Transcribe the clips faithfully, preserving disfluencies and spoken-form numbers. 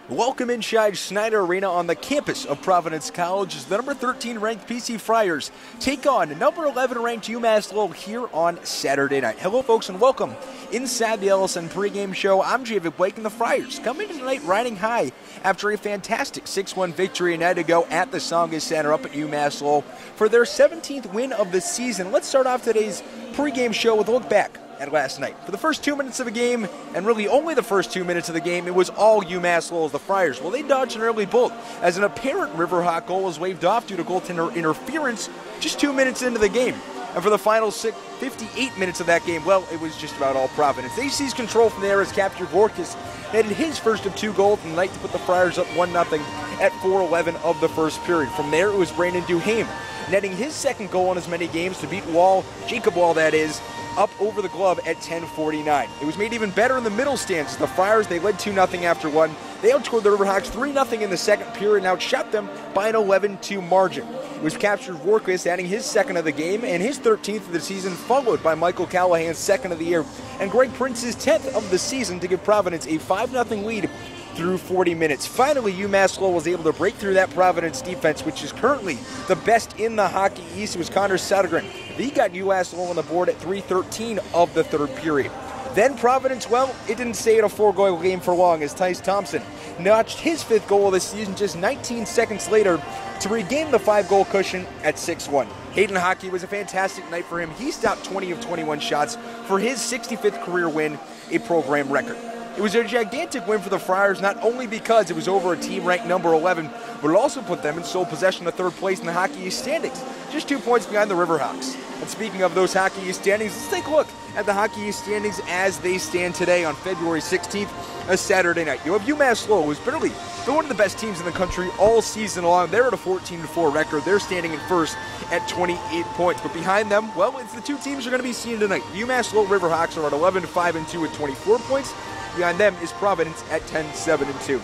Welcome inside Schneider Arena on the campus of Providence College as the number thirteen ranked P C Friars take on number eleven ranked UMass-Lowell here on Saturday night. Hello folks and welcome inside the L S N pregame show. I'm Javid Blake and the Friars coming in tonight riding high after a fantastic six one victory a night ago at the Songa Center up at UMass-Lowell for their seventeenth win of the season. Let's start off today's pregame show with a look back at last night. For the first two minutes of the game, and really only the first two minutes of the game, it was all UMass-Lowell as the Friars. Well, they dodged an early bolt as an apparent Riverhawk goal was waved off due to goaltender interference just two minutes into the game. And for the final six, fifty-eight minutes of that game, well, it was just about all Providence. They seized control from there as captured Vorkis netted his first of two goals in the night to put the Friars up one nothing at four eleven of the first period. From there, it was Brandon Duhame netting his second goal in as many games to beat Wall, Jacob Wall that is, up over the glove at ten forty-nine. It was made even better in the middle stances. The Friars, they led two nothing after one. They outscored the Riverhawks three nothing in the second period and outshot them by an eleven two margin. It was captured Vorkis adding his second of the game and his thirteenth of the season, followed by Michael Callahan's second of the year and Greg Prince's tenth of the season to give Providence a five nothing lead through forty minutes. Finally, UMass-Lowell was able to break through that Providence defense, which is currently the best in the Hockey East. It was Connor Sodergren. He got UMass-Lowell on the board at three thirteen of the third period. Then Providence, well, it didn't stay at a four-goal game for long as Tice Thompson notched his fifth goal of the season just nineteen seconds later to regain the five-goal cushion at six one. Hayden Hockey was a fantastic night for him. He stopped twenty of twenty-one shots for his sixty-fifth career win, a program record. It was a gigantic win for the Friars, not only because it was over a team ranked number eleven, but it also put them in sole possession of third place in the Hockey East standings, just two points behind the Riverhawks. And speaking of those Hockey East standings, let's take a look at the Hockey East standings as they stand today on February sixteenth, a Saturday night. You have UMass-Lowell, who's barely been one of the best teams in the country all season long. They're at a fourteen to four record. They're standing in first at twenty-eight points. But behind them, well, it's the two teams you're going to be seeing tonight. UMass-Lowell Riverhawks are at eleven to five and two with twenty-four points. Behind them is Providence at ten seven and two.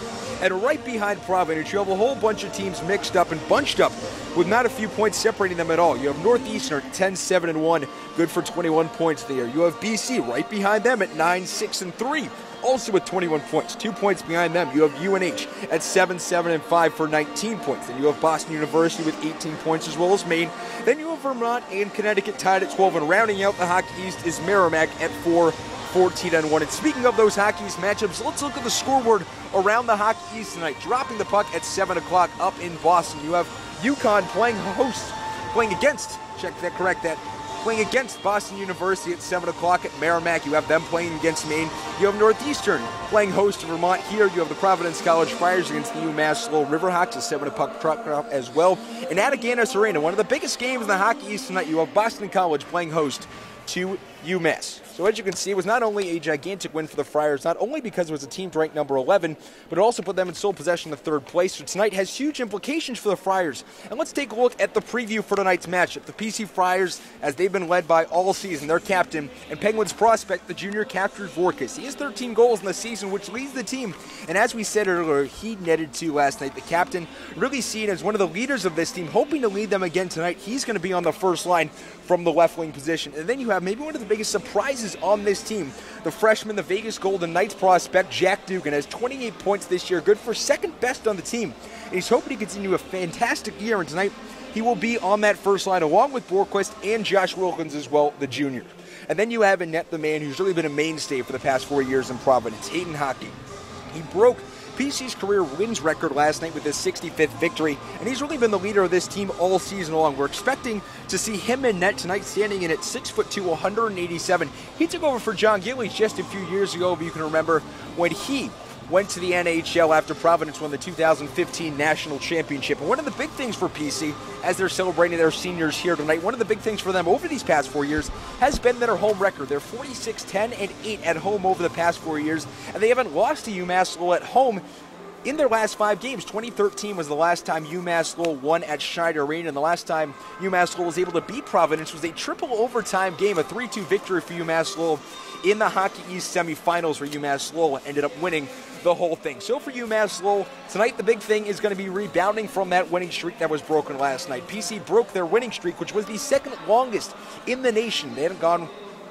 And right behind Providence, you have a whole bunch of teams mixed up and bunched up with not a few points separating them at all. You have Northeastern at ten seven and one, good for twenty-one points there. You have B C right behind them at nine six and three, also with twenty-one points. Two points behind them, you have U N H at seven seven and five for nineteen points. Then you have Boston University with eighteen points, as well as Maine. Then you have Vermont and Connecticut tied at twelve, and rounding out the Hockey East is Merrimack at four fourteen and one. And speaking of those Hockey East matchups, let's look at the scoreboard around the Hockey East tonight. Dropping the puck at seven o'clock up in Boston. You have UConn playing host, playing against, check that, correct that, playing against Boston University at seven o'clock at Merrimack. You have them playing against Maine. You have Northeastern playing host to Vermont here. You have the Providence College Friars against the UMass-Lowell Riverhawks, a seven o'clock truck drop as well. And at Aganis Arena, one of the biggest games in the Hockey East tonight, you have Boston College playing host to UMass. So as you can see, it was not only a gigantic win for the Friars, not only because it was a team ranked number eleven, but it also put them in sole possession of third place. So tonight has huge implications for the Friars. And let's take a look at the preview for tonight's matchup. The P C Friars, as they've been led by all season, their captain and Penguins prospect, the junior captured Vorkis. He has thirteen goals in the season, which leads the team. And as we said earlier, he netted two last night. The captain, really seen as one of the leaders of this team, hoping to lead them again tonight. He's going to be on the first line from the left wing position. And then you have maybe one of the biggest surprises on this team. The freshman, the Vegas Golden Knights prospect, Jack Dugan, has twenty-eight points this year, good for second best on the team. And he's hoping to continue a fantastic year, and tonight he will be on that first line along with Borquist and Josh Wilkins as well, the junior. And then you have in net the man who's really been a mainstay for the past four years in Providence, Hayden Hockey. He broke P C's career wins record last night with his sixty-fifth victory, and he's really been the leader of this team all season long. We're expecting to see him in net tonight, standing in at six foot two, one hundred eighty-seven. He took over for John Gillies just a few years ago, but you can remember when he went to the N H L after Providence won the two thousand fifteen National Championship. And one of the big things for P C, as they're celebrating their seniors here tonight, one of the big things for them over these past four years has been their home record. They're forty-six, ten, and eight at home over the past four years, and they haven't lost to UMass-Lowell at home in their last five games. twenty thirteen was the last time UMass-Lowell won at Schneider Arena, and the last time UMass-Lowell was able to beat Providence was a triple overtime game, a three two victory for UMass-Lowell in the Hockey East semifinals, where UMass-Lowell ended up winning the whole thing. So for UMass-Lowell, tonight the big thing is going to be rebounding from that winning streak that was broken last night. P C broke their winning streak, which was the second longest in the nation. They hadn't gone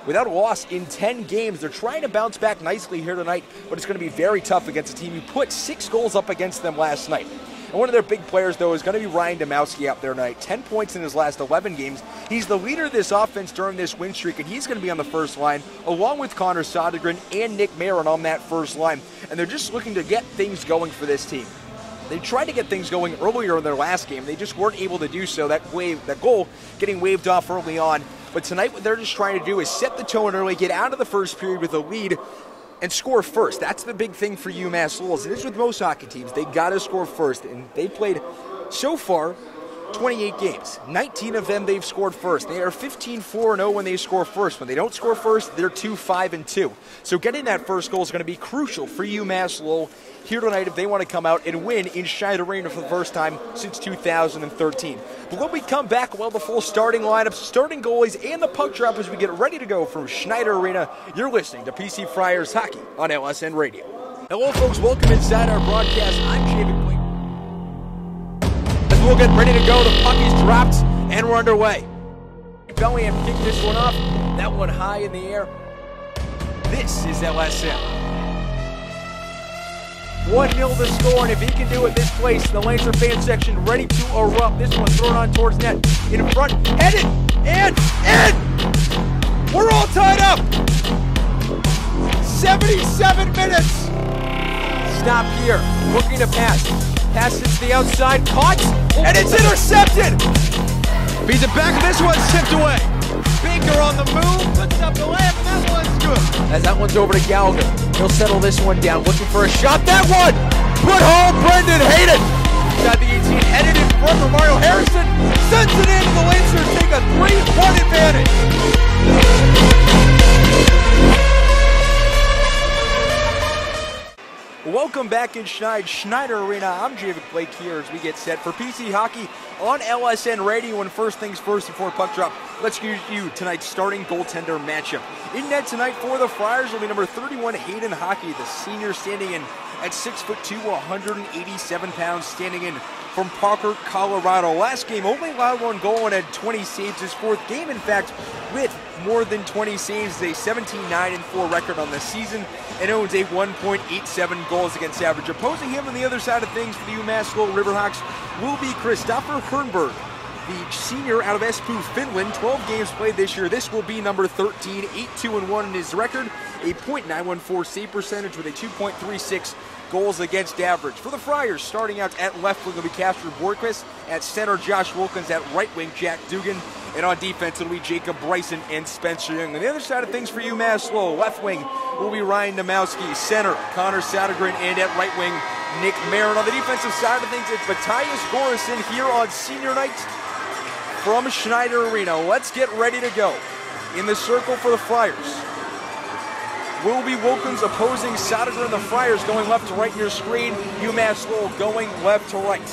without a loss in ten games. They're trying to bounce back nicely here tonight, but it's going to be very tough against a team who put six goals up against them last night. And one of their big players, though, is going to be Ryan Domowski out there tonight. ten points in his last eleven games. He's the leader of this offense during this win streak, and he's going to be on the first line, along with Connor Sodergren and Nick Marin on that first line. And they're just looking to get things going for this team. They tried to get things going earlier in their last game. They just weren't able to do so. That wave, that goal getting waved off early on. But tonight what they're just trying to do is set the tone early, get out of the first period with a lead, and score first. That's the big thing for UMass-Lowell. As it is with most hockey teams, they got to score first. And they played so far twenty-eight games. nineteen of them they've scored first. They are fifteen four and oh when they score first. When they don't score first, they're two five and two. So getting that first goal is going to be crucial for UMass-Lowell here tonight if they want to come out and win in Schneider Arena for the first time since two thousand thirteen. But when we come back, well, the full starting lineup, starting goalies, and the puck drop as we get ready to go from Schneider Arena, you're listening to P C Friars Hockey on L S N Radio. Hello, folks. Welcome inside our broadcast. I'm David Blake. As we'll get ready to go, the puck is dropped, and we're underway. Bellingham kicked this one off. That one high in the air. This is L S N. one nil to score, and if he can do it this place, the Lancer fan section ready to erupt. This one thrown on towards net. In front, headed, and, and! We're all tied up! seventy-seven minutes! Stop here, looking to pass. Pass hits the outside, caught, and it's intercepted! Beats it back, and this one's tipped away. Baker on the move, puts up the layup, and that one's good. As that one's over to Gallagher. He'll settle this one down, looking for a shot. That one! Put home, Brendan Hayden! Inside the eighteen, headed in front for Mario Harrison. Sends it in, the Lancers take a three one advantage. Welcome back in Schneider Arena. I'm David Blake here as we get set for P C Hockey on L S N Radio. And first things first before puck drop, let's give you tonight's starting goaltender matchup. In net tonight for the Friars will be number thirty-one, Hayden Hockey, the senior standing in at six foot two, one hundred eighty-seven pounds, standing in from Parker, Colorado. Last game only allowed one goal and had twenty saves. His fourth game, in fact, with more than twenty saves, a seventeen nine and four record on the season, and owns a one point eight seven goals against average. Opposing him on the other side of things for the UMass-Lowell Riverhawks will be Christopher Hernberg, the senior out of Espoo, Finland. twelve games played this year. This will be number thirteen, eight two and one in his record, a point nine one four save percentage with a two point three six goals against average. For the Friars, starting out at left wing will be Casper Borquist, at center Josh Wilkins, at right wing Jack Dugan, and on defense it'll be Jacob Bryson and Spencer Young. On the other side of things for UMass-Lowell, left wing will be Ryan Domowski, center Connor Sodergren, and at right wing Nick Marin. On the defensive side of things, it's Matthias Gorison here on senior night from Schneider Arena. Let's get ready to go. In the circle for the Friars will be Wilkins opposing Sodergren. The Friars going left to right in your screen. UMass-Lowell going left to right.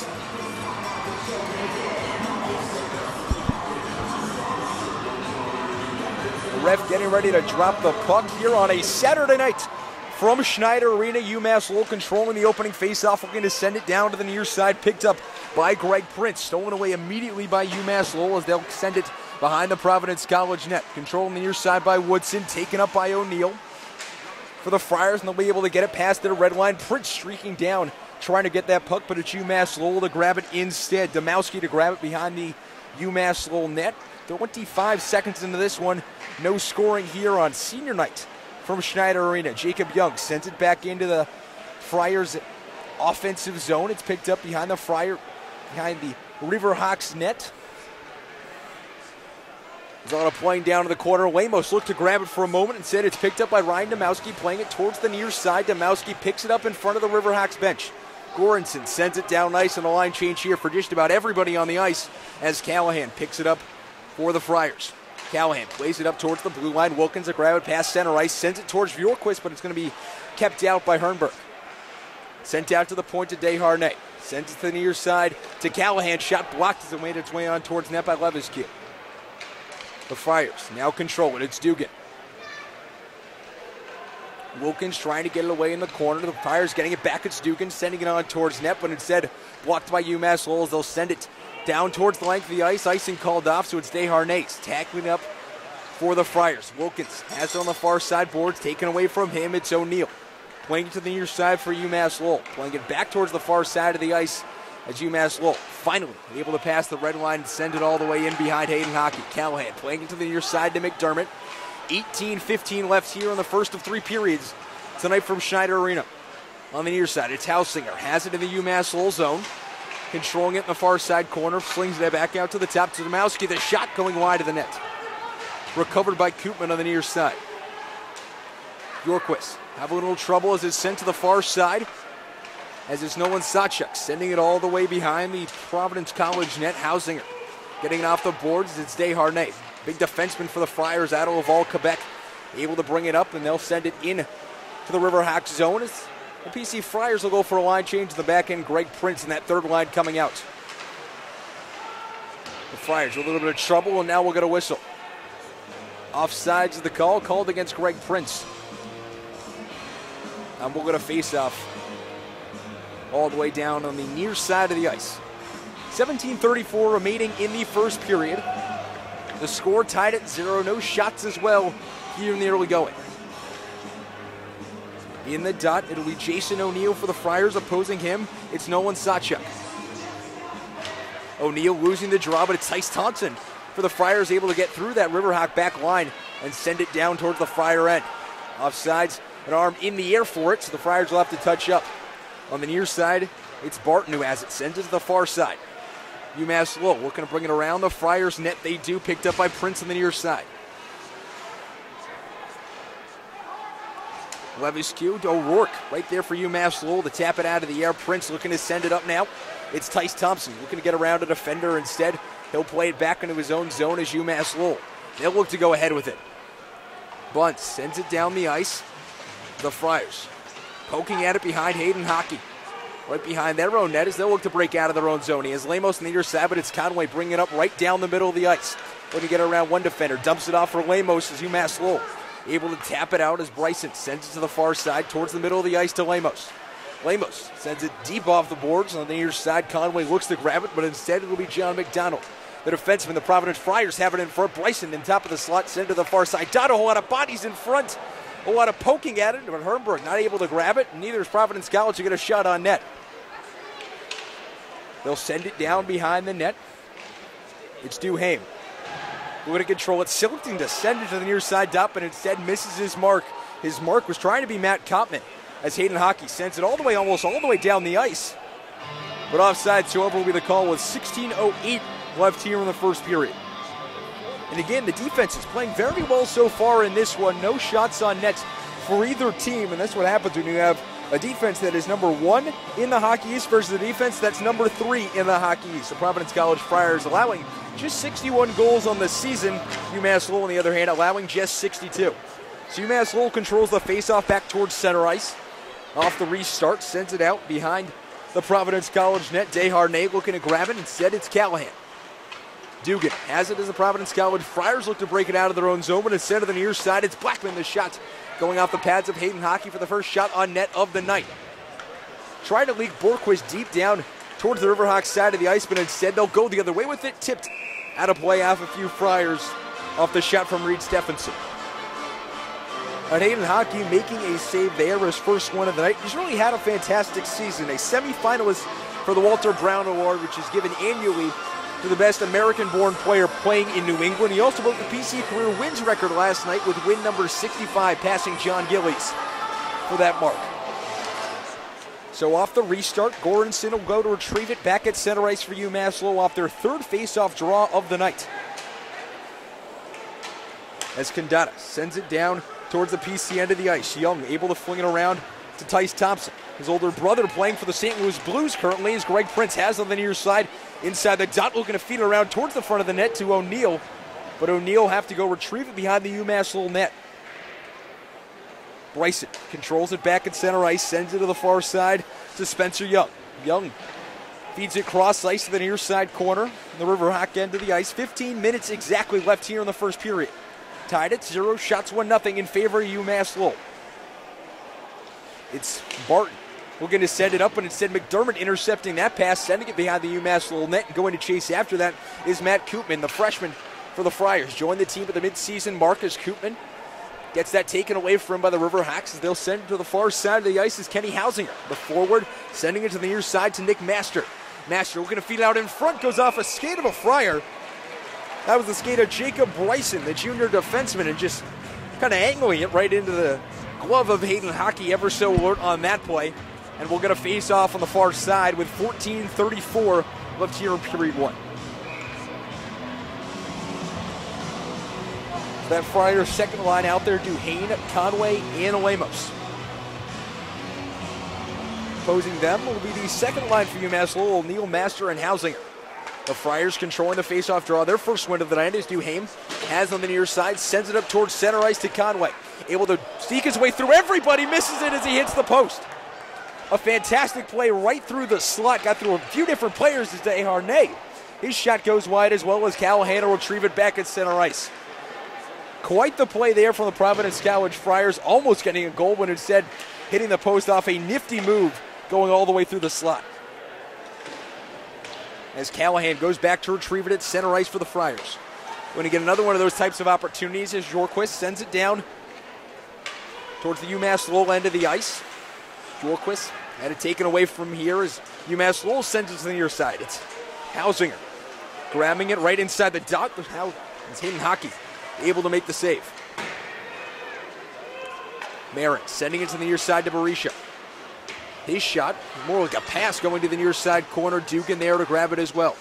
The ref getting ready to drop the puck here on a Saturday night from Schneider Arena. UMass-Lowell controlling the opening faceoff, looking to send it down to the near side. Picked up by Greg Prince. Stolen away immediately by UMass-Lowell as they'll send it behind the Providence College net. Controlling the near side by Woodson. Taken up by O'Neill for the Friars, and they'll be able to get it past their red line. Prince streaking down, trying to get that puck, but it's UMass-Lowell to grab it instead. Domowski to grab it behind the UMass-Lowell net. twenty-five seconds into this one. No scoring here on senior night from Schneider Arena. Jacob Young sends it back into the Friars offensive zone. It's picked up behind the Friar, behind the Riverhawks net. Zona playing down to the corner. Lemos looked to grab it for a moment. Instead, it's picked up by Ryan Domowski, playing it towards the near side. Domowski picks it up in front of the Riverhawks bench. Goranson sends it down nice on the line change here for just about everybody on the ice as Callahan picks it up for the Friars. Callahan plays it up towards the blue line. Wilkins to grab it past center ice, sends it towards Bjorkquist, but it's going to be kept out by Hernberg. Sent out to the point to Desharnais. Sends it to the near side to Callahan. Shot blocked as it made its way on towards net by Leviskill. The Friars now control it. It's Dugan. Wilkins trying to get it away in the corner. The Friars getting it back. It's Dugan sending it on towards net, but instead blocked by UMass-Lowell as they'll send it down towards the length of the ice. Icing called off, so it's Desharnais tackling up for the Friars. Wilkins has it on the far side boards, taken away from him. It's O'Neal playing to the near side for UMass-Lowell, playing it back towards the far side of the ice as UMass-Lowell finally able to pass the red line and send it all the way in behind Hayden Hockey. Callahan playing it to the near side to McDermott. eighteen fifteen left here in the first of three periods tonight from Schneider Arena. On the near side, it's Hausinger. Has it in the UMass-Lowell zone. Controlling it in the far side corner. Slings it back out to the top to Domowski. The shot going wide of the net. Recovered by Koopman on the near side. Bjorkquist have a little trouble as it's sent to the far side. As it's Nolan Sachuk sending it all the way behind the Providence College net. Hausinger getting it off the boards. It's Desharnais. Big defenseman for the Friars out of Laval, Quebec. Able to bring it up, and they'll send it in to the Riverhawks zone. As the P C Friars will go for a line change to the back end. Greg Prince in that third line coming out. The Friars with a little bit of trouble, and now we'll get a whistle. Offsides of the call, called against Greg Prince. And we'll get a face-off all the way down on the near side of the ice. seventeen thirty-four remaining in the first period. The score tied at zero. No shots as well here in the early going. In the dot, it'll be Jason O'Neal for the Friars. Opposing him, it's Nolan Sachuk. O'Neal losing the draw, but it's Tice Thompson for the Friars, able to get through that Riverhawk back line and send it down towards the Friar end. Offsides, an arm in the air for it, so the Friars will have to touch up. On the near side, it's Barton who has it. Sends it to the far side. UMass-Lowell looking to bring it around the Friars net. They do, picked up by Prince on the near side. Levisque to O'Rourke right there for UMass-Lowell to tap it out of the air. Prince looking to send it up now. It's Tice Thompson looking to get around a defender instead. He'll play it back into his own zone as UMass-Lowell. They'll look to go ahead with it. Bunce sends it down the ice. The Friars poking at it behind Hayden Hockey. Right behind their own net as they'll look to break out of their own zone. He has Lemos on the near side, but it's Conway bringing it up right down the middle of the ice. Looking to get around one defender. Dumps it off for Lemos as UMass-Lowell able to tap it out as Bryson sends it to the far side towards the middle of the ice to Lemos. Lemos sends it deep off the boards. On the near side, Conway looks to grab it, but instead it'll be John McDonald. The defenseman, the Providence Friars, have it in front. Bryson in top of the slot, send it to the far side. Dot a whole lot of bodies in front. A lot of poking at it, but Hermberg not able to grab it. Neither is Providence College to get a shot on net. They'll send it down behind the net. It's Duhame. Going to control it. Silverton to send it to the near side dot, but instead misses his mark. His mark was trying to be Matt Kopman as Hayden Hockey sends it all the way, almost all the way down the ice. But offsides, however, will be the call with sixteen oh eight left here in the first period. And again, the defense is playing very well so far in this one. No shots on net for either team, and that's what happens when you have a defense that is number one in the Hockey East versus a defense that's number three in the Hockey East. The Providence College Friars allowing just sixty-one goals on the season. UMass-Lowell, on the other hand, allowing just sixty-two. So UMass-Lowell controls the faceoff back towards center ice. Off the restart, sends it out behind the Providence College net. Desharnais looking to grab it. Instead, it's Callahan. Dugan has it as the Providence College Friars look to break it out of their own zone, but instead of the near side, it's Blackman. The shot going off the pads of Hayden Hockey for the first shot on net of the night. Trying to leak Borquist deep down towards the Riverhawks side of the ice, but instead they'll go the other way with it. Tipped out of play off a few Friars off the shot from Reed Stephenson. And Hayden Hockey making a save there, his first one of the night. He's really had a fantastic season. A semifinalist for the Walter Brown Award, which is given annually to the best American-born player playing in New England. He also broke the P C career wins record last night with win number sixty-five, passing John Gillies for that mark. So off the restart, Goranson will go to retrieve it back at center ice for UMass-Lowell off their third face-off draw of the night. As Condata sends it down towards the P C end of the ice. Young able to fling it around to Tice Thompson. His older brother playing for the Saint Louis Blues currently as Greg Prince has on the near side. Inside the dot, looking to feed it around towards the front of the net to O'Neal. But O'Neal have to go retrieve it behind the UMass-Lowell net. Bryson controls it back at center ice, sends it to the far side to Spencer Young. Young feeds it cross ice to the near side corner, the Riverhawk end of the ice. fifteen minutes exactly left here in the first period. Tied at zero, shots one nothing in favor of UMass-Lowell. It's Barton looking to send it up, but instead McDermott intercepting that pass, sending it behind the UMass-Lowell net, and going to chase after that is Matt Koopman, the freshman for the Friars. Joined the team at the midseason, Marcus Koopman. Gets that taken away from him by the Riverhawks as they'll send it to the far side of the ice as Kenny Hausinger. The forward, sending it to the near side to Nick Master. Master looking to feed out in front, goes off a skate of a Friar. That was the skate of Jacob Bryson, the junior defenseman, and just kind of angling it right into the glove of Hayden Hockey, ever so alert on that play. And we'll get a face-off on the far side with fourteen thirty-four left here in period one. That Friars second line out there, Duhane, Conway, and Lemos. Opposing them will be the second line for UMass-Lowell, Neal, Master, and Hausinger. The Friars controlling the face-off draw. Their first win of the night is Duhane. Has on the near side, sends it up towards center ice to Conway. Able to sneak his way through everybody, misses it as he hits the post. A fantastic play right through the slot. Got through a few different players to Desharnais. His shot goes wide as well as Callahan will retrieve it back at center ice. Quite the play there from the Providence College Friars, almost getting a goal when instead hitting the post off a nifty move going all the way through the slot. As Callahan goes back to retrieve it at center ice for the Friars. Going to get another one of those types of opportunities as Jorquist sends it down towards the UMass-Lowell end of the ice. Jorquist had it taken away from here as UMass-Lowell sends it to the near side. It's Hausinger grabbing it right inside the dot. It's Hayden Hockey able to make the save. Marin sending it to the near side to Berisha. His shot, more like a pass going to the near side corner. Dugan there to grab it as well.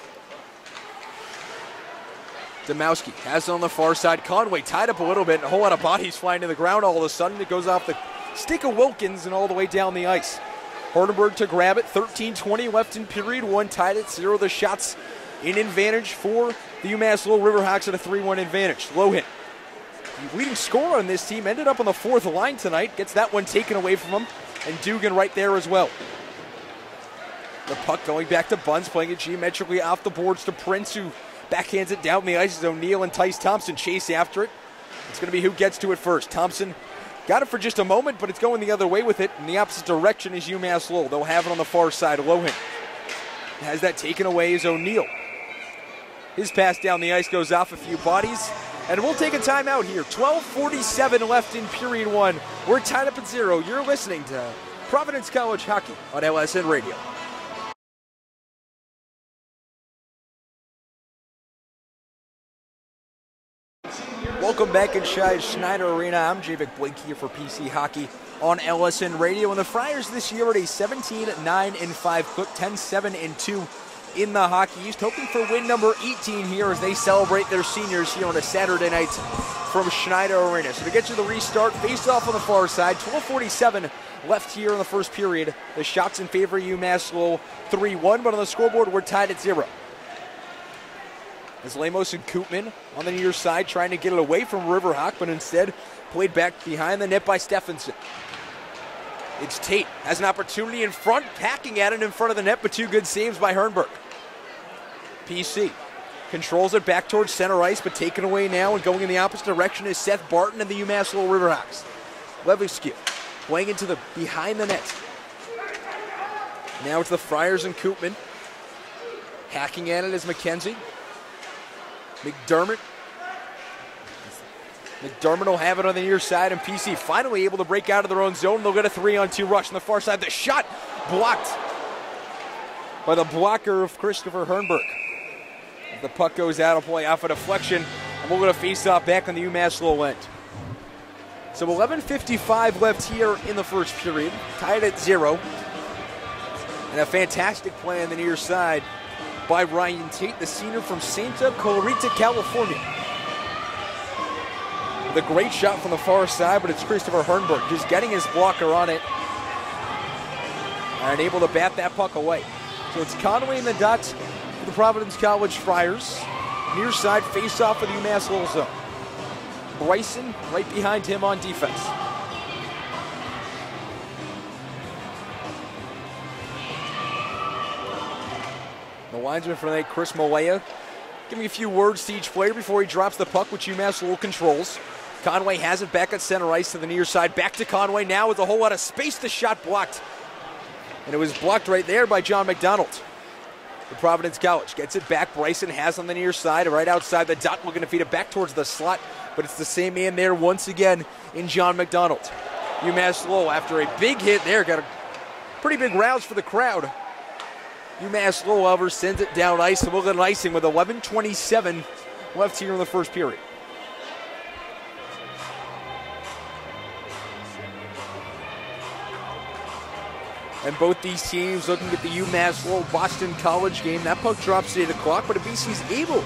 Demowski has it on the far side. Conway tied up a little bit and a whole lot of bodies flying to the ground all of a sudden. It goes off the stick of Wilkins and all the way down the ice. Hornberg to grab it. thirteen twenty left in period one. Tied at zero. The shots in advantage for the UMass-Lowell Riverhawks at a three one advantage. Lohan, the leading scorer on this team, ended up on the fourth line tonight. Gets that one taken away from him. And Dugan right there as well. The puck going back to Buns, playing it geometrically off the boards to Prince, who backhands it down the ice as O'Neill and Tice Thompson chase after it. It's going to be who gets to it first. Thompson got it for just a moment, but it's going the other way with it. In the opposite direction is UMass-Lowell. They'll have it on the far side. Lohan has that taken away as O'Neill. His pass down the ice goes off a few bodies. And we'll take a timeout here. twelve forty-seven left in period one. We're tied up at zero. You're listening to Providence College Hockey on L S N Radio. Welcome back inside Schneider Arena. I'm Javik Blake here for P C Hockey on L S N Radio. And the Friars this year at a seventeen nine and five clip, ten seven and two in the Hockey East, hoping for win number eighteen here as they celebrate their seniors here on a Saturday night from Schneider Arena. So to get you the restart, face off on the far side, twelve forty-seven left here in the first period. The shots in favor of UMass-Lowell three one, but on the scoreboard we're tied at zero. As Lemos and Koopman on the near side trying to get it away from Riverhawk, but instead played back behind the net by Stephenson. It's Tate, has an opportunity in front, hacking at it in front of the net, but two good saves by Hernberg. P C controls it back towards center ice, but taken away now and going in the opposite direction is Seth Barton and the UMass-Lowell Riverhawks. Leviskill playing into the behind the net. Now it's the Friars and Koopman. Hacking at it is McKenzie. McDermott. McDermott will have it on the near side, and P C finally able to break out of their own zone. They'll get a three on two rush on the far side. The shot blocked by the blocker of Christopher Hernberg. The puck goes out of play off a deflection, and we'll get a face-off back on the UMass-Lowell end. So eleven fifty-five left here in the first period, tied at zero. And a fantastic play on the near side by Ryan Tate, the senior from Santa Clarita, California. The great shot from the far side, but it's Christopher Hernberg just getting his blocker on it and able to bat that puck away. So it's Conway in the dots for the Providence College Friars. Near side face-off for the UMass-Lowell zone. Bryson right behind him on defense. The linesman for that, Chris Malaya, giving a few words to each player before he drops the puck, which UMass-Lowell controls. Conway has it back at center ice to the near side. Back to Conway now with a whole lot of space. The shot blocked. And it was blocked right there by John McDonald. The Providence College gets it back. Bryson has on the near side, right outside the dot, looking to feed it back towards the slot, but it's the same man there once again in John McDonald. UMass-Lowell, after a big hit there, got a pretty big rouse for the crowd. UMass-Lowell, however, sends it down ice, and we'll get an icing with eleven twenty-seven left here in the first period. And both these teams looking at the UMass-Lowell Boston College game. That puck drops at eight o'clock, but if B C's able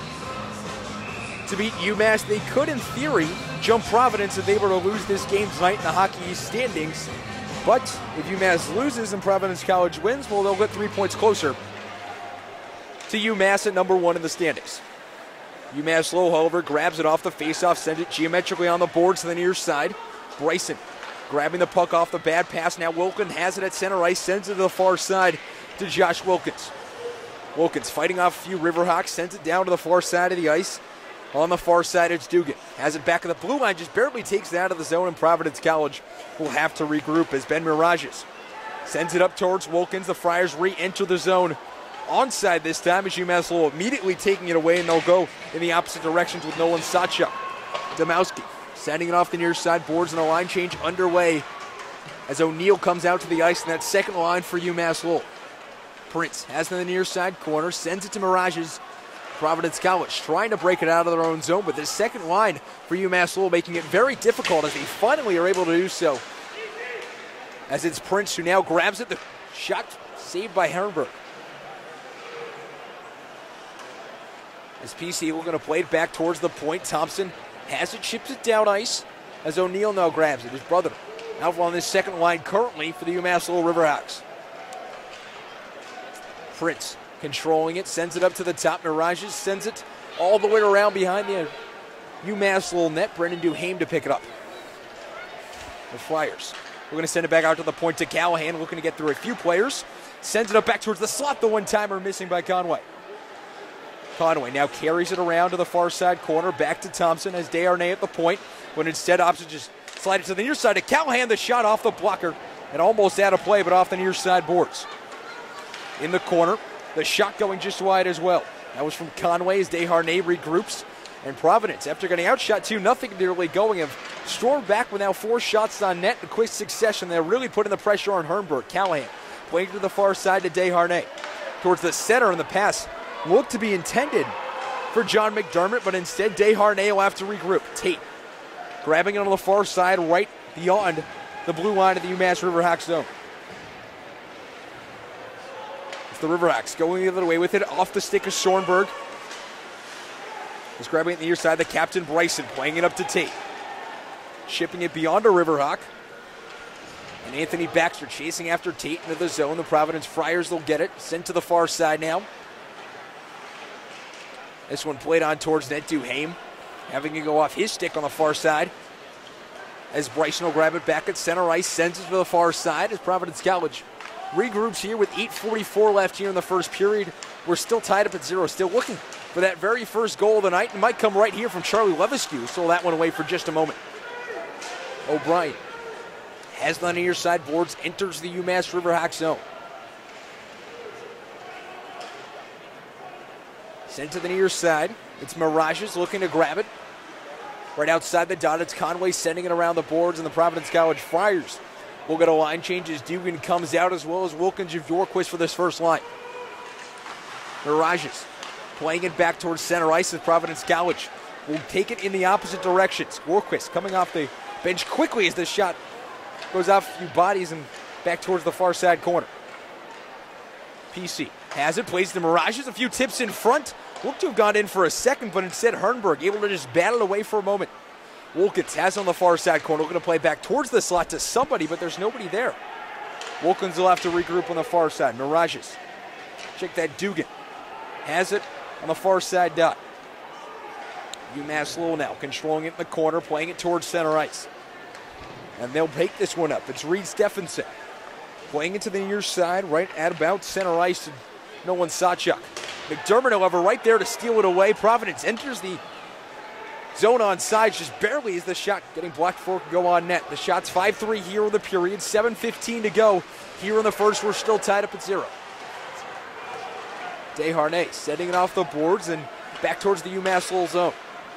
to beat UMass, they could, in theory, jump Providence if they were to lose this game tonight in the Hockey East standings. But if UMass loses and Providence College wins, well, they'll get three points closer to UMass at number one in the standings. UMass-Lowell, however, grabs it off the faceoff, sends it geometrically on the boards to the near side. Bryson grabbing the puck off the bad pass. Now Wilkins has it at center ice, sends it to the far side to Josh Wilkins. Wilkins fighting off a few Riverhawks, sends it down to the far side of the ice. On the far side, it's Dugan. Has it back at the blue line, just barely takes it out of the zone, and Providence College will have to regroup as Ben Mirages sends it up towards Wilkins. The Friars re-enter the zone. Onside this time as UMass-Lowell immediately taking it away, and they'll go in the opposite directions with Nolan Sachuk. Demowski sending it off the near side boards, and a line change underway as O'Neill comes out to the ice in that second line for UMass-Lowell. Prince has it in the near side corner, sends it to Mirages. Providence College trying to break it out of their own zone, but this second line for UMass-Lowell making it very difficult as they finally are able to do so. As it's Prince who now grabs it. The shot saved by Herrenberg. As P C looking to play it back towards the point. Thompson has it, chips it down ice as O'Neill now grabs it. His brother out on this second line currently for the UMass-Lowell Riverhawks. Prince controlling it, sends it up to the top. Mirages sends it all the way around behind the UMass-Lowell net. Brendan Duhame to pick it up. The Friars, we're going to send it back out to the point to Callahan, looking to get through a few players. Sends it up back towards the slot, the one-timer missing by Conway. Conway now carries it around to the far side corner, back to Thompson as Desharnais at the point, when instead opposite just slide it to the near side to Callahan. The shot off the blocker and almost out of play, but off the near side boards. In the corner, the shot going just wide as well. That was from Conway as Desharnais regroups. And Providence, after getting outshot two nothing nearly going, have stormed back with now four shots on net in quick succession. They're really putting the pressure on Herrenberg. Callahan playing to the far side to Desharnais. Towards the center, and the pass looked to be intended for John McDermott, but instead Desharnais will have to regroup. Tate grabbing it on the far side right beyond the blue line of the UMass Riverhawks zone. The Riverhawks going the other way with it, off the stick of Schoenberg. He's grabbing it on the near side, the captain Bryson playing it up to Tate. Shipping it beyond a Riverhawk. And Anthony Baxter chasing after Tate into the zone. The Providence Friars will get it, sent to the far side now. This one played on towards net. Duhame having to go off his stick on the far side. As Bryson will grab it back at center ice, sends it to the far side as Providence College regroups here with eight forty-four left here in the first period. We're still tied up at zero, still looking for that very first goal of the night. It might come right here from Charlie Levesque. Stole that one away for just a moment. O'Brien has it on the near side boards, enters the UMass Riverhawks zone. Sent to the near side. It's Mirages looking to grab it. Right outside the dot, it's Conway sending it around the boards, and the Providence College Friars will get a line change as Dugan comes out, as well as Wilkins of Yorquist for this first line. Mirages playing it back towards center ice as Providence College will take it in the opposite directions. Yorquist coming off the bench quickly as the shot goes off a few bodies and back towards the far side corner. P C has it, plays the Mirages, a few tips in front. Looked to have gone in for a second, but instead Herrenberg able to just battle away for a moment. Wilkins has on the far side corner, looking to play back towards the slot to somebody, but there's nobody there. Wilkins will have to regroup on the far side. Mirages, check that. Dugan has it on the far side dot. UMass-Lowell now controlling it in the corner, playing it towards center ice. And they'll take this one up. It's Reed Stephenson playing it to the near side, right at about center ice to Nolan Sachuk. McDermott, however, right there to steal it away. Providence enters the zone on sides just barely as the shot getting blocked before it can go on net. The shot's five three here in the period. seven fifteen to go here in the first. We're still tied up at zero. Desharnais setting it off the boards and back towards the UMass-Lowell zone.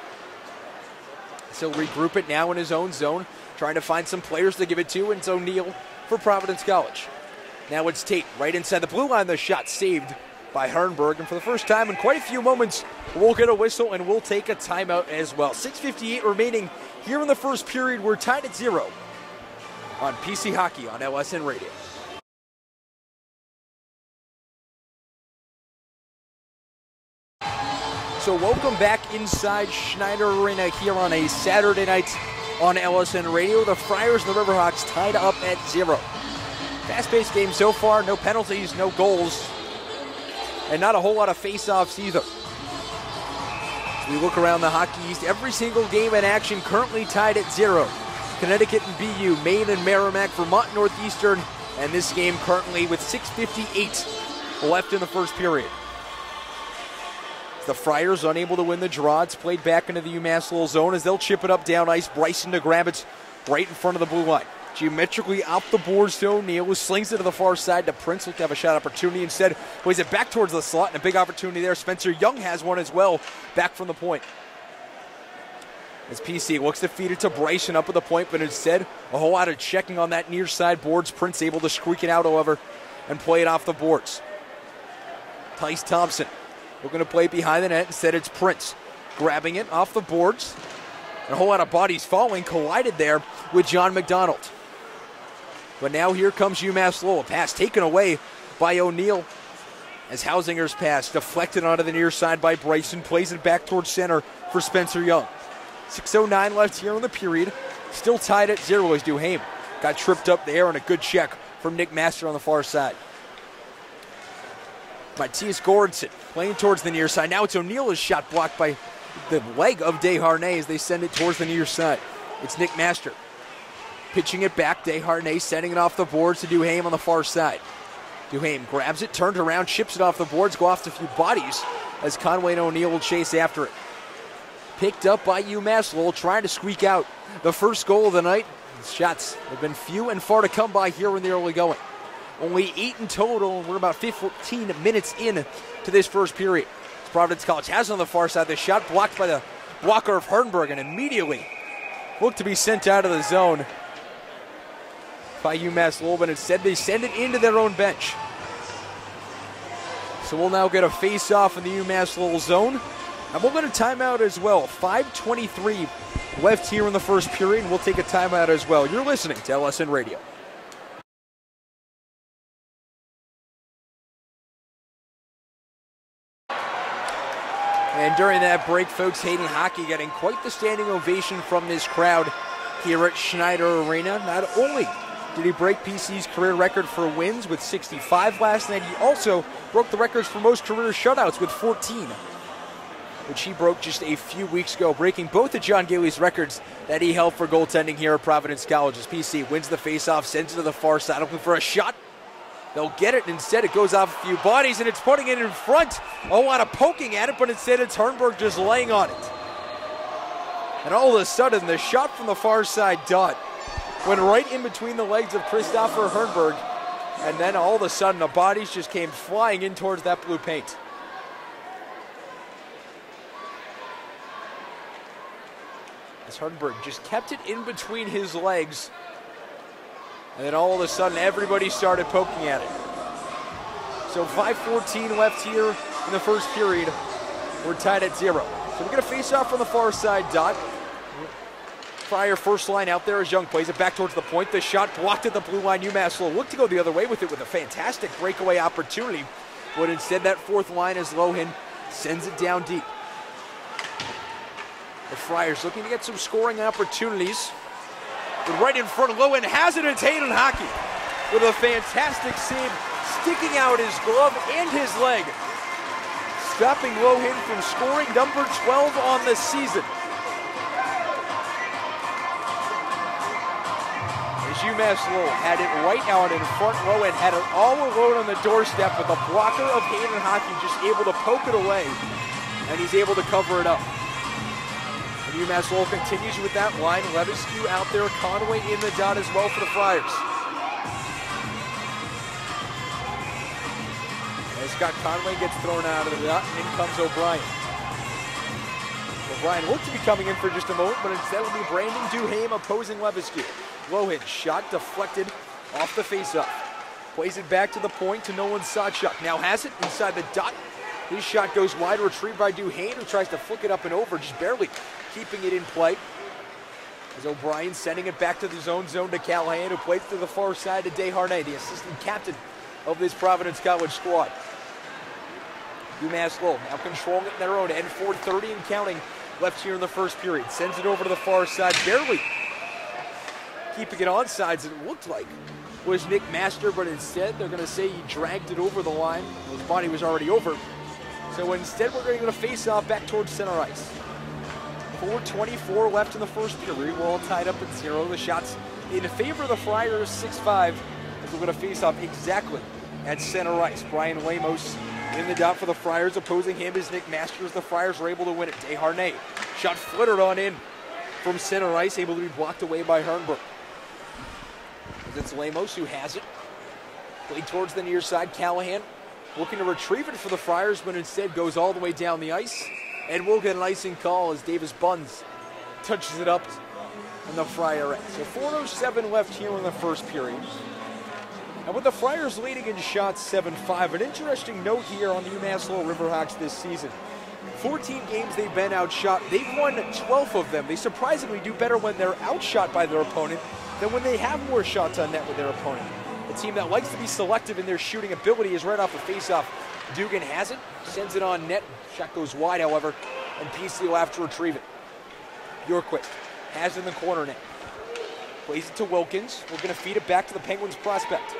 So regroup it now in his own zone, trying to find some players to give it to, and it's O'Neal for Providence College. Now it's Tate right inside the blue line. The shot saved by Hernberg, and for the first time in quite a few moments, we'll get a whistle and we'll take a timeout as well. six fifty-eight remaining here in the first period. We're tied at zero on P C Hockey on L S N Radio. So welcome back inside Schneider Arena here on a Saturday night on L S N Radio. The Friars and the Riverhawks tied up at zero. Fast-paced game so far, no penalties, no goals, and not a whole lot of face-offs either. As we look around the Hockey East, every single game in action currently tied at zero. Connecticut and B U, Maine and Merrimack, Vermont and Northeastern, and this game currently with six fifty-eight left in the first period. The Friars unable to win the draw. It's played back into the UMass-Lowell zone as they'll chip it up down ice. Bryson to grab it right in front of the blue line. Geometrically off the boards to O'Neal, who slings it to the far side to Prince. Looked to have a shot opportunity. Instead, plays it back towards the slot, and a big opportunity there. Spencer Young has one as well, back from the point. As P C looks to feed it to Bryson up at the point, but instead, a whole lot of checking on that near side boards. Prince able to squeak it out, however, and play it off the boards. Tice Thompson looking to play it behind the net. Instead, it's Prince grabbing it off the boards. And a whole lot of bodies falling, collided there with John McDonald. But now here comes UMass-Lowell. A pass taken away by O'Neal as Hausinger's pass deflected onto the near side by Bryson. Plays it back towards center for Spencer Young. six oh nine left here in the period. Still tied at zero as Duhame got tripped up there, and a good check from Nick Master on the far side. Matthias Goranson playing towards the near side. Now it's O'Neal's shot blocked by the leg of Desharnais as they send it towards the near side. It's Nick Master pitching it back. Desharnais sending it off the boards to Duhame on the far side. Duhame grabs it, turns around, chips it off the boards, go off a few bodies as Conway and O'Neal will chase after it. Picked up by UMass-Lowell, trying to squeak out the first goal of the night. Shots have been few and far to come by here in the early going. Only eight in total, and we're about fifteen minutes in to this first period. Providence College has on the far side. The shot blocked by the blocker of Hernberg, and immediately looked to be sent out of the zone by UMass-Lowell, but instead they send it into their own bench. So we'll now get a face-off in the UMass-Lowell zone, and we'll get a timeout as well. five twenty-three left here in the first period, and we'll take a timeout as well. You're listening to L S N Radio. And during that break, folks, Hayden Hockey getting quite the standing ovation from this crowd here at Schneider Arena. Not only did he break P C's career record for wins with sixty-five last night, he also broke the records for most career shutouts with fourteen, which he broke just a few weeks ago, breaking both of John Gailey's records that he held for goaltending here at Providence College. As P C wins the faceoff, sends it to the far side, looking for a shot. They'll get it, and instead it goes off a few bodies, and it's putting it in front. A whole lot of poking at it, but instead it's Hernberg just laying on it. And all of a sudden, the shot from the far side dot went right in between the legs of Christopher Hernberg, and then all of a sudden the bodies just came flying in towards that blue paint. As Hernberg just kept it in between his legs, and then all of a sudden, everybody started poking at it. So five fourteen left here in the first period. We're tied at zero. So we get a face-off from the far side dot. Fryer first line out there as Young plays it back towards the point. The shot blocked at the blue line. UMass-Lowell looked to go the other way with it with a fantastic breakaway opportunity. But instead, that fourth line as Lohan sends it down deep. The Friars looking to get some scoring opportunities. But right in front of Lohan has it, it's Hayden Hockey with a fantastic save, sticking out his glove and his leg, stopping Lohan from scoring number twelve on the season. As UMass-Lowell had it right out in front, Lohan had it all alone on the doorstep, with the blocker of Hayden Hockey just able to poke it away, and he's able to cover it up. UMass-Lowell continues with that line. Levesque out there, Conway in the dot as well for the Friars. As Scott Conway gets thrown out of the dot, and in comes O'Brien. O'Brien looked to be coming in for just a moment, but instead it'll be Brandon Duhame opposing Levesque. Low shot deflected off the faceoff. Plays it back to the point to Nolan Sawchuk. Now has it inside the dot. His shot goes wide, retrieved by Duhame, who tries to flick it up and over, just barely keeping it in play. As O'Brien sending it back to the zone, zone to Callahan, who plays to the far side to Desharnais, the assistant captain of this Providence College squad. UMass-Lowell now controlling it in their own end, four thirty and counting left here in the first period. Sends it over to the far side, barely keeping it on sides, it looked like was Nick Master, but instead they're going to say he dragged it over the line. His body was already over. So instead we're going to face off back towards center ice. four twenty-four left in the first period. We're all tied up at zero. The shots in favor of the Friars, six five, as we're going to face off exactly at center ice. Brian Lemos in the dot for the Friars. Opposing him is Nick Masters. The Friars are able to win it. Desharnais, shot flittered on in from center ice, able to be blocked away by Hernberg. It's Lemos who has it. Played towards the near side. Callahan looking to retrieve it for the Friars, but instead goes all the way down the ice. And we'll get an icing call as Davis Buns touches it up in the Friar end. So four oh seven left here in the first period. And with the Friars leading in shots seven five, an interesting note here on the UMass-Lowell Riverhawks this season. fourteen games they've been outshot. They've won twelve of them. They surprisingly do better when they're outshot by their opponent than when they have more shots on net with their opponent. A team that likes to be selective in their shooting ability is right off the faceoff. Dugan has it, sends it on net. Shot goes wide, however, and P C will have to retrieve it. Bjorkquist has it in the corner net. Plays it to Wilkins. We're going to feed it back to the Penguins prospect.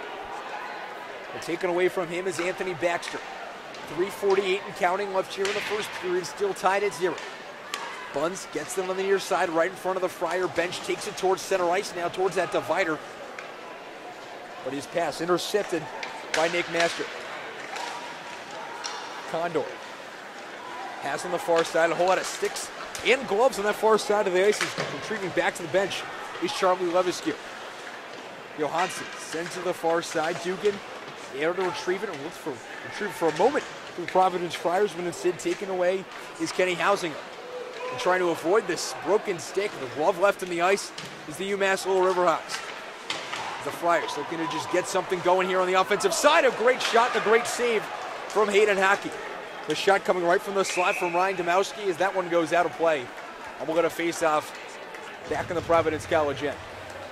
And taken away from him is Anthony Baxter. three forty-eight and counting left here in the first period, still tied at zero. Buns gets them on the near side, right in front of the Friar bench, takes it towards center ice, now towards that divider. But his pass intercepted by Nick Master. Condor has on the far side, a whole lot of sticks and gloves on that far side of the ice. He's retrieving back to the bench is Charlie Levesque. Johansson sends to the far side. Dugan able to retrieve it and looks for retrieve for a moment from Providence Friars, but instead taken away is Kenny Hausinger. And trying to avoid this broken stick, the glove left in the ice is the UMass-Lowell Riverhawks. The Friars looking to just get something going here on the offensive side. A great shot, a great save from Hayden Hockey. The shot coming right from the slot from Ryan Domowski as that one goes out of play. And we're going to face off back in the Providence College end.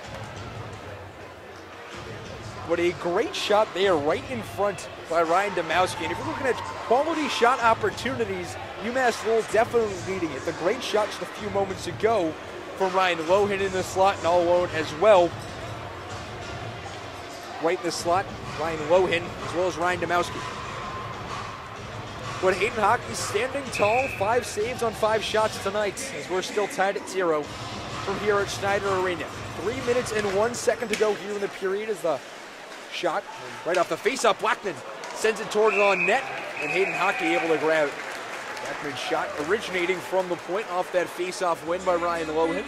But a great shot there right in front by Ryan Domowski. And if we're looking at quality shot opportunities, UMass-Lowell definitely leading it. The great shot just a few moments ago from Ryan Lohan in the slot and all alone as well. Right in the slot, Ryan Lohan as well as Ryan Domowski. But Hayden Hockey standing tall, five saves on five shots tonight as we're still tied at zero from here at Schneider Arena. Three minutes and one second to go here in the period as the shot right off the face-off. Blackman sends it towards on net, and Hayden Hockey able to grab it. Blackman's shot originating from the point off that face-off win by Ryan Lohan.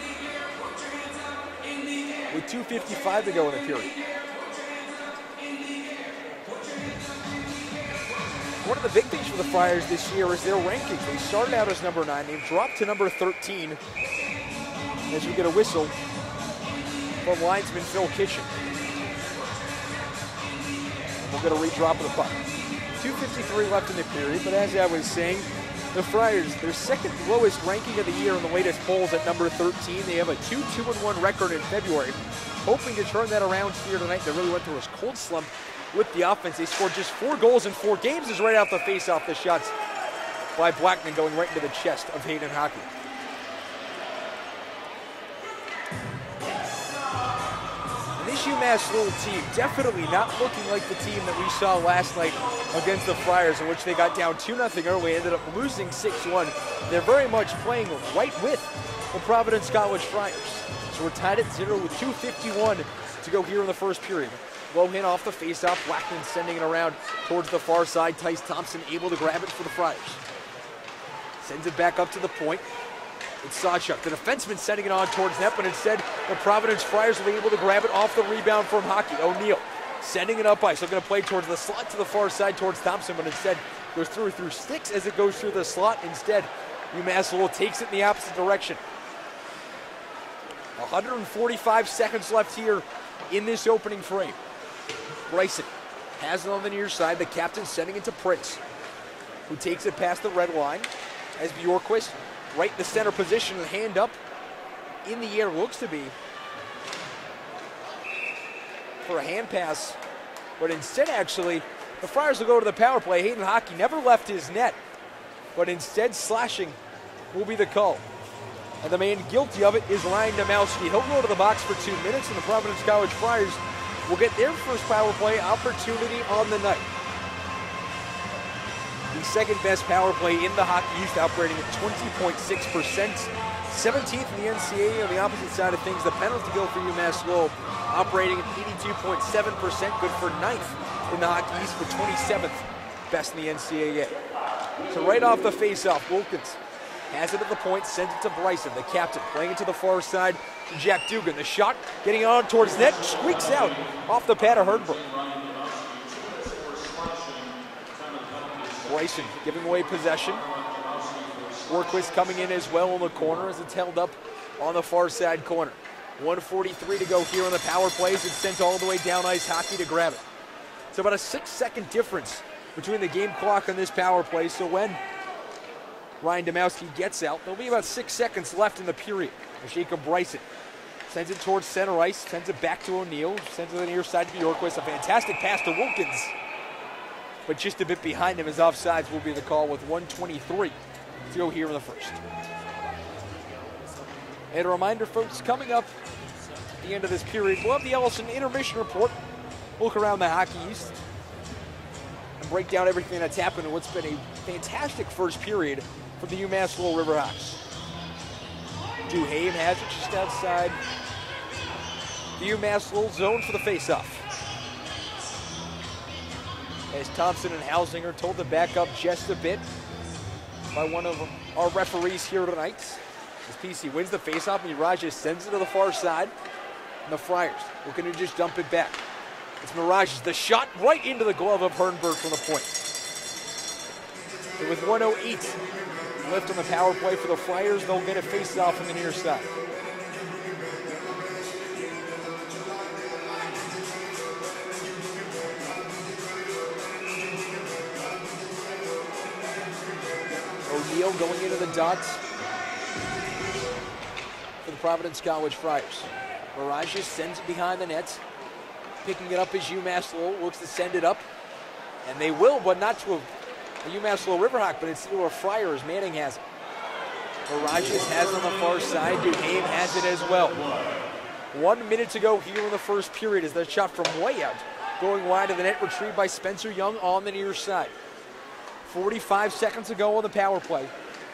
With two fifty-five to go in the period. One of the big things for the Friars this year is their rankings. They started out as number nine. They've dropped to number thirteen as we get a whistle from linesman Phil Kitchen. We'll get a redrop of the puck. two fifty-three left in the period, but as I was saying, the Friars, their second lowest ranking of the year in the latest polls at number thirteen. They have a two two one record in February. Hoping to turn that around here tonight. They really went through a cold slump with the offense. They scored just four goals in four games. Is right off the face-off. The shots by Blackman going right into the chest of Hayden Hockey. And this UMass-Lowell team definitely not looking like the team that we saw last night against the Friars, in which they got down two nothing early, ended up losing six one. They're very much playing right with the Providence College Friars. So we're tied at zero with two fifty-one to go here in the first period. Lohan off the faceoff. Blackman sending it around towards the far side. Tice Thompson able to grab it for the Friars. Sends it back up to the point. It's Sawchuk, the defenseman, sending it on towards net, but instead the Providence Friars will be able to grab it off the rebound from Hockey. O'Neal sending it up ice. They're going to play towards the slot to the far side towards Thompson, but instead goes through through sticks as it goes through the slot. Instead, UMass-Lowell takes it in the opposite direction. one hundred forty-five seconds left here in this opening frame. Bryson has it on the near side. The captain sending it to Prince, who takes it past the red line as Bjorkquist, right in the center position, with hand up in the air, looks to be for a hand pass, but instead actually the Friars will go to the power play. Hayden Hockey never left his net, but instead slashing will be the call. And the man guilty of it is Ryan Domowski. He'll go to the box for two minutes, and the Providence College Friars will get their first power play opportunity on the night. The second best power play in the Hockey East, operating at twenty point six percent. seventeenth in the N C A A. On the opposite side of things, the penalty kill for UMass-Lowell, operating at eighty-two point seven percent, good for ninth in the Hockey East, but twenty-seventh best in the N C A A. So right off the face-off, Wilkins has it at the point, sends it to Bryson, the captain, playing it to the far side to Jack Dugan. The shot getting on towards net, squeaks out off the pad of Herdberg. Bryson giving away possession. Bjorkquist coming in as well in the corner as it's held up on the far side corner. one forty-three to go here on the power plays. It's sent all the way down ice. Hockey to grab it. It's about a six-second difference between the game clock on this power play. So when Ryan Domowski gets out, there'll be about six seconds left in the period. Jacob Bryson sends it towards center ice, sends it back to O'Neill, sends it to the near side to Bjorkquist. A fantastic pass to Wilkins, but just a bit behind him as offsides will be the call with one twenty-three to go here in the first. And a reminder, folks, coming up at the end of this period, we'll have the L S N intermission report, look around the Hockey East, and break down everything that's happened in what's been a fantastic first period from the UMass-Lowell Riverhawks. Duhame has it just outside the UMass-Lowell zone for the face-off, as Thompson and Hausinger told to back up just a bit by one of our referees here tonight. As P C wins the face-off, Mirage sends it to the far side, and the Friars looking to just dump it back. It's Mirage's, the shot right into the glove of Hernberg from the point. So with one oh eight left on the power play for the Friars, they'll get a face-off from the near side. O'Neill going into the dots for the Providence College Friars. Mirage sends it behind the net. Picking it up as UMass-Lowell looks to send it up. And they will, but not to a, a UMass-Lowell Riverhawk, but it's to a Friars. Manning has it. Mirage has it on the far side. Duhame has it as well. One minute to go here in the first period as that shot from way out, going wide of the net, retrieved by Spencer Young on the near side. forty-five seconds to go on the power play.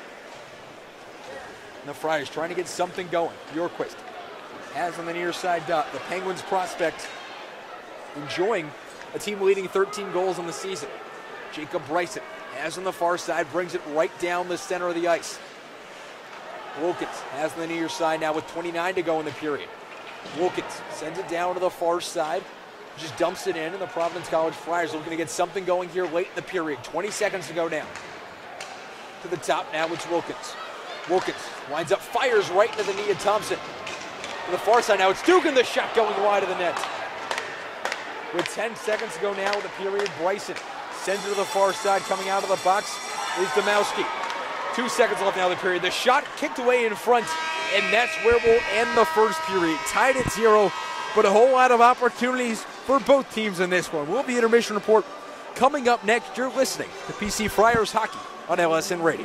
And the Friars trying to get something going. Bjorkquist has on the near side dot. The Penguins prospect enjoying a team leading thirteen goals on the season. Jacob Bryson has on the far side, brings it right down the center of the ice. Wilkins has on the near side now with twenty-nine to go in the period. Wilkins sends it down to the far side, just dumps it in, and the Providence College Friars looking to get something going here late in the period. twenty seconds to go down. To the top now, it's Wilkins. Wilkins winds up, fires right into the knee of Thompson. To the far side now, it's Dugan, the shot going wide of the net. With ten seconds to go now in the period, Bryson sends it to the far side. Coming out of the box is Domowski. Two seconds left now in the period. The shot kicked away in front, and that's where we'll end the first period. Tied at zero, but a whole lot of opportunities for both teams in this one. We'll have the intermission report coming up next. You're listening to P C Friars Hockey on L S N Radio.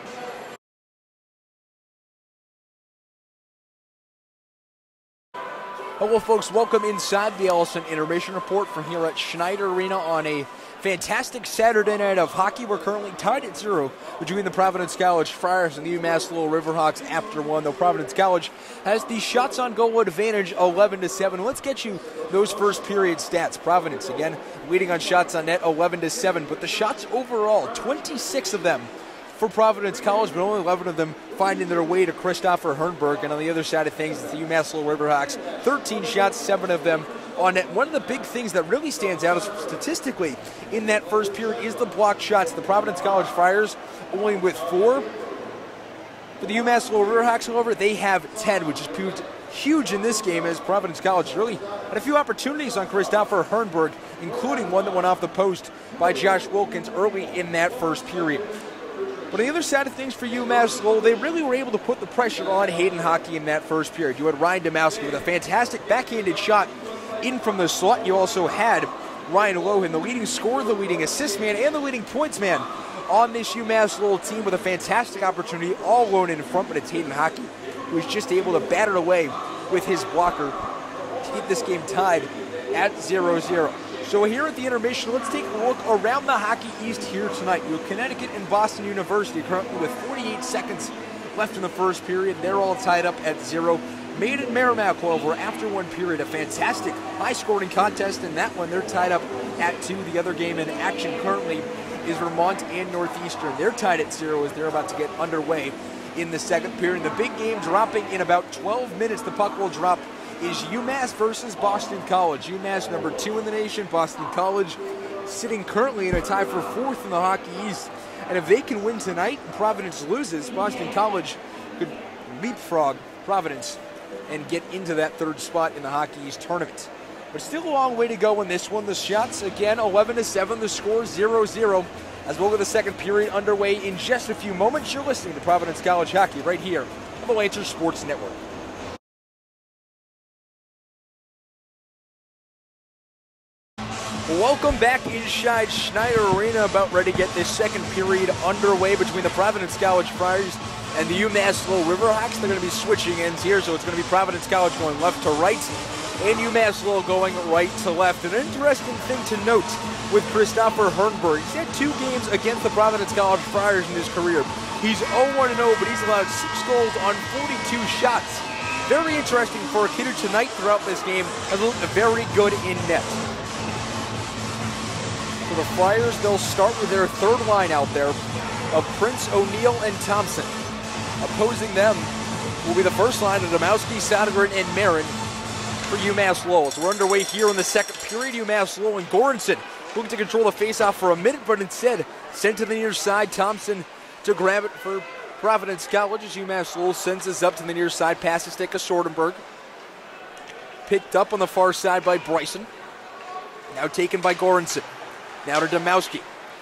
Hello, folks. Welcome inside the L S N intermission report from here at Schneider Arena on a fantastic Saturday night of hockey. We're currently tied at zero between the Providence College Friars and the UMass-Lowell Riverhawks after one, though Providence College has the shots on goal advantage eleven to seven. Let's get you those first period stats. Providence, again, leading on shots on net eleven to seven, but the shots overall, twenty-six of them for Providence College, but only eleven of them finding their way to Christopher Hernberg. And on the other side of things, it's the UMass-Lowell Riverhawks, thirteen shots, seven of them on net. One of the big things that really stands out statistically in that first period is the block shots. The Providence College Friars only with four. For the UMass-Lowell Riverhawks, however, they have ten, which is proved huge in this game, as Providence College really had a few opportunities on Christopher Hernberg, including one that went off the post by Josh Wilkins early in that first period. But on the other side of things for UMass-Lowell, they really were able to put the pressure on Hayden Hockey in that first period. You had Ryan Domowski with a fantastic backhanded shot in from the slot. You also had Ryan Lohan, the leading scorer, the leading assist man, and the leading points man on this UMass-Lowell team, with a fantastic opportunity all alone in front, but it's Hayden Hockey who was just able to batter away with his blocker to keep this game tied at zero zero. So here at the intermission, let's take a look around the Hockey East here tonight. You have Connecticut and Boston University currently with forty-eight seconds left in the first period. They're all tied up at zero. Maiden Merrimack, however, after one period, a fantastic high-scoring contest in that one. They're tied up at two. The other game in action currently is Vermont and Northeastern. They're tied at zero as they're about to get underway in the second period. The big game dropping in about twelve minutes. The puck will drop is UMass versus Boston College. UMass number two in the nation, Boston College sitting currently in a tie for fourth in the Hockey East. And if they can win tonight and Providence loses, Boston College could leapfrog Providence and get into that third spot in the Hockey East tournament. But still a long way to go in this one. The shots, again, eleven to seven. The score zero zero. As we'll get the second period underway in just a few moments. You're listening to Providence College Hockey right here on the Lancer Sports Network. Welcome back inside Schneider Arena. About ready to get this second period underway between the Providence College Friars and the UMass-Lowell Riverhawks. They're going to be switching ends here, so it's going to be Providence College going left to right and UMass-Lowell going right to left. An interesting thing to note with Christopher Hernberg, he's had two games against the Providence College Friars in his career. He's oh one oh, but he's allowed six goals on forty-two shots. Very interesting for a kid who tonight throughout this game has looked very good in net. For the Friars, they'll start with their third line out there of Prince, O'Neill, and Thompson. Opposing them will be the first line of Domowski, Sodergren, and Marin for UMass-Lowell. So we're underway here in the second period. UMass-Lowell and Goranson looking to control the faceoff for a minute, but instead sent to the near side. Thompson to grab it for Providence College as UMass-Lowell sends this up to the near side. Pass to stick of Sortenberg. Picked up on the far side by Bryson. Now taken by Goranson. Now to Domowski.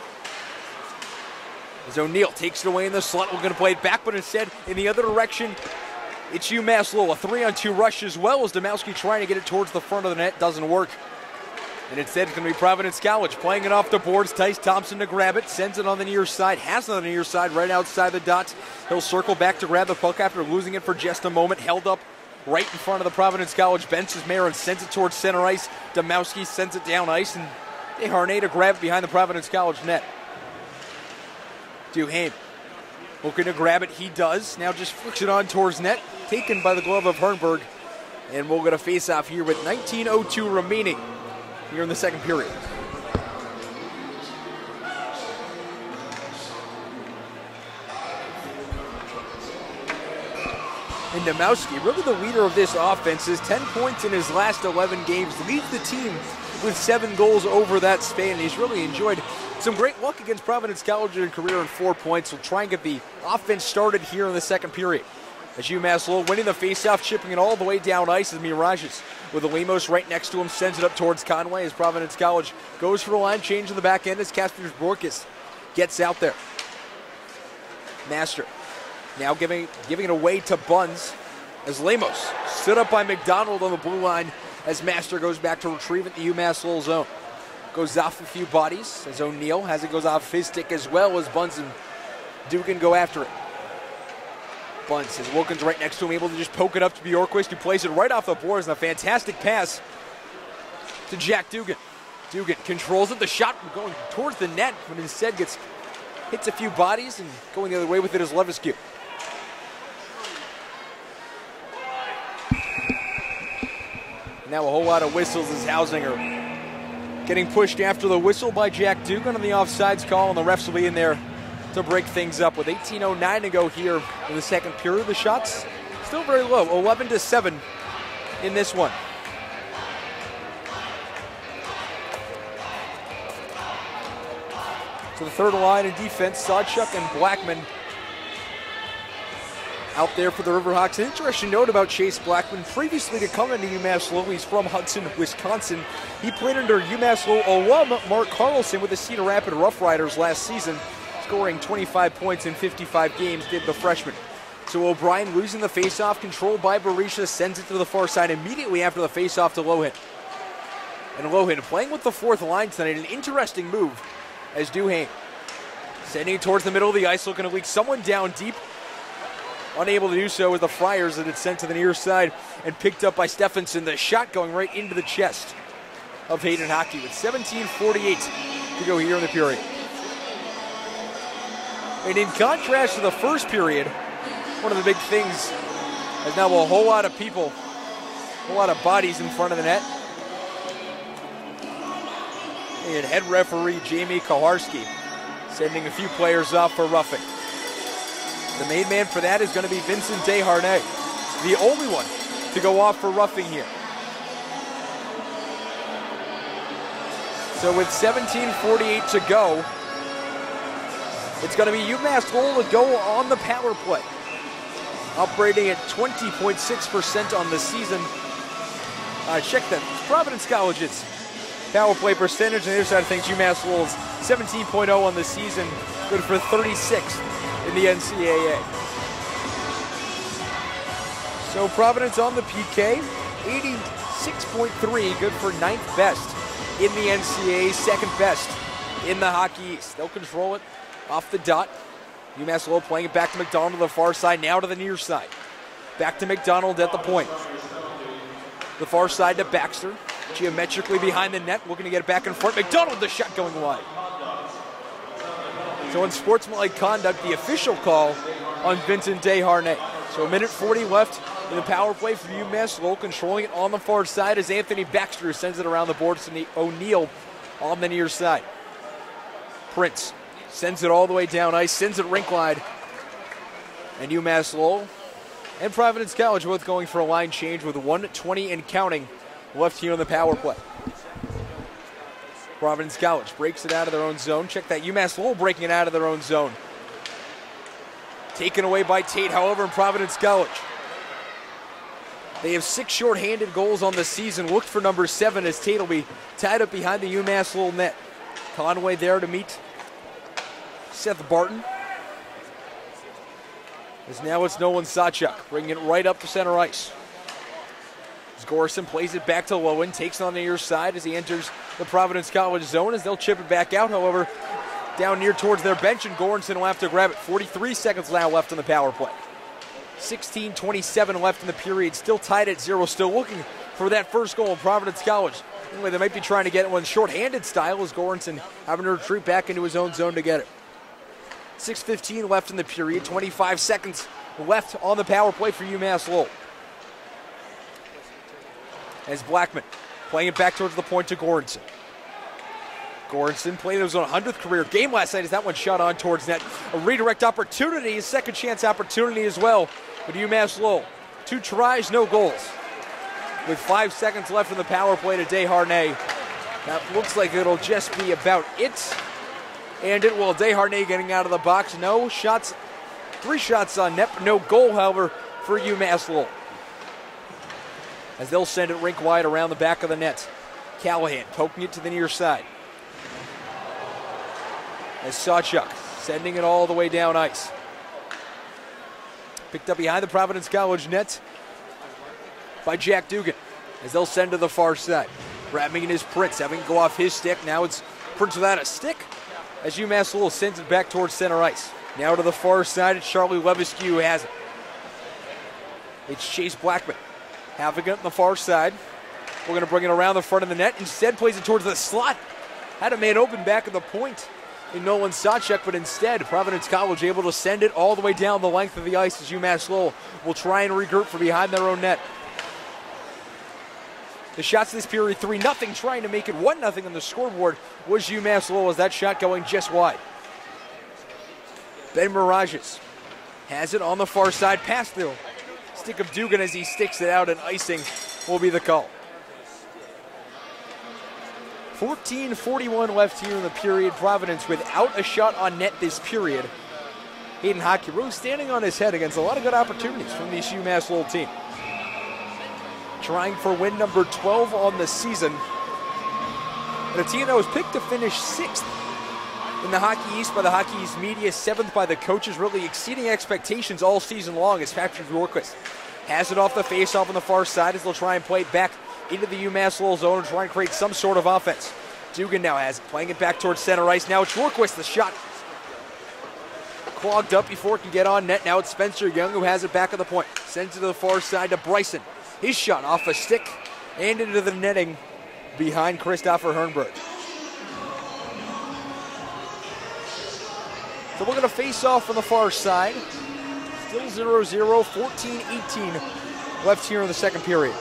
As O'Neill takes it away in the slot, we're going to play it back, but instead in the other direction, it's UMass-Lowell. A three on two rush as well as Domowski trying to get it towards the front of the net. Doesn't work. And instead it's going to be Providence College playing it off the boards. Tice Thompson to grab it. Sends it on the near side. Has it on the near side right outside the dots. He'll circle back to grab the puck after losing it for just a moment. Held up right in front of the Providence College bench as Marin sends it towards center ice. Domowski sends it down ice, and Desharnais to grab it behind the Providence College net. Duhame looking to grab it. He does. Now just flicks it on towards net. Taken by the glove of Hernberg. And we'll get a face-off here with nineteen oh two remaining here in the second period. And Domowski, really the leader of this offense, is ten points in his last eleven games, leads the team with seven goals over that span. He's really enjoyed some great luck against Providence College in a career in four points. We'll try and get the offense started here in the second period. As UMass-Lowell winning the faceoff, chipping it all the way down ice as Mirages with Lemos right next to him, sends it up towards Conway as Providence College goes for the line change in the back end as Kasper Borkis gets out there. Master now giving, giving it away to Buns as Lemos stood up by McDonald on the blue line as Master goes back to retrieve it in the UMass-Lowell zone. Goes off a few bodies as O'Neill has it goes off his stick as well as Buns and Dugan go after it. Buns as Wilkins right next to him, able to just poke it up to Bjorkquist, who plays it right off the boards, and a fantastic pass to Jack Dugan. Dugan controls it, the shot going towards the net, but instead gets hits a few bodies and going the other way with it is Levesque. Now a whole lot of whistles as Hausinger getting pushed after the whistle by Jack Dugan on the offsides call, and the refs will be in there to break things up with eighteen oh nine to go here in the second period. The shots still very low, eleven to seven in this one. for the third line in defense, Sawchuk and Blackman out there for the Riverhawks. An interesting note about Chase Blackman, previously to come into UMass-Lowell, he's from Hudson, Wisconsin. He played under UMass-Lowell alum Mark Carlson with the Cedar Rapids Rough Riders last season, scoring twenty-five points in fifty-five games, did the freshman. So O'Brien losing the faceoff, controlled by Berisha, sends it to the far side immediately after the faceoff to Lohan. And Lohan playing with the fourth line tonight, an interesting move as Duhane sending it towards the middle of the ice, looking to leak someone down deep. Unable to do so with the Friars, that it's sent to the near side and picked up by Stephenson. The shot going right into the chest of Hayden Hockey with seventeen forty-eight to go here in the period. And in contrast to the first period, one of the big things is now a whole lot of people, a whole lot of bodies in front of the net. And head referee Jamie Kowarski sending a few players off for roughing. The main man for that is going to be Vincent Desharnais, the only one to go off for roughing here. So with seventeen forty-eight to go, it's going to be UMass-Lowell to go on the power play. Operating at twenty point six percent on the season. Uh, check that, Providence College's power play percentage. On the other side of things, UMass-Lowell's seventeen point oh on the season, good for thirty-sixth in the N C double A. So Providence on the P K, eighty-six point three, good for ninth best in the N C double A, second best in the Hockey East. They'll control it off the dot. UMass-Lowell playing it back to McDonald to the far side, now to the near side. Back to McDonald at the point. The far side to Baxter, geometrically behind the net, looking to get it back in front. McDonald, the shot going wide. So in sportsmanlike conduct, the official call on Vincent Desharnais. So a minute forty left in the power play for UMass-Lowell, controlling it on the far side as Anthony Baxter sends it around the boards to O'Neill on the near side. Prince sends it all the way down ice, sends it rink wide. And UMass-Lowell and Providence College both going for a line change with one twenty and counting left here on the power play. Providence College breaks it out of their own zone. Check that, UMass-Lowell breaking it out of their own zone. Taken away by Tate, however, in Providence College. They have six shorthanded goals on the season. Looked for number seven as Tate will be tied up behind the UMass-Lowell net. Conway there to meet Seth Barton. As now it's Nolan Sawchuk, bringing it right up to center ice. Gorson plays it back to Lowen, takes it on the near side as he enters the Providence College zone as they'll chip it back out. However, down near towards their bench, and Goranson will have to grab it. forty-three seconds now left in the power play. sixteen twenty-seven left in the period, still tied at zero, still looking for that first goal in Providence College. Anyway, they might be trying to get one short-handed style as Goranson having to retreat back into his own zone to get it. six fifteen left in the period, twenty-five seconds left on the power play for UMass-Lowell. As Blackman playing it back towards the point to Goranson. Goranson played his own hundredth career game last night as that one shot on towards net. A redirect opportunity, a second chance opportunity as well. But UMass-Lowell, two tries, no goals. With five seconds left in the power play to Desharnais. That looks like it'll just be about it. And it will. Desharnais getting out of the box. No shots, three shots on net, but no goal, however, for UMass-Lowell. As they'll send it rink wide around the back of the net. Callahan poking it to the near side. As Sawchuk sending it all the way down ice. Picked up behind the Providence College net by Jack Dugan. As they'll send to the far side. Grabbing it is Prince, having to go off his stick. Now it's Prince without a stick. As UMass-Lowell sends it back towards center ice. Now to the far side, it's Charlie Levesque who has it. It's Chase Blackman. Having it on the far side. We're going to bring it around the front of the net. Instead plays it towards the slot. Had a man open back at the point in Nolan Sawchuk, but instead Providence College able to send it all the way down the length of the ice as UMass-Lowell will try and regroup from behind their own net. The shots this period, three nothing, trying to make it one nothing on the scoreboard was UMass-Lowell as that shot going just wide. Ben Mirages has it on the far side, past the stick of Dugan as he sticks it out, and icing will be the call. fourteen forty-one left here in the period. Providence without a shot on net this period. Hayden Hockey really standing on his head against a lot of good opportunities from this UMass-Lowell team. Trying for win number twelve on the season. And a team that was picked to finish sixth in the Hockey East by the Hockey East media, seventh by the coaches, really exceeding expectations all season long as Patrick Bjorkquist has it off the faceoff on the far side as they'll try and play it back into the UMass-Lowell zone and try and create some sort of offense. Dugan now has it, playing it back towards center ice. Now it's Bjorkquist, the shot clogged up before it can get on net. Now it's Spencer Young who has it back at the point. Sends it to the far side to Bryson. His shot off a stick and into the netting behind Christopher Hernberg. So we're going to face off on the far side. Still zero zero, fourteen eighteen left here in the second period.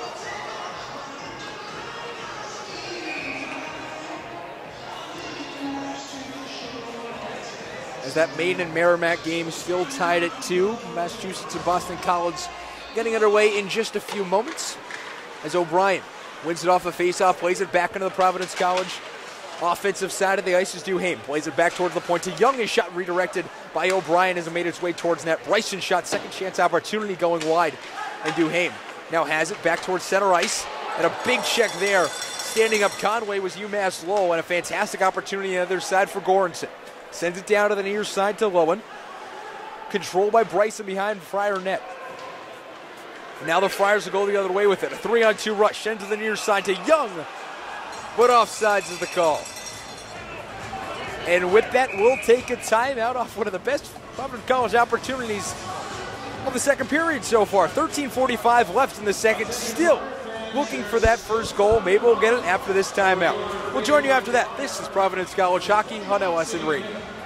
As that Maine and Merrimack game is still tied at two. Massachusetts and Boston College getting underway in just a few moments. As O'Brien wins it off a faceoff, plays it back into the Providence College offensive side of the ice is Duhaime. Plays it back towards the point to Young. His shot redirected by O'Brien as it made its way towards net. Bryson shot, second chance opportunity going wide. And Duhaime now has it back towards center ice. And a big check there. Standing up Conway was UMass-Lowell, and a fantastic opportunity on the other side for Goranson. Sends it down to the near side to Lowen. Controlled by Bryson behind Friar net. And now the Friars will go the other way with it. A three-on-two rush. Sends to the near side to Young. But offsides is the call. And with that, we'll take a timeout off one of the best Providence College opportunities of the second period so far. thirteen forty-five left in the second. Still looking for that first goal. Maybe we'll get it after this timeout. We'll join you after that. This is Providence College Hockey on L S N Radio.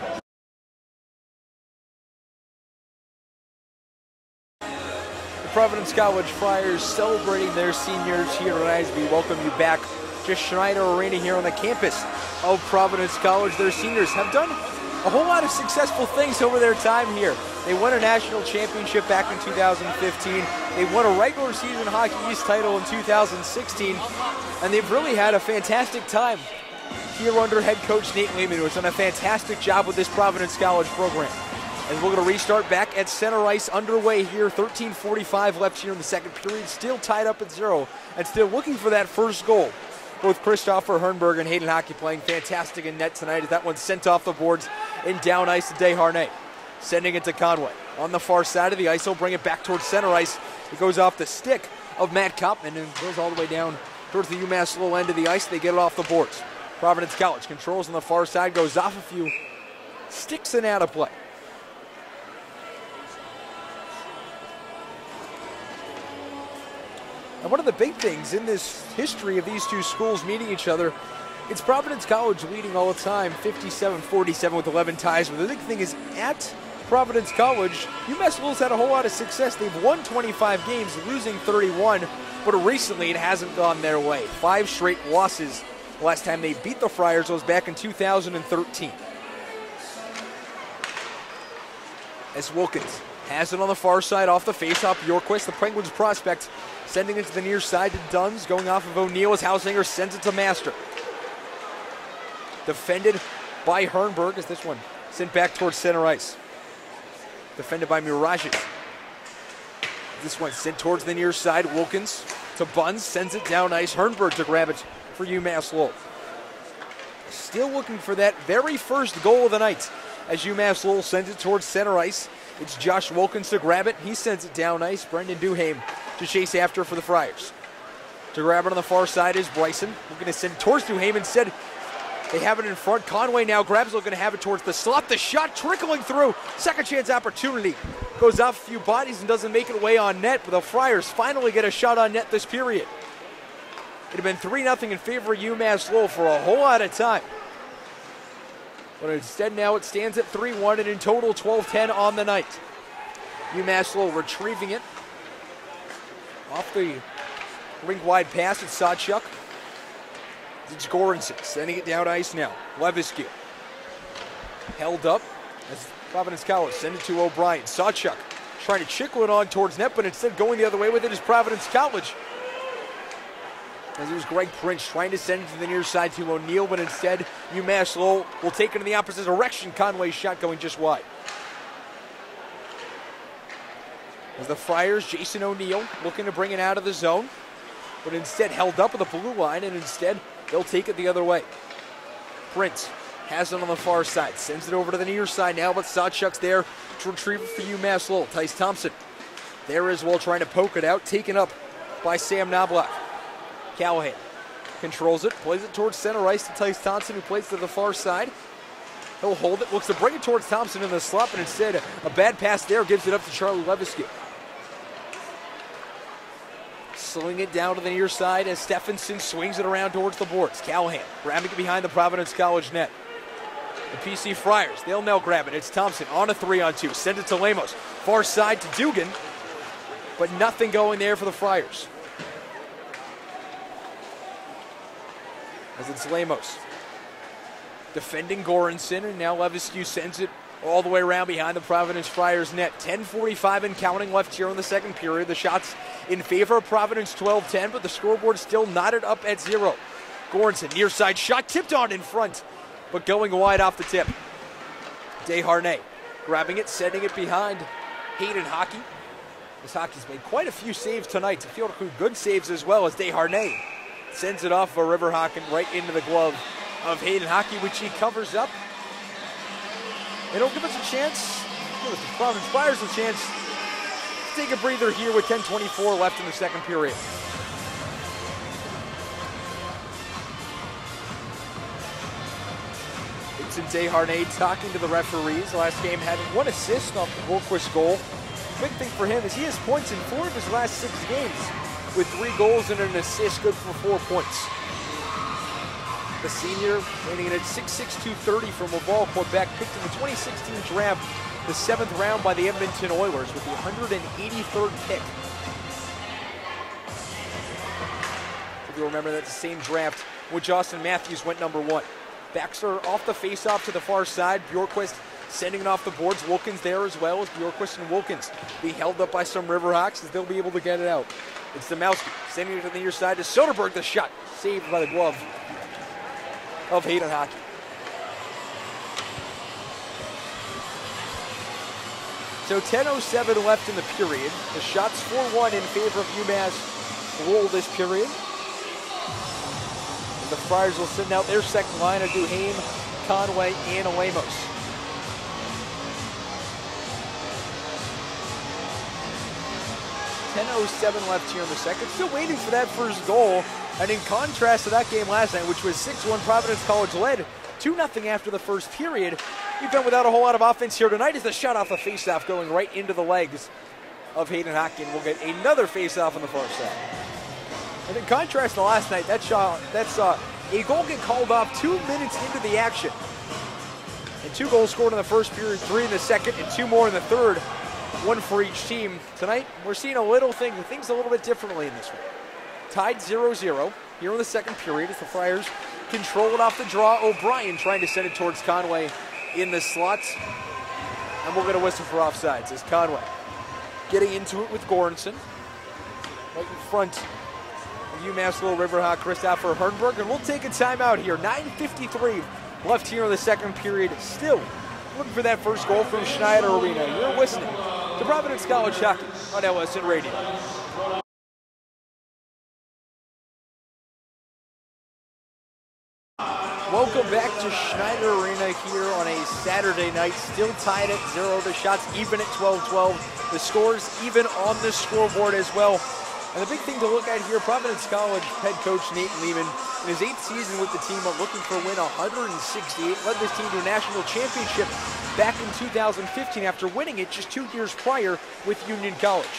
The Providence College Friars celebrating their seniors here tonight as we welcome you back to Schneider Arena here on the campus of Providence College. Their seniors have done a whole lot of successful things over their time here. They won a national championship back in two thousand fifteen. They won a regular season Hockey East title in two thousand sixteen. And they've really had a fantastic time here under head coach Nate Lehman, who has done a fantastic job with this Providence College program. And we're going to restart back at center ice underway here. thirteen forty-five left here in the second period. Still tied up at zero and still looking for that first goal. Both Christopher Hernberg and Hayden Hockey playing fantastic in net tonight as that one's sent off the boards and down ice to Desharnais. Sending it to Conway. On the far side of the ice, he'll bring it back towards center ice. It goes off the stick of Matt Kopman and goes all the way down towards the UMass-Lowell end of the ice. They get it off the boards. Providence College controls on the far side, goes off a few sticks and out of play. And one of the big things in this history of these two schools meeting each other, it's Providence College leading all the time, fifty-seven forty-seven with eleven ties. But the big thing is at Providence College, UMass-Lowell's had a whole lot of success. They've won twenty-five games, losing thirty-one, but recently it hasn't gone their way. Five straight losses. The last time they beat the Friars was back in two thousand thirteen. As Wilkins has it on the far side off the faceoff. Bjorkquist, the Penguins prospect, sending it to the near side to Duns, going off of O'Neill as Hausinger sends it to Master. Defended by Hernberg as this one sent back towards center ice. Defended by Mirages. This one sent towards the near side. Wilkins to Buns, sends it down ice. Hernberg to grab it for UMass-Lowell. Still looking for that very first goal of the night as UMass-Lowell sends it towards center ice. It's Josh Wilkins to grab it. He sends it down ice. Brendan Duhaime to chase after for the Friars. To grab it on the far side is Bryson. We're going to send it towards Duhaime. Instead, they have it in front. Conway now grabs it, looking to have it towards the slot. The shot trickling through. Second chance opportunity. Goes off a few bodies and doesn't make it away on net, but the Friars finally get a shot on net this period. It had been three nothing in favor of UMass-Lowell for a whole lot of time. But instead now it stands at three one and in total twelve ten on the night. UMass-Lowell retrieving it. Off the rink-wide pass at Sawchuk. It's Goranson sending it down ice now. Leviskill held up as Providence College send it to O'Brien. Sawchuk trying to chickle it on towards net, but instead going the other way with it is Providence College. As it was Greg Prince trying to send it to the near side to O'Neal, but instead UMass-Lowell will take it in the opposite direction. Conway's shot going just wide. As the Friars, Jason O'Neal looking to bring it out of the zone, but instead held up at the blue line, and instead they'll take it the other way. Prince has it on the far side, sends it over to the near side now, but Sawchuk's there to retrieve it for UMass-Lowell. Tice Thompson there as well, trying to poke it out, taken up by Sam Knobloch. Callahan controls it, plays it towards center ice to Tice Thompson, who plays to the far side. He'll hold it, looks to bring it towards Thompson in the slot, but instead a bad pass there gives it up to Charlie Leviski. Slinging it down to the near side as Stephenson swings it around towards the boards. Callahan grabbing it behind the Providence College net. The P C Friars, they'll now grab it. It's Thompson on a three on two. Send it to Lemos. Far side to Dugan, but nothing going there for the Friars. As it's Lemos defending Goranson, and now Leviscu sends it all the way around behind the Providence Friars net. ten forty-five and counting left here in the second period. The shots in favor of Providence twelve ten, but the scoreboard still knotted up at zero. Goranson, near side shot, tipped on in front, but going wide off the tip. Desharnais grabbing it, sending it behind Hayden Hockey. This Hockey's made quite a few saves tonight. To field crew good saves as well, as Desharnais sends it off for Riverhawks and right into the glove of Hayden Hockey, which he covers up. It'll give us a chance, give us the Providence Friars a chance to take a breather here with ten twenty-four left in the second period. Vincent Desharnais talking to the referees. Last game had one assist off the Volquist goal. Big thing for him is he has points in four of his last six games, with three goals and an assist, good for four points. The senior landing at six six, two thirty from Laval, Quebec, picked in the twenty sixteen draft, the seventh round by the Edmonton Oilers with the one hundred eighty-third pick. If you remember, that's the same draft which Austin Matthews went number one. Baxter off the face-off to the far side. Bjorkquist sending it off the boards. Wilkins there as well, as Bjorkquist and Wilkins being held up by some Riverhawks as they'll be able to get it out. It's Demowski sending it to the near side to Soderberg. The shot saved by the glove of Hayden Hockey. So ten oh seven left in the period. The shots four one in favor of UMass-Lowell this period. And the Friars will send out their second line of Duhame, Conway, and Lemos. ten oh seven left here in the second. Still waiting for that first goal. And in contrast to that game last night, which was six one, Providence College led two nothing after the first period, we've been without a whole lot of offense here tonight as the shot off the faceoff going right into the legs of Hayden Hockey. We'll get another faceoff on the far side. And in contrast to last night, that shot, that's uh, a goal get called off two minutes into the action. And two goals scored in the first period, three in the second, and two more in the third. One for each team. Tonight, we're seeing a little thing, things a little bit differently in this one. Tied zero zero here in the second period as the Friars control it off the draw. O'Brien trying to send it towards Conway in the slots. And we'll get a whistle for offsides as Conway getting into it with Goranson. Right in front of UMass-Lowell Riverhawk Christopher Hernberg. And we'll take a timeout here. nine fifty-three left here in the second period. Still looking for that first goal from Schneider Arena. You're listening to Providence College Hockey on L S N Radio. Welcome back to Schneider Arena here on a Saturday night. Still tied at zero. The shots even at twelve twelve. The scores even on the scoreboard as well. And the big thing to look at here, Providence College head coach Nate Lehman, in his eighth season with the team, are looking for a win one hundred sixty-eight. Led this team to a national championship back in two thousand fifteen after winning it just two years prior with Union College.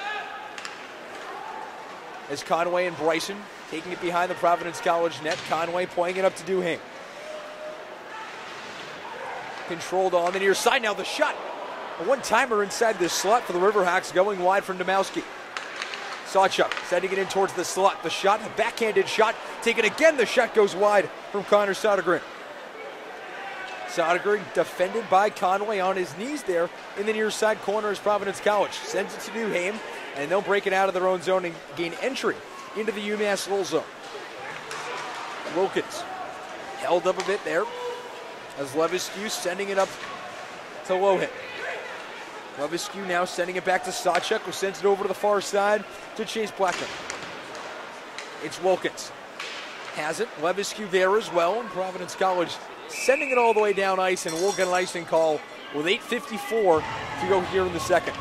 As Conway and Bryson taking it behind the Providence College net. Conway playing it up to Duhame. Controlled on the near side. Now the shot. A one-timer inside the slot for the Riverhawks, going wide from Demowski. Sawchuk sending it in towards the slot. The shot, a backhanded shot. Taken again. The shot goes wide from Connor Sodergren. Sodergren defended by Conway on his knees there in the near side corner as Providence College sends it to Duhame, and they'll break it out of their own zone and gain entry into the UMass-Lowell zone. Wilkins held up a bit there as Levesque sending it up to Lohan. Levesque now sending it back to Sawchuk, who sends it over to the far side to Chase Blackman. It's Wilkins. Has it. Levesque there as well, and Providence College sending it all the way down ice, and we'll get an icing call with eight fifty-four to go here in the second.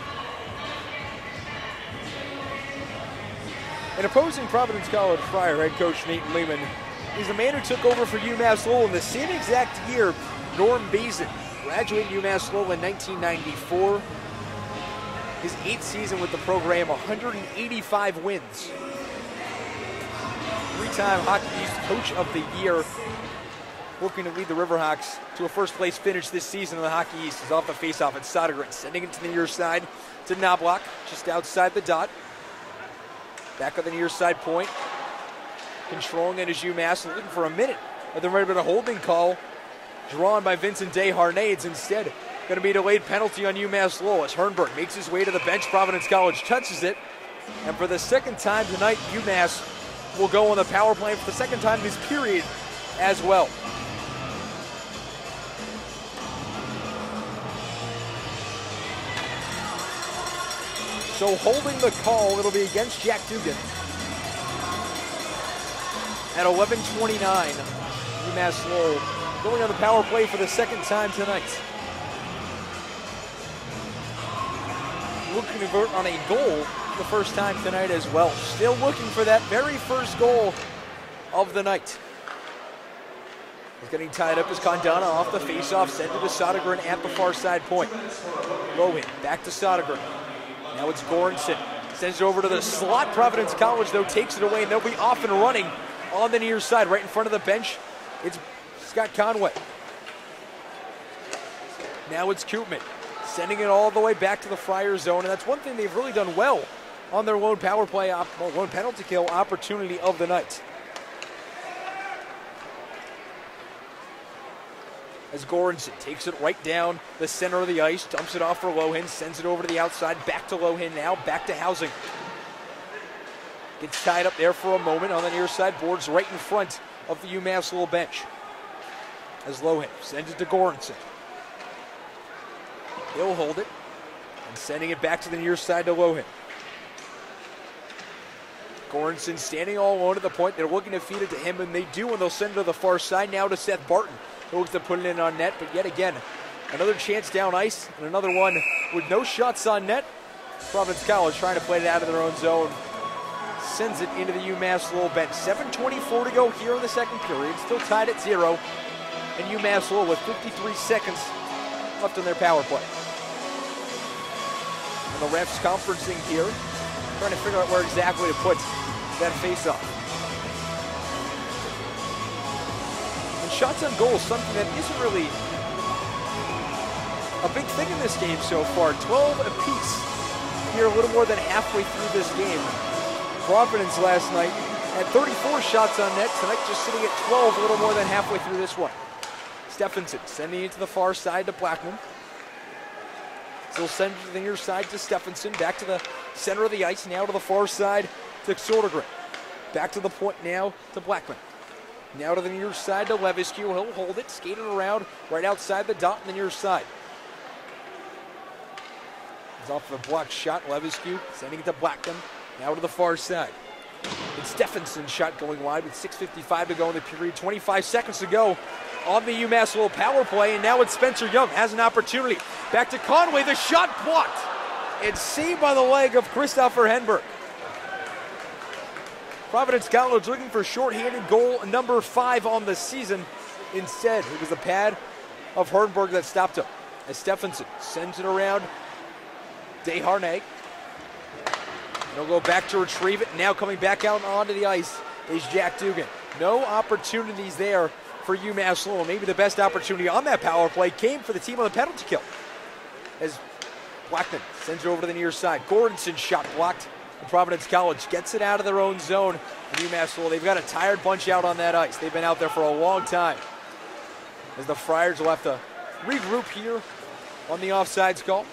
An opposing Providence College Friar head coach Nate Lehman is the man who took over for UMass-Lowell in the same exact year. Norm Bazin graduated UMass-Lowell in nineteen ninety-four. His eighth season with the program, one hundred eighty-five wins. Three-time Hockey East Coach of the Year, looking to lead the Riverhawks to a first-place finish this season in the Hockey East. Is off the face-off at Sodergren, sending it to the near side to Knobloch, just outside the dot. Back on the near side point, controlling it is UMass, looking for a minute. But there might have been a holding call drawn by Vincent Desharnais. Instead, going to be a delayed penalty on UMass-Lowell as Hernberg makes his way to the bench. Providence College touches it. And for the second time tonight, UMass will go on the power play for the second time this period as well. So holding the call, it'll be against Jack Dugan. At eleven twenty-nine, UMass-Lowell going on the power play for the second time tonight. Looking to convert on a goal for the first time tonight as well. Still looking for that very first goal of the night. He's getting tied up as Condana off the face-off, sent to the Sodergren at the far side point. Lohan back to Sodergren. Now it's Goranson. Sends it over to the slot. Providence College, though, takes it away, and they'll be off and running on the near side. Right in front of the bench, it's Scott Conway. Now it's Koopman, sending it all the way back to the Friars zone, and that's one thing they've really done well on their lone power play, op well, lone penalty kill opportunity of the night. As Goranson takes it right down the center of the ice, dumps it off for Lohan, sends it over to the outside, back to Lohan now, back to Housing. Gets tied up there for a moment on the near side, boards right in front of the UMass-Lowell bench. As Lohan sends it to Goranson. He'll hold it, and sending it back to the near side to Lohan. Goranson standing all alone at the point. They're looking to feed it to him, and they do, and they'll send it to the far side now to Seth Barton. He'll look to put it in on net, but yet again, another chance down ice, and another one with no shots on net. Providence College trying to play it out of their own zone. Sends it into the UMass-Lowell bench. seven twenty-four to go here in the second period. Still tied at zero. And UMass-Lowell with fifty-three seconds left on their power play. And the refs conferencing here, trying to figure out where exactly to put that face-off. And shots on goal is something that isn't really a big thing in this game so far. twelve apiece here, a little more than halfway through this game. Providence last night had thirty-four shots on net. Tonight just sitting at twelve, a little more than halfway through this one. Stephenson sending it to the far side to Blackman. Still send it to the near side to Stephenson. Back to the center of the ice, now to the far side to Sodergren. Back to the point now to Blackman. Now to the near side to Levesque. He'll hold it, skate it around right outside the dot on the near side. It's off the blocked shot. Levesque sending it to Blackman. Now to the far side. It's Stephenson's shot going wide with six fifty-five to go in the period. twenty-five seconds to go on the UMass-Lowell power play, and now it's Spencer Young has an opportunity. Back to Conway, the shot blocked. It's saved by the leg of Christopher Henberg. Providence College looking for shorthanded goal number five on the season. Instead, it was the pad of Hernberg that stopped him. As Stephenson sends it around Desharnais. He'll go back to retrieve it. Now coming back out onto the ice is Jack Dugan. No opportunities there for UMass-Lowell. Maybe the best opportunity on that power play came for the team on the penalty kill. As Blackman sends it over to the near side. Goranson's shot blocked. And Providence College gets it out of their own zone. And UMass-Lowell, they've got a tired bunch out on that ice. They've been out there for a long time. As the Friars will have to regroup here on the offsides call.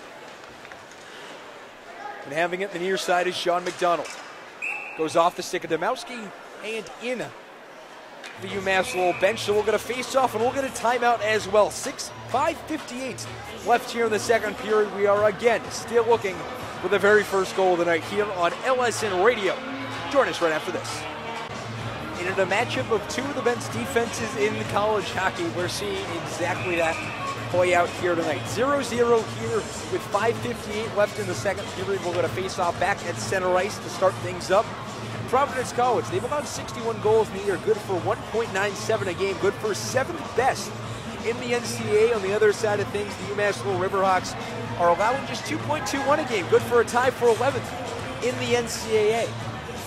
And having it the near side is Sean McDonald. Goes off the stick of Domowski and in the UMass-Lowell bench, so we'll get a face-off and we'll get a timeout as well. six, five fifty-eight left here in the second period. We are again still looking for the very first goal of the night here on L S N Radio. Join us right after this. In a matchup of two of the best defenses in college hockey, we're seeing exactly that play out here tonight. zero zero here with five fifty-eight left in the second period. We'll get a face-off back at center ice to start things up. Providence College, they've allowed sixty-one goals in the year, good for one point nine seven a game, good for seventh best in the N C A A. On the other side of things, the UMass-Lowell Riverhawks are allowing just two point two one a game, good for a tie for eleventh in the N C A A.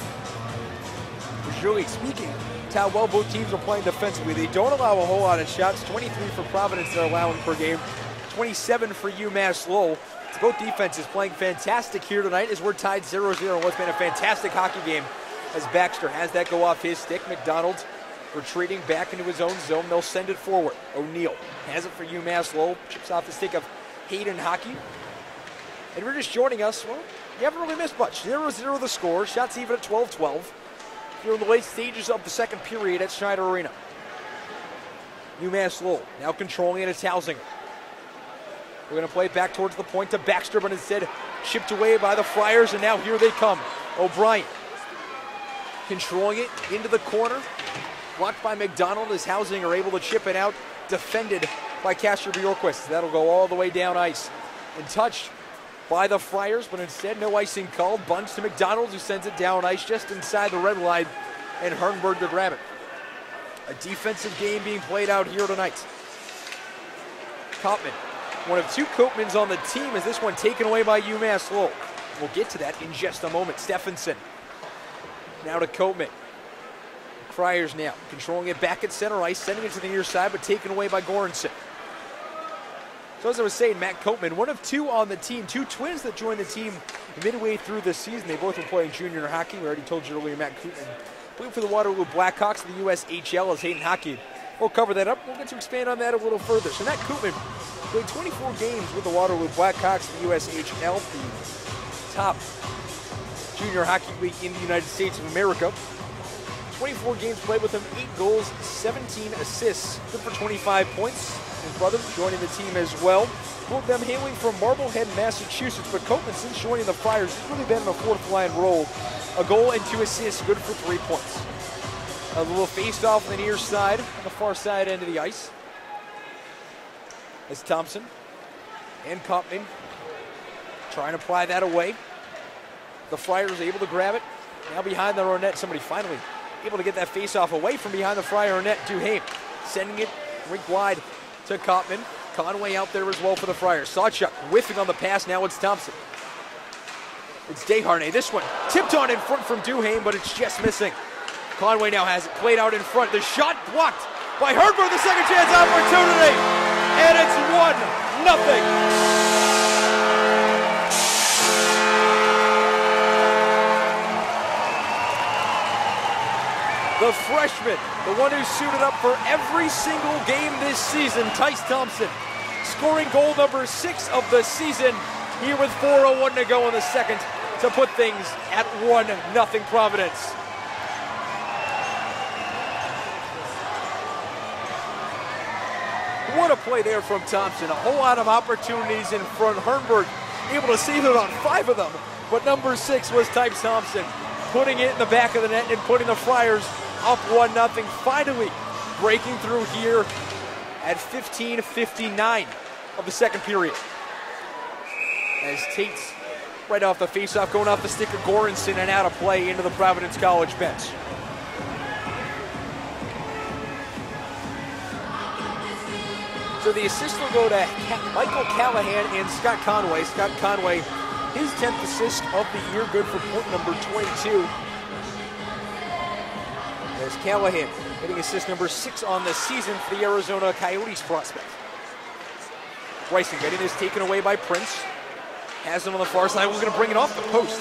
Really speaking to how well both teams are playing defensively, they don't allow a whole lot of shots. twenty-three for Providence they're allowing per game, twenty-seven for UMass-Lowell. Both defenses playing fantastic here tonight as we're tied zero zero. What's been a fantastic hockey game as Baxter has that go off his stick. McDonald retreating back into his own zone. They'll send it forward. O'Neill has it for UMass-Lowell. Chips off the stick of Hayden Hockey. And if you're just joining us, well, you haven't really missed much. zero zero the score. Shots even at twelve twelve. Here in the late stages of the second period at Schneider Arena. UMass-Lowell now controlling it. It's Hausinger. We're going to play it back towards the point to Baxter, but instead chipped away by the Friars, and now here they come. O'Brien controlling it into the corner. Blocked by McDonald as Hausinger are able to chip it out. Defended by Castor Bjorkquist. That'll go all the way down ice. And touched by the Friars, but instead no icing called. Bunch to McDonald, who sends it down ice just inside the red line, and Hernberg to grab it. A defensive game being played out here tonight. Kopman, one of two Kopmans on the team, as this one taken away by UMass-Lowell. We'll get to that in just a moment. Stephenson now to Kopman. Friars now controlling it back at center ice, sending it to the near side, but taken away by Goranson. So as I was saying, Matt Kopman, one of two on the team, two twins that joined the team midway through the season. They both were playing junior hockey. We already told you earlier, Matt Kopman playing for the Waterloo Blackhawks in the U S H L as Hayden Hockey. We'll cover that up. We'll get to expand on that a little further. So Matt Kopman played twenty-four games with the Waterloo Blackhawks in the U S H L, the top junior hockey league in the United States of America. twenty-four games played with him, eight goals, seventeen assists, good for twenty-five points. His brother joining the team as well. Both of them hailing from Marblehead, Massachusetts, but Kopman, since joining the Friars, has really been in a fourth line role. A goal and two assists, good for three points. A little face-off on the near side, on the far side end of the ice. As Thompson and Kopman trying to pry that away. The Friars able to grab it. Now behind their own net, somebody finally able to get that face-off away from behind the Friar net. Duhame sending it rink wide to Kopman. Conway out there as well for the Friars. Sawchuk whiffing on the pass. Now it's Thompson. It's Desharnais. This one tipped on in front from Duhame, but it's just missing. Conway now has it played out in front. The shot blocked by Hernberg. The second chance opportunity. And it's one nothing. The freshman, the one who suited up for every single game this season, Tice Thompson, scoring goal number six of the season here with four oh one to go in the second to put things at one nothing Providence. What a play there from Thompson. A whole lot of opportunities in front. Hernberg able to save it on five of them, but number six was Tice Thompson, putting it in the back of the net and putting the Friars up one nothing, finally breaking through here at fifteen fifty-nine of the second period. As Tate's right off the faceoff, going off the stick of Goranson and out of play into the Providence College bench. So the assists will go to Michael Callahan and Scott Conway. Scott Conway, his tenth assist of the year, good for point number twenty-two. As Callahan getting assist number six on the season for the Arizona Coyotes prospect. Bryson getting this taken away by Prince. Has him on the far side. We're going to bring it off the post.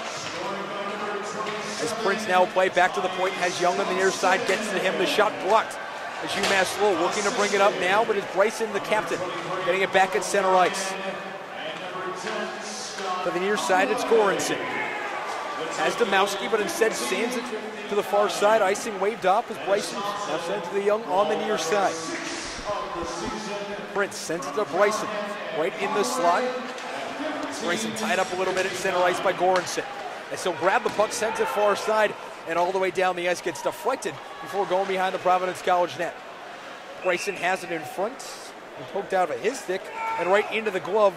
As Prince now play back to the point, has Young on the near side, gets to him. The shot blocked. As UMass-Lowell looking to bring it up now, but it's Bryson, the captain, getting it back at center ice. To the near side, it's Goranson. Has Domowski, but instead sands it to the far side. Icing waved off as Bryson now sends to the young on the near side. Prince sends it to Bryson, right in the slot. Bryson tied up a little bit at center ice by Goranson. And so grab the puck, sends it far side, and all the way down the ice, gets deflected before going behind the Providence College net. Bryson has it in front and poked out of his stick and right into the glove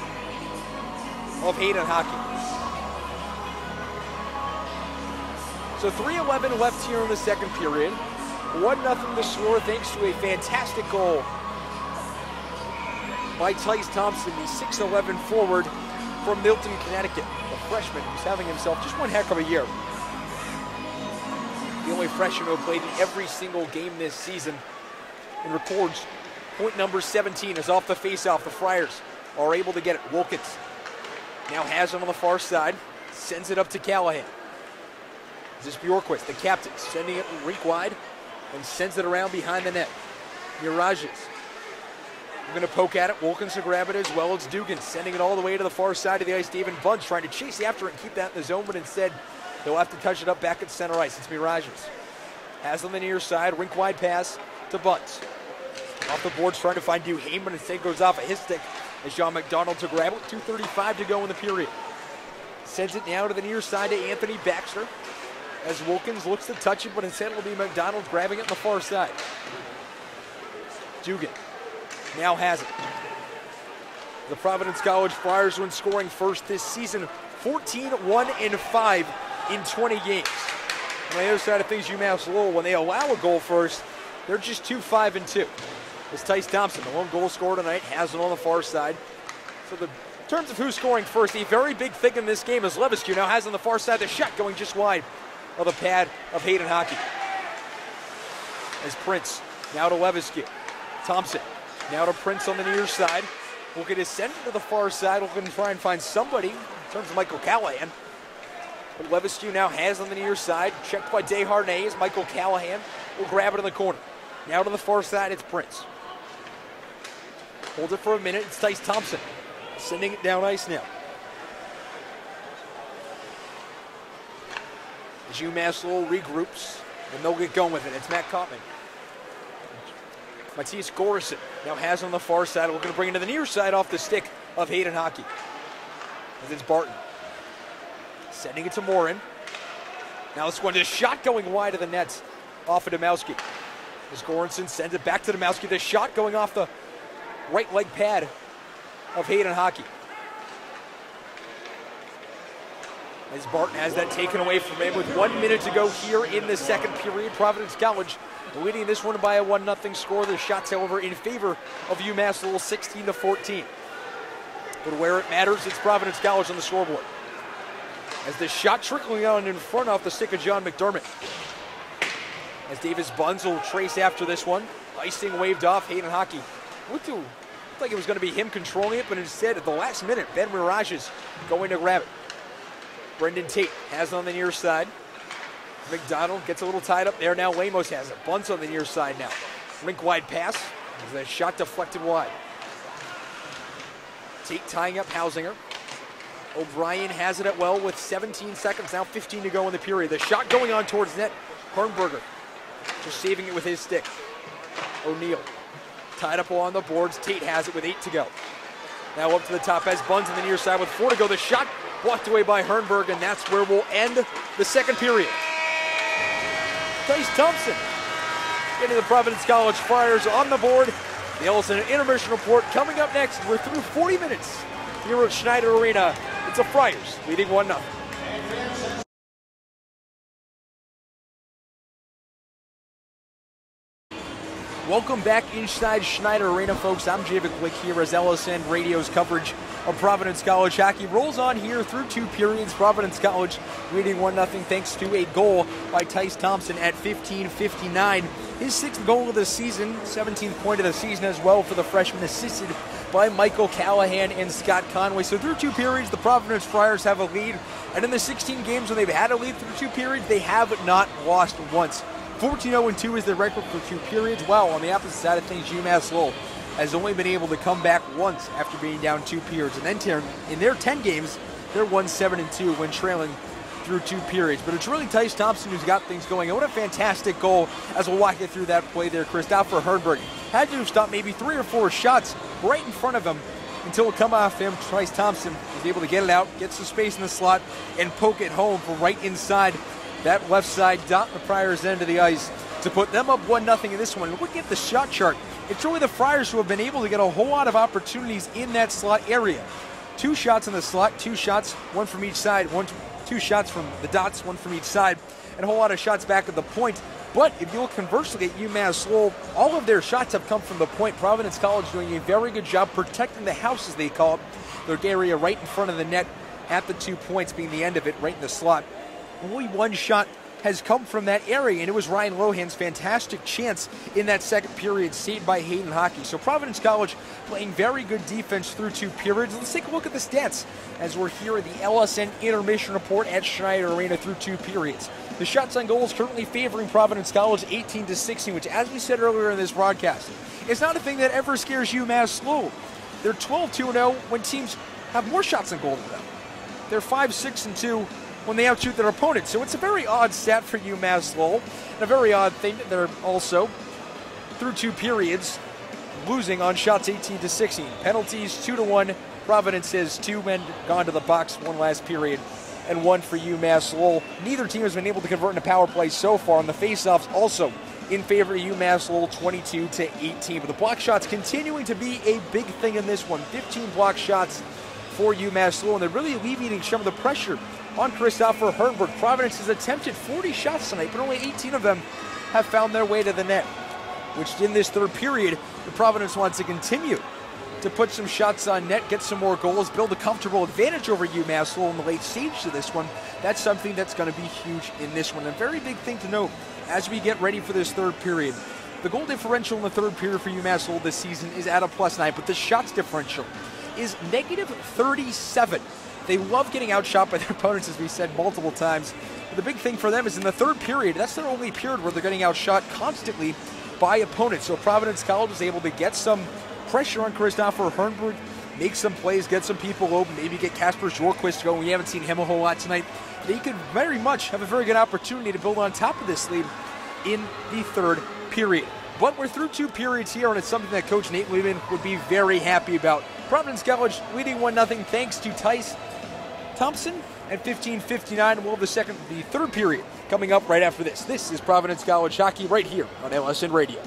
of Hayden Hockey. So three eleven left here in the second period. one nothing to score thanks to a fantastic goal by Tice Thompson, the six eleven forward from Milton, Connecticut. A freshman who's having himself just one heck of a year. The only freshman who played in every single game this season and records point number seventeen is off the faceoff. The Friars are able to get it. Wilkins now has it on the far side, sends it up to Callahan. This is Bjorkquist, the captain, sending it rink wide and sends it around behind the net. Mirages. We're going to poke at it. Wilkins to grab it as well as Dugan, sending it all the way to the far side of the ice. David Bunch trying to chase after it and keep that in the zone, but instead they'll have to touch it up back at center ice. It's Mirages. Has on the near side, rink wide pass to Bunch. Off the boards trying to find Hugh Heyman, instead goes off of his stick as John McDonald to grab it. two thirty-five to go in the period. Sends it now to the near side to Anthony Baxter as Wilkins looks to touch it, but instead it'll be McDonald grabbing it on the far side. Dugan now has it. The Providence College Friars, when scoring first this season, fourteen one and five in twenty games. On the other side of things, UMass-Lowell, when they allow a goal first, they're just two five and two. As Tice Thompson, the lone goal scorer tonight, has it on the far side. So the, in terms of who's scoring first, a very big thing in this game is Levesque now has on the far side the shot going just wide of the pad of Hayden Hockey. As Prince now to Levesque. Thompson now to Prince on the near side. We'll get his send to the far side. We're going to try and find somebody in terms of Michael Callahan. But Levesque now has on the near side. Checked by Desharnais as Michael Callahan will grab it in the corner. Now to the far side, it's Prince. Hold it for a minute. It's Tice Thompson sending it down ice now. As UMass-Lowell regroups, and they'll get going with it. It's Matt Kottman. Matthias Gorison now has on the far side. We're going to bring it to the near side off the stick of Hayden Hockey. As it's Barton. Sending it to Morin. Now this one, just shot going wide of the nets off of Domowski. As Goranson sends it back to Domowski. The shot going off the right leg pad of Hayden Hockey. As Barton has that taken away from him with one minute to go here in the second period. Providence College leading this one by a one nothing score. The shots, however, in favor of UMass-Lowell, sixteen to fourteen. But where it matters, it's Providence College on the scoreboard. As the shot trickling on in front off the stick of John McDermott. As Davis Bunz will trace after this one. Icing waved off. Hayden Hockey looked, to, looked like it was going to be him controlling it, but instead at the last minute, Ben Mirages going to grab it. Brendan Tate has it on the near side. McDonald gets a little tied up there. Now Lemos has it. Bunts on the near side now. Rink wide pass. As that shot deflected wide. Tate tying up Hausinger. O'Brien has it at well with seventeen seconds, now fifteen to go in the period. The shot going on towards net. Hornberger just saving it with his stick. O'Neal tied up along the boards. Tate has it with eight to go. Now up to the top as Bunz on the near side with four to go. The shot blocked away by Hernberg, and that's where we'll end the second period. Tice Thompson getting the Providence College Friars on the board. The L S N intermission report coming up next. We're through forty minutes here at Schneider Arena. It's the Friars leading one nothing. Welcome back inside Schneider Arena, folks. I'm Javid Glick here as L S N Radio's coverage of Providence College hockey rolls on here through two periods. Providence College leading one nothing thanks to a goal by Tice Thompson at fifteen fifty-nine. His sixth goal of the season, seventeenth point of the season as well for the freshman, assisted by Michael Callahan and Scott Conway. So through two periods, the Providence Friars have a lead. And in the sixteen games when they've had a lead through two periods, they have not lost once. fourteen oh two is their record for two periods. Well, on the opposite side of things, UMass-Lowell has only been able to come back once after being down two periods. And then in their ten games, they're one seven and two when trailing through two periods. But it's really Tice Thompson who's got things going. And what a fantastic goal as we'll walk you through that play there. Christopher Hernberg had to have stopped maybe three or four shots right in front of him until it come off him. Tice Thompson was able to get it out, get some space in the slot, and poke it home from right inside that left side dot in the Friars' end of the ice to put them up one nothing in this one. Looking at the shot chart, it's really the Friars who have been able to get a whole lot of opportunities in that slot area. Two shots in the slot, two shots, one from each side, one, two shots from the dots, one from each side, and a whole lot of shots back at the point. But if you look conversely at UMass-Lowell, all of their shots have come from the point. Providence College doing a very good job protecting the house, as they call it. Their area right in front of the net at the two points being the end of it, right in the slot. Only one shot has come from that area, and it was Ryan Lohan's fantastic chance in that second period, saved by Hayden Hockey. So Providence College playing very good defense through two periods. Let's take a look at the stats as we're here at the L S N intermission report at Schneider Arena through two periods. The shots on goal is currently favoring Providence College eighteen to sixteen, which, as we said earlier in this broadcast, is not a thing that ever scares UMass-Lowell. They're twelve two and oh when teams have more shots on goal than them. They're five six and two when they outshoot their opponents. So it's a very odd stat for UMass-Lowell, and a very odd thing that they're also, through two periods, losing on shots eighteen to sixteen. Penalties two to one. Providence has two men gone to the box, one last period, and one for UMass-Lowell. Neither team has been able to convert into power play so far, and the faceoffs also in favor of UMass-Lowell, twenty-two to eighteen. But the block shots continuing to be a big thing in this one. fifteen block shots for UMass-Lowell, and they're really alleviating some of the pressure on Christopher Hernberg. Providence has attempted forty shots tonight, but only eighteen of them have found their way to the net, which in this third period, the Providence wants to continue to put some shots on net, get some more goals, build a comfortable advantage over UMass-Lowell in the late stage to this one. That's something that's going to be huge in this one. A very big thing to note as we get ready for this third period. The goal differential in the third period for UMass-Lowell this season is at a plus nine, but the shots differential is negative thirty-seven. They love getting outshot by their opponents, as we said multiple times. But the big thing for them is in the third period, that's their only period where they're getting outshot constantly by opponents. So Providence College is able to get some pressure on Christopher Hernberg, make some plays, get some people open, maybe get Kasper Jorquist going. We haven't seen him a whole lot tonight. They could very much have a very good opportunity to build on top of this lead in the third period. But we're through two periods here, and it's something that Coach Nate Lehman would be very happy about. Providence College leading one nothing thanks to Tice Thompson at fifteen fifty-nine. We'll have the second, the third period coming up right after this. This is Providence College hockey right here on L S N Radio.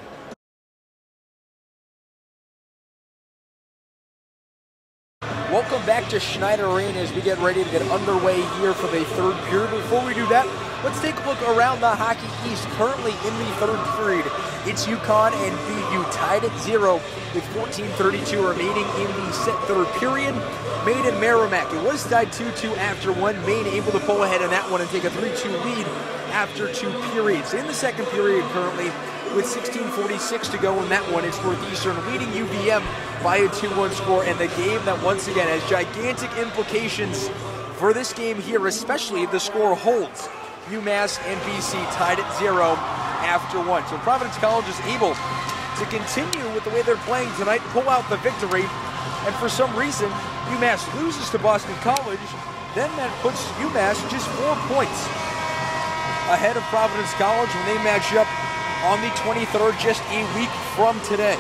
Welcome back to Schneider Arena as we get ready to get underway here for the third period. Before we do that, let's take a look around the Hockey East. Currently in the third period, it's UConn and B U tied at zero with fourteen thirty-two remaining in the set third period. Maine and Merrimack, it was tied two two after one. Maine able to pull ahead in that one and take a three two lead after two periods. In the second period currently, with sixteen forty-six to go in that one, it's Northeastern leading U V M by a two one score, and the game that once again has gigantic implications for this game here, especially if the score holds. UMass and B C tied at zero after one. So Providence College is able to continue with the way they're playing tonight, pull out the victory, and for some reason, UMass loses to Boston College. Then that puts UMass just four points ahead of Providence College when they match up on the twenty-third, just a week from today.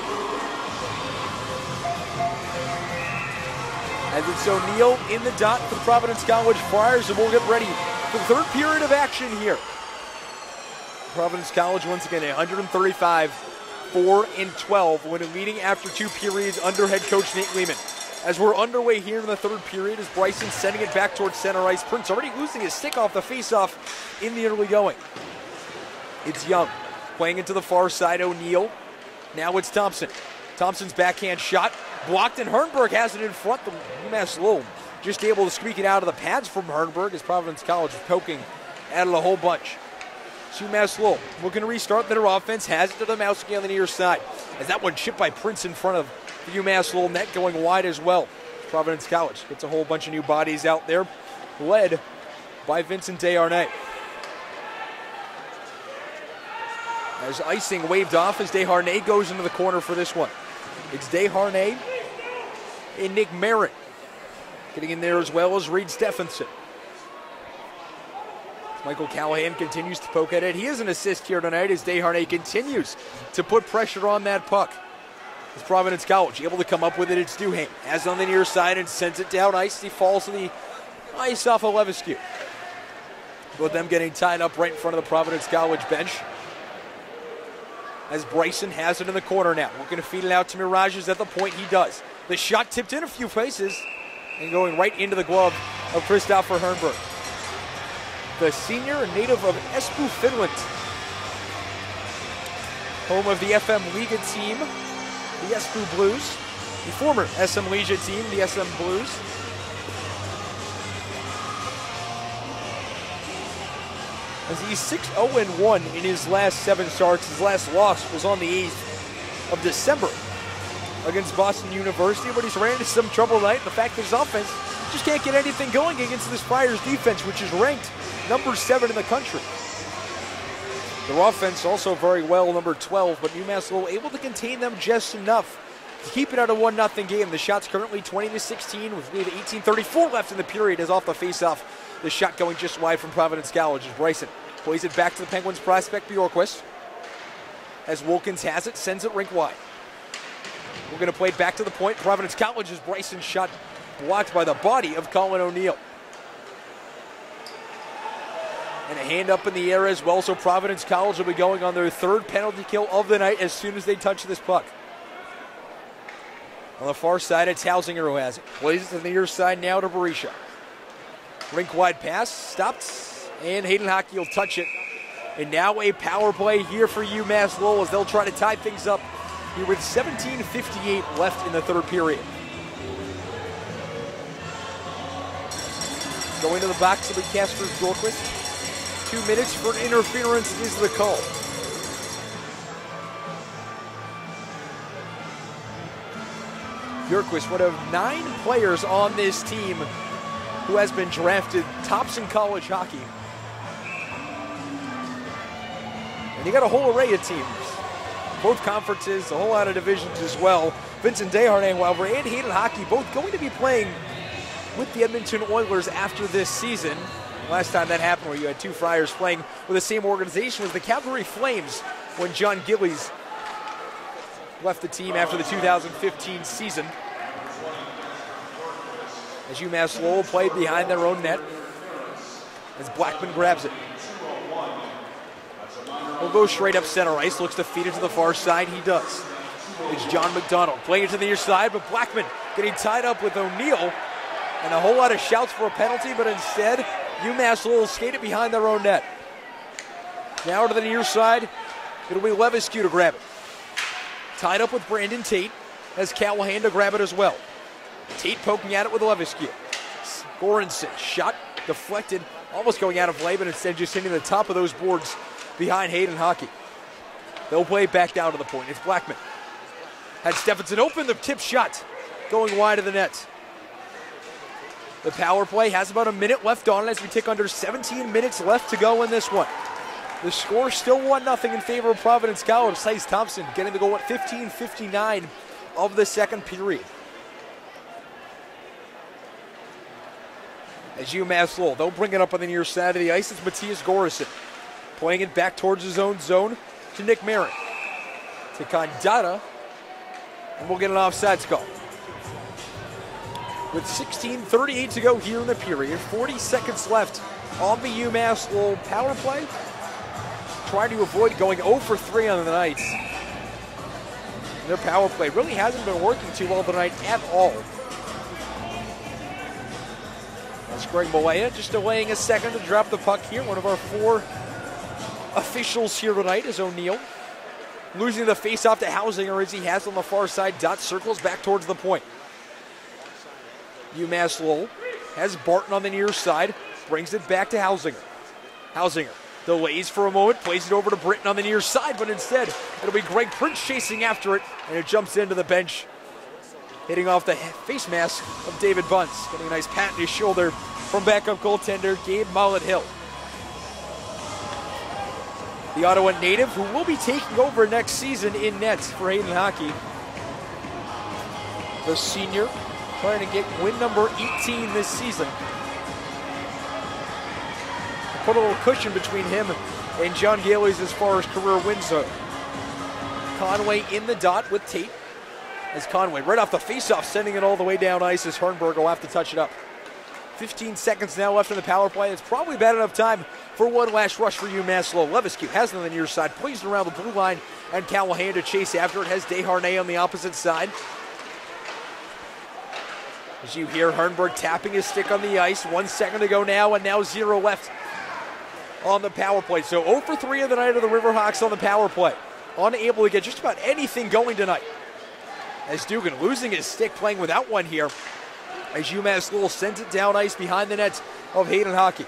As it's O'Neill in the dot for the Providence College Friars, and we'll get ready for the third period of action here. Providence College once again one thirty-five, four and twelve, when leading after two periods under head coach Nate Lehman. As we're underway here in the third period, as Bryson sending it back towards center ice. Prince already losing his stick off the faceoff in the early going. It's Young playing into the far side, O'Neill. Now it's Thompson. Thompson's backhand shot blocked, and Hernberg has it in front. The UMass-Lowell just able to squeak it out of the pads from Hernberg as Providence College is poking at it a whole bunch. UMass-Lowell looking to restart their offense, has it to the Mowski on the near side. As that one chipped by Prince in front of the UMass-Lowell net, going wide as well. Providence College gets a whole bunch of new bodies out there, led by Vincent Desharnais. As icing waved off as Desharnais goes into the corner for this one. It's Desharnais and Nick Merritt getting in there, as well as Reed Stephenson. Michael Callahan continues to poke at it. He has an assist here tonight as Desharnais continues to put pressure on that puck. It's Providence College able to come up with it. It's Duhane. Has it on the near side and sends it down ice. He falls to the ice off of Levesque. Both them getting tied up right in front of the Providence College bench. As Bryson has it in the corner now. Looking to feed it out to Mirages at the point. He does. The shot tipped in a few places and going right into the glove of Christopher Hernberg. The senior, a native of Espoo, Finland. Home of the F M Liga team, the Espoo Blues. The former S M Liga team, the S M Blues. As he's six oh one in his last seven starts. His last loss was on the eighth of December against Boston University, but he's ran into some trouble tonight. The fact that his offense just can't get anything going against this Friars defense, which is ranked number seven in the country. Their offense also very well, number twelve, but UMass-Lowell able to contain them just enough to keep it at a one nothing game. The shot's currently twenty to sixteen with eighteen thirty-four left in the period as off the faceoff. The shot going just wide from Providence College as Bryson plays it back to the Penguins prospect Bjorkquist. As Wilkins has it, sends it rink wide. We're going to play it back to the point. Providence College's Bryson shot blocked by the body of Colin O'Neill. And a hand up in the air as well, so Providence College will be going on their third penalty kill of the night as soon as they touch this puck. On the far side, it's Hausinger who has it. Plays it to the near side now to Berisha. Rink wide pass, stopped, and Hayden Hockey will touch it. And now a power play here for UMass-Lowell as they'll try to tie things up here with seventeen fifty-eight left in the third period. Going to the box will be Casper Bjorkquist. Two minutes for interference is the call. Bjorkquist, one of nine players on this team who has been drafted tops in college hockey. And you got a whole array of teams. Both conferences, a whole lot of divisions as well. Vincent Desharnais, however, and Hayden Hockey both going to be playing with the Edmonton Oilers after this season. Last time that happened where you had two Friars playing with the same organization was the Calgary Flames when John Gillies left the team after the two thousand fifteen season. As UMass-Lowell played behind their own net as Blackman grabs it. He'll go straight up center ice, looks to feed it to the far side. He does. It's John McDonald playing it to the near side, but Blackman getting tied up with O'Neill. And a whole lot of shouts for a penalty, but instead, UMass-Lowell skated behind their own net. Now to the near side, it'll be Levesque to grab it. Tied up with Brandon Tate, as Callahan to grab it as well. Tate poking at it with Levesque. Goranson, shot deflected, almost going out of play, but instead just hitting the top of those boards behind Hayden Hockey. They'll play back down to the point. It's Blackman. Had Stephenson open, the tip shot going wide of the net. The power play has about a minute left on it as we tick under seventeen minutes left to go in this one. The score still one nothing in favor of Providence College. Tice Thompson getting the goal at fifteen fifty-nine of the second period. As UMass-Lowell, they'll bring it up on the near side of the ice. It's Matthias Goranson playing it back towards his own zone to Nick Marin. To Kandata, and we'll get an offsides call. With sixteen thirty-eight to go here in the period, forty seconds left on the UMass-Lowell power play. Trying to avoid going oh for three on the night. And their power play really hasn't been working too well tonight at all. That's Greg Malaya just delaying a second to drop the puck here. One of our four officials here tonight is O'Neill. Losing the face-off to Hausinger as he has on the far side. Dot circles back towards the point. UMass-Lowell has Barton on the near side, brings it back to Hausinger. Hausinger delays for a moment, plays it over to Britton on the near side, but instead it'll be Greg Prince chasing after it, and it jumps into the bench, hitting off the face mask of David Bunce, getting a nice pat on his shoulder from backup goaltender Gabe Mullet-Hill. The Ottawa native who will be taking over next season in net for Hayden Hockey. The senior trying to get win number eighteen this season. put a little cushion between him and John Gailey's as far as career wins zone. Conway in the dot with Tate. As Conway right off the faceoff, sending it all the way down ice as Hernberg will have to touch it up. fifteen seconds now left in the power play. It's probably bad enough time for one last rush for UMass-Lowell. Levesque has it on the near side, plays it around the blue line, and Callahan to chase after it. Has Desharnais on the opposite side. As you hear Hernberg tapping his stick on the ice. One second to go now, and now zero left on the power play. So zero for three of the night of the Riverhawks on the power play. Unable to get just about anything going tonight. As Dugan losing his stick, playing without one here. As UMass-Lowell sends it down ice behind the nets of Hayden Hockey.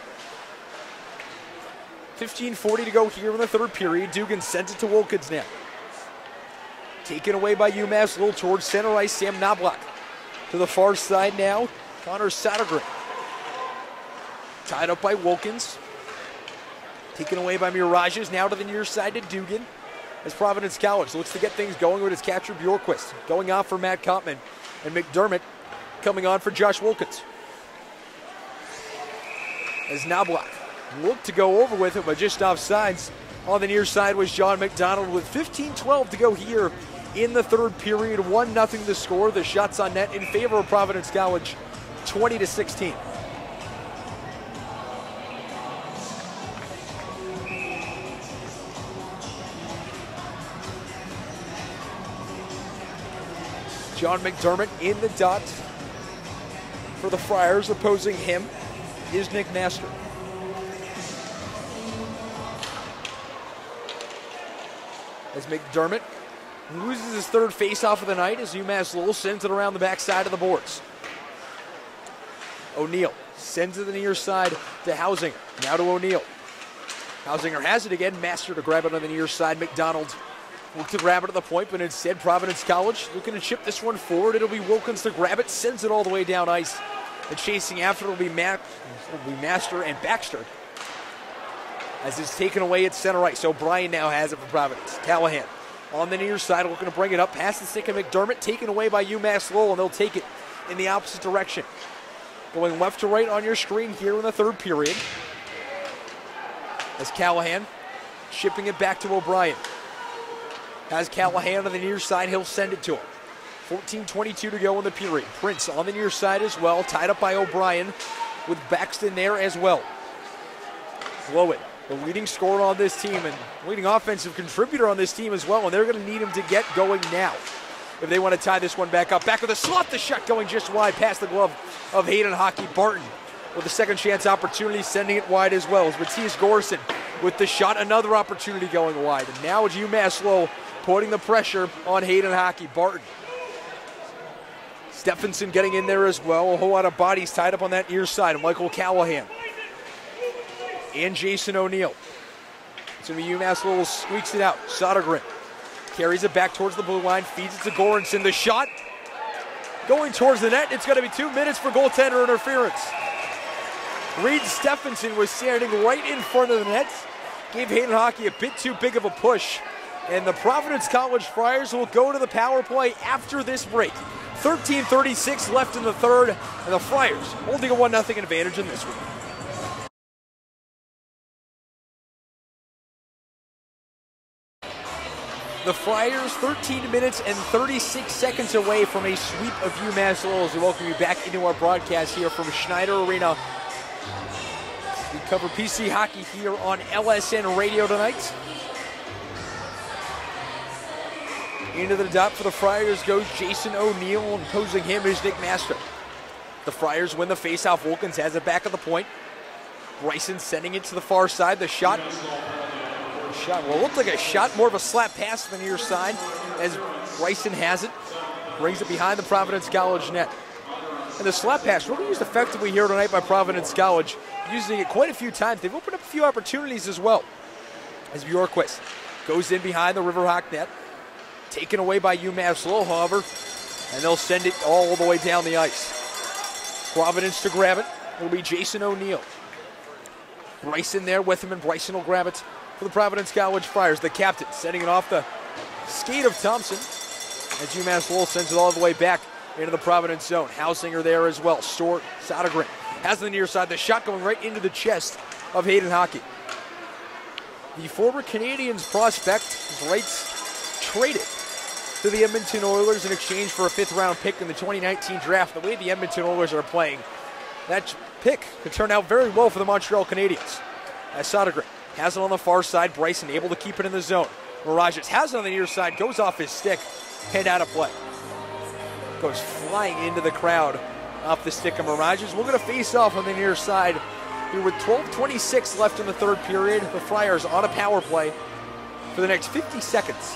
fifteen forty to go here in the third period. Dugan sends it to Wilkins now. Taken away by UMass-Lowell towards center ice, Sam Knobloch. To the far side now, Connor Sodergren. Tied up by Wilkins. Taken away by Mirages, now to the near side to Dugan. As Providence College looks to get things going with his catcher Bjorkquist. Going off for Matt Kopman. And McDermott coming on for Josh Wilkins. As Knobloch looked to go over with it, but just offsides. On the near side was John McDonald with fifteen twelve to go here in the third period. one nothing the score. The shots on net in favor of Providence College, twenty to sixteen. John McDermott in the dot for the Friars. Opposing him is Nick Master. As McDermott loses his third faceoff of the night as UMass-Lowell sends it around the backside of the boards. O'Neill sends it to the near side to Hausinger. Now to O'Neill. Hausinger has it again. Master to grab it on the near side. McDonald look to grab it at the point, but instead Providence College looking to chip this one forward. It'll be Wilkins to grab it, sends it all the way down ice. And chasing after it will be, Ma- it'll be Master and Baxter. As it's taken away at center ice. So O'Brien now has it for Providence. Callahan on the near side looking to bring it up. Past the stick of McDermott, taken away by UMass-Lowell, and they'll take it in the opposite direction. Going left to right on your screen here in the third period. As Callahan shipping it back to O'Brien. Has Callahan on the near side, he'll send it to him. fourteen twenty-two to go in the period. Prince on the near side as well, tied up by O'Brien with Baxton there as well. Lowen, the leading scorer on this team and leading offensive contributor on this team as well, and they're going to need him to get going now if they want to tie this one back up. Back with a slot, the shot going just wide past the glove of Hayden Hockey. Barton with a second chance opportunity, sending it wide as well. As Matthias Gorson with the shot, another opportunity going wide. And now it's UMass-Lowell putting the pressure on Hayden Hockey. Barton. Stephenson getting in there as well. A whole lot of bodies tied up on that near side. Michael Callahan and Jason O'Neill. It's going to be UMass-Lowell squeaks it out. Sodergren carries it back towards the blue line, feeds it to Goranson. The shot going towards the net. It's going to be two minutes for goaltender interference. Reed Stephenson was standing right in front of the net. Gave Hayden Hockey a bit too big of a push. And the Providence College Friars will go to the power play after this break. thirteen thirty-six left in the third, and the Friars holding a one nothing advantage in this one. The Friars thirteen minutes and thirty-six seconds away from a sweep of UMass-Lowell as we welcome you back into our broadcast here from Schneider Arena. We cover P C hockey here on L S N Radio tonight. Into the dot for the Friars goes Jason O'Neill, and opposing him is Nick Master. The Friars win the faceoff. Wilkins has it back at the point. Bryson sending it to the far side. The shot, the shot, well, it looked like a shot, more of a slap pass to the near side as Bryson has it. Brings it behind the Providence College net. And the slap pass really used effectively here tonight by Providence College, using it quite a few times. They've opened up a few opportunities as well. As Bjorkquist goes in behind the Riverhawk net. Taken away by UMass-Lowell, however, and they'll send it all the way down the ice. Providence to grab it will be Jason O'Neill. Bryson there with him, and Bryson will grab it for the Providence College Friars. The captain setting it off the skate of Thompson as UMass-Lowell sends it all the way back into the Providence zone. Hausinger there as well. Stewart, Sodergren has the near side. The shot going right into the chest of Hayden Hockey. The former Canadiens prospect is rights traded to the Edmonton Oilers in exchange for a fifth-round pick in the twenty nineteen draft. The way the Edmonton Oilers are playing, that pick could turn out very well for the Montreal Canadiens. As Sodergren has it on the far side, Bryson able to keep it in the zone. Mirages has it on the near side, goes off his stick, and out of play. Goes flying into the crowd off the stick of Mirages. We're going to face off on the near side here with twelve twenty-six left in the third period. The Friars on a power play for the next fifty seconds.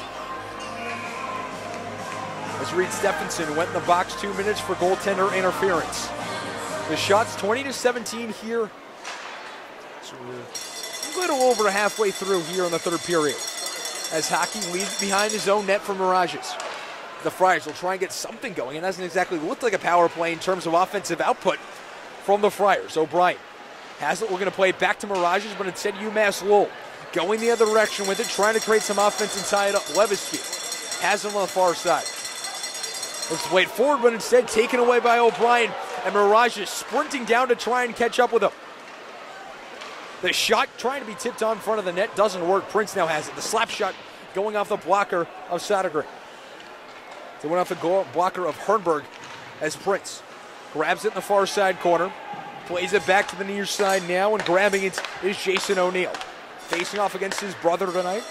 As Reed Stephenson went in the box two minutes for goaltender interference. The shot's twenty to seventeen here. So we're a little over halfway through here in the third period. As Hockey leads behind his own net for Mirages. The Friars will try and get something going. It hasn't exactly looked like a power play in terms of offensive output from the Friars. O'Brien has it. We're going to play it back to Mirages, but instead UMass-Lowell going the other direction with it, trying to create some offense and tie it up. Levesque has him on the far side. Looks to play it forward, but instead taken away by O'Brien, and Mirages sprinting down to try and catch up with him. The shot trying to be tipped on front of the net doesn't work. Prince now has it. The slap shot going off the blocker of Sodergren. It went off the goal blocker of Hernberg as Prince grabs it in the far side corner. Plays it back to the near side now, and grabbing it is Jason O'Neill. Facing off against his brother tonight.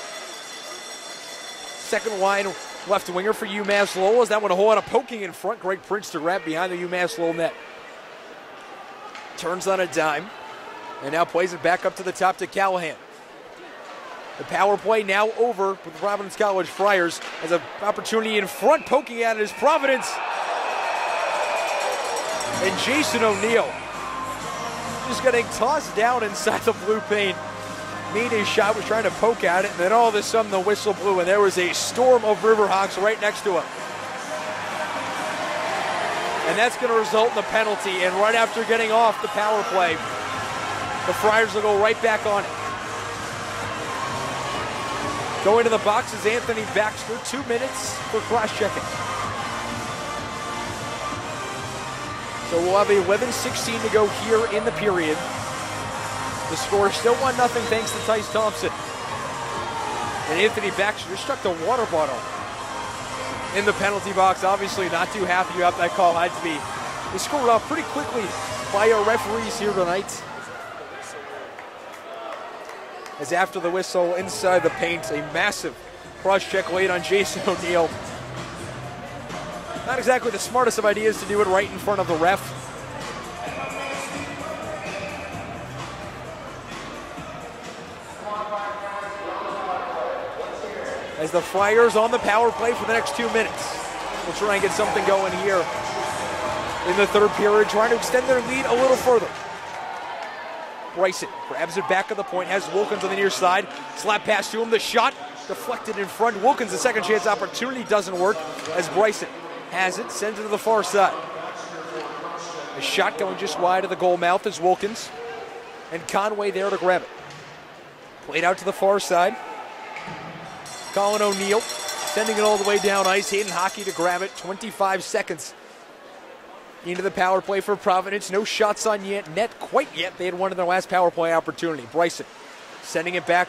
Second line left winger for UMass-Lowell. Is that one a whole lot of poking in front? Greg Prince to grab behind the UMass-Lowell net. Turns on a dime, and now plays it back up to the top to Callahan. The power play now over with the Providence College Friars as an opportunity in front, poking at it is Providence. And Jason O'Neill just getting tossed down inside the blue paint. Made his shot, was trying to poke at it, and then all of a sudden the whistle blew, and there was a storm of Riverhawks right next to him. And that's going to result in a penalty, and right after getting off the power play, the Friars will go right back on it. Going to the box is Anthony Baxter, two minutes for cross-checking. So we'll have eleven sixteen to go here in the period. The score is still one nothing thanks to Tice Thompson. And Anthony Baxter just struck the water bottle in the penalty box. Obviously not too happy about that call. Had to be. They scored off pretty quickly by our referees here tonight. As after the whistle inside the paint, a massive cross-check laid on Jason O'Neill. Not exactly the smartest of ideas to do it right in front of the ref. As the Friars on the power play for the next two minutes. We'll try and get something going here in the third period, trying to extend their lead a little further. Bryson grabs it back at the point, has Wilkins on the near side. Slap pass to him, the shot deflected in front. Wilkins, the second chance opportunity doesn't work as Bryson has it, sends it to the far side. A shot going just wide of the goal mouth is Wilkins, and Conway there to grab it. Played out to the far side. Colin O'Neill sending it all the way down ice. Hayden Hockey to grab it. twenty-five seconds into the power play for Providence. No shots on yet, net quite yet. They had one in their last power play opportunity. Bryson sending it back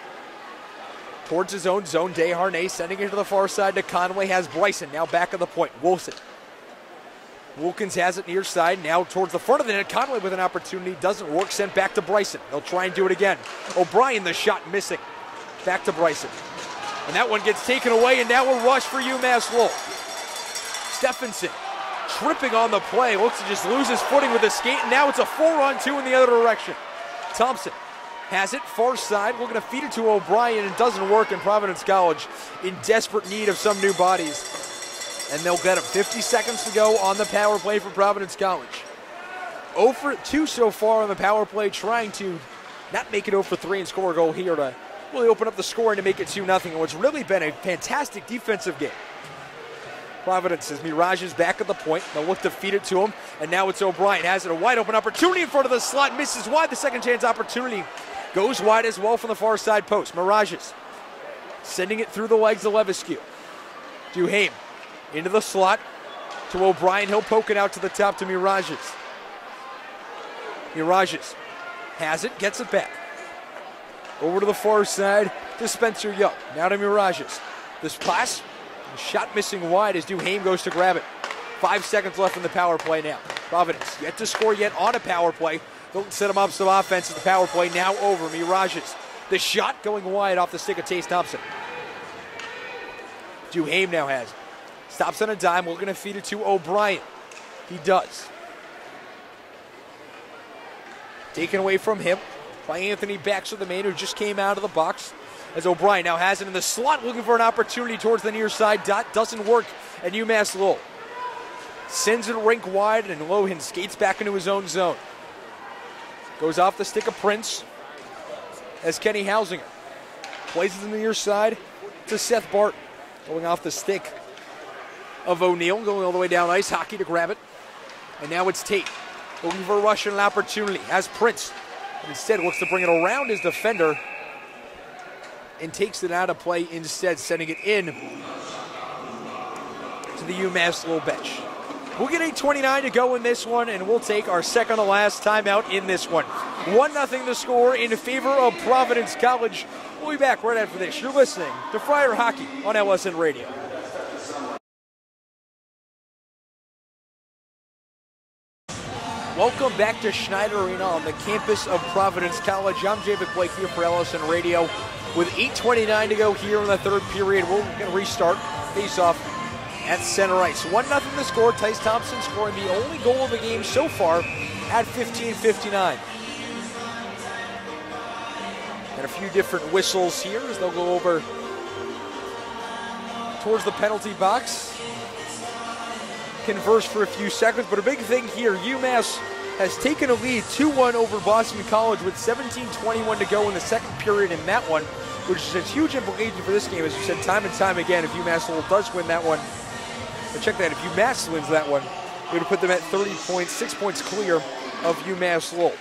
towards his own zone. Desharnais sending it to the far side to Conway. Has Bryson now back of the point. Wilson. Wilkins has it near side. Now towards the front of the net. Conway with an opportunity. Doesn't work. Sent back to Bryson. They'll try and do it again. O'Brien, the shot missing. Back to Bryson. And that one gets taken away, and now a rush for UMass-Lowell. Stephenson tripping on the play. Looks to just lose his footing with a skate, and now it's a four on two in the other direction. Thompson has it, far side. We're going to feed it to O'Brien, and it doesn't work, in Providence College in desperate need of some new bodies. And they'll get it. fifty seconds to go on the power play for Providence College. oh for two so far on the power play, trying to not make it oh for three and score a goal here to really open up the scoring to make it two nothing. And what's really been a fantastic defensive game. Providence as Mirages back at the point. They'll look to feed it to him. And now it's O'Brien. Has it, a wide open opportunity in front of the slot. Misses wide. The second chance opportunity goes wide as well from the far side post. Mirages sending it through the legs of Levesque. Duhame into the slot to O'Brien. He'll poke it out to the top to Mirages. Mirages Has it, gets it back. Over to the far side to Spencer Young. Now to Mirages. This pass, shot missing wide as Duhame goes to grab it. Five seconds left in the power play now. Providence yet to score yet on a power play. Don't set him up some offense at the power play. Now over, Mirages. The shot going wide off the stick of Tace Thompson. Duhame now has it. Stops on a dime, looking to feed it to O'Brien. He does. Taken away from him by Anthony Baxter, the man who just came out of the box. As O'Brien now has it in the slot, looking for an opportunity towards the near side. Dot doesn't work, and UMass-Lowell sends it rink wide, and Lohan skates back into his own zone. Goes off the stick of Prince as Kenny Hausinger places it in the near side to Seth Barton. Going off the stick of O'Neal, going all the way down ice, hockey to grab it. And now it's Tate, looking for a rush and an opportunity as Prince instead looks to bring it around his defender and takes it out of play instead, sending it in to the UMass-Lowell bench. We'll get eight twenty-nine to go in this one, and we'll take our second to last timeout in this one. one nothing the score in favor of Providence College. We'll be back right after this. You're listening to Friar Hockey on L S N Radio. Welcome back to Schneider Arena on the campus of Providence College. I'm Javid Blake here for L S N Radio. With eight twenty-nine to go here in the third period, we're going to restart face-off at center ice. one nothing the score. Tice Thompson scoring the only goal of the game so far at fifteen fifty-nine. And a few different whistles here as they'll go over towards the penalty box. Converse for a few seconds, but a big thing here, UMass has taken a lead two one over Boston College with seventeen twenty-one to go in the second period in that one, which is a huge implication for this game. As we said time and time again, if UMass-Lowell does win that one, but check that, if UMass wins that one, it would put them at thirty points, six points clear of UMass-Lowell.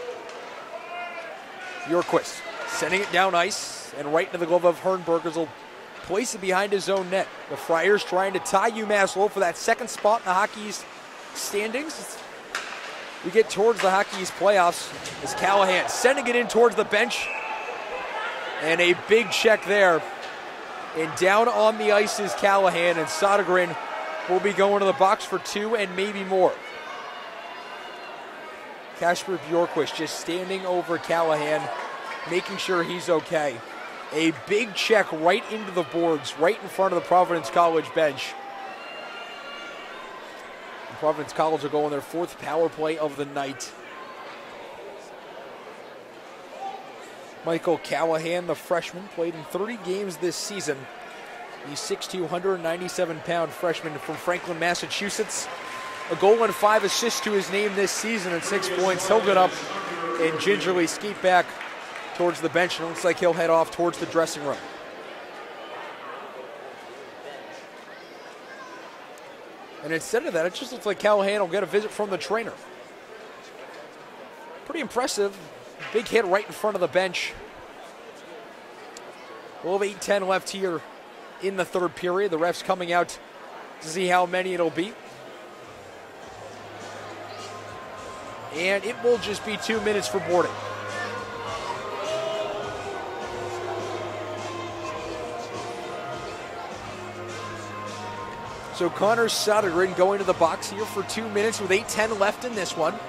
Bjorkquist sending it down ice and right into the glove of Hernberg as he'll place it behind his own net. The Friars trying to tie UMass-Lowell for that second spot in the Hockey East standings. We get towards the Hockey East playoffs as Callahan sending it in towards the bench. And a big check there. And down on the ice is Callahan, and Sodergren will be going to the box for two and maybe more. Kasper Bjorkquist just standing over Callahan, making sure he's okay. A big check right into the boards, right in front of the Providence College bench. And Providence College will go on their fourth power play of the night. Michael Callahan, the freshman, played in thirty games this season. He's six two, one hundred ninety-seven pound freshman from Franklin, Massachusetts. A goal and five assists to his name this season and six points. He'll get up and gingerly skate back towards the bench, and it looks like he'll head off towards the dressing room. And instead of that, it just looks like Callahan will get a visit from the trainer. Pretty impressive. Big hit right in front of the bench. We'll have eight ten left here in the third period. The refs coming out to see how many it'll be. And it will just be two minutes for boarding. So Connor Sodergren going to the box here for two minutes with eight ten left in this one.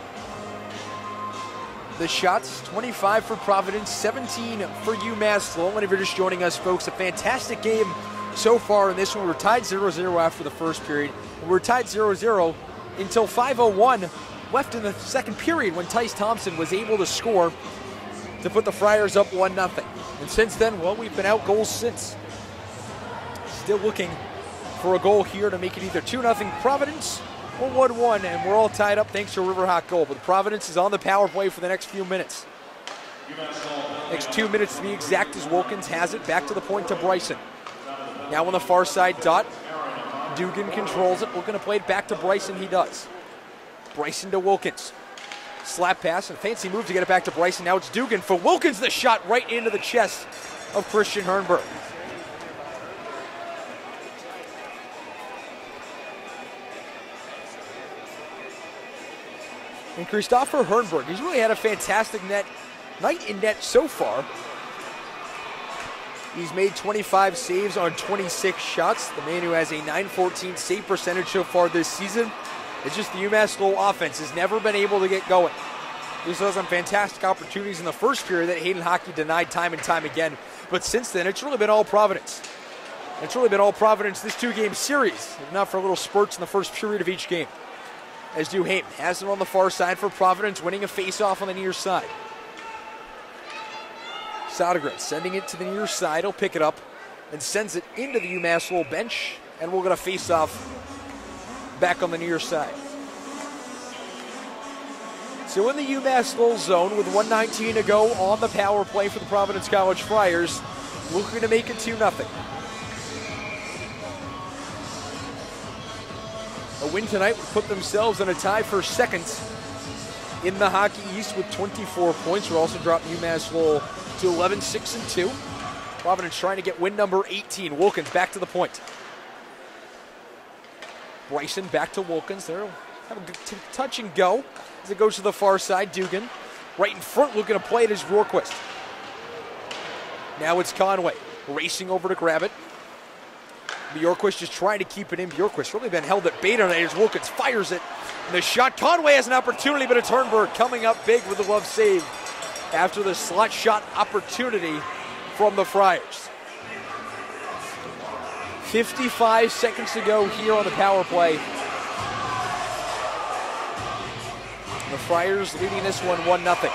The shots, twenty-five for Providence, seventeen for UMass-Lowell. And if you're just joining us, folks, a fantastic game so far in this one. We're tied zero zero after the first period. And we're tied zero zero until five oh one left in the second period when Tice Thompson was able to score to put the Friars up one nothing. And since then, well, we've been out goals since. Still looking for a goal here to make it either two nothing Providence or one one, and we're all tied up thanks to a Riverhawk goal. But Providence is on the power play for the next few minutes. Next two minutes to be exact as Wilkins has it back to the point to Bryson. Now on the far side, Dot. Dugan controls it. We're going to play it back to Bryson. He does. Bryson to Wilkins. Slap pass and fancy move to get it back to Bryson. Now it's Dugan for Wilkins. The shot right into the chest of Christian Hernberg. And Christopher Hernberg, he's really had a fantastic net night in net so far. He's made twenty-five saves on twenty-six shots. The man who has a nine fourteen save percentage so far this season. It's just the UMass-Lowell offense has never been able to get going. He saw some fantastic opportunities in the first period that Hayden Hockey denied time and time again. But since then, it's really been all Providence. It's really been all Providence this two-game series, if not for little spurts in the first period of each game. As Duhame has it on the far side for Providence, winning a face-off on the near side. Sodergren sending it to the near side. He'll pick it up and sends it into the UMass-Lowell bench, and we'll get a face-off back on the near side. So in the UMass-Lowell zone with one nineteen to go on the power play for the Providence College Friars, looking to make it two nothing. A win tonight would put themselves in a tie for second in the Hockey East with twenty-four points. We'll also drop UMass-Lowell to eleven six and two. Providence trying to get win number eighteen. Wilkins back to the point. Bryson back to Wilkins. They'll have a good t- touch and go as it goes to the far side. Dugan right in front looking to play it is Bjorkquist. Now it's Conway racing over to grab it. Bjorkquist just trying to keep it in. Bjorkquist really been held at bay tonight as Wilkins fires it. And the shot, Conway has an opportunity, but it's Hernberg coming up big with the glove save after the slot shot opportunity from the Friars. fifty-five seconds to go here on the power play. The Friars leading this one one nothing.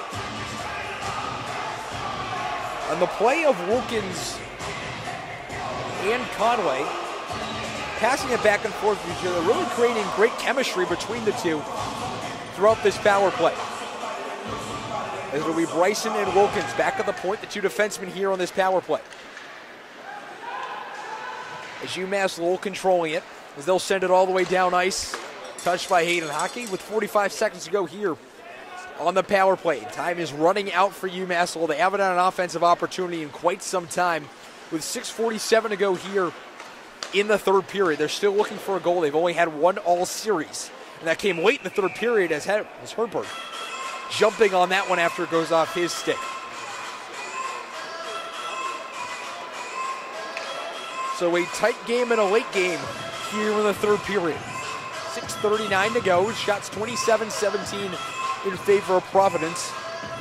On the play of Wilkins and Conway, passing it back and forth with each other, really creating great chemistry between the two throughout this power play. As it'll be Bryson and Wilkins back at the point, the two defensemen here on this power play. As UMass-Lowell controlling it, as they'll send it all the way down ice. Touched by Hayden Hockey with forty-five seconds to go here on the power play. Time is running out for UMass-Lowell. They haven't had an offensive opportunity in quite some time with six forty-seven to go here in the third period. They're still looking for a goal. They've only had one all series, and that came late in the third period as Hernberg jumping on that one after it goes off his stick. So a tight game and a late game here in the third period. six thirty-nine to go. Shots twenty-seven seventeen in favor of Providence.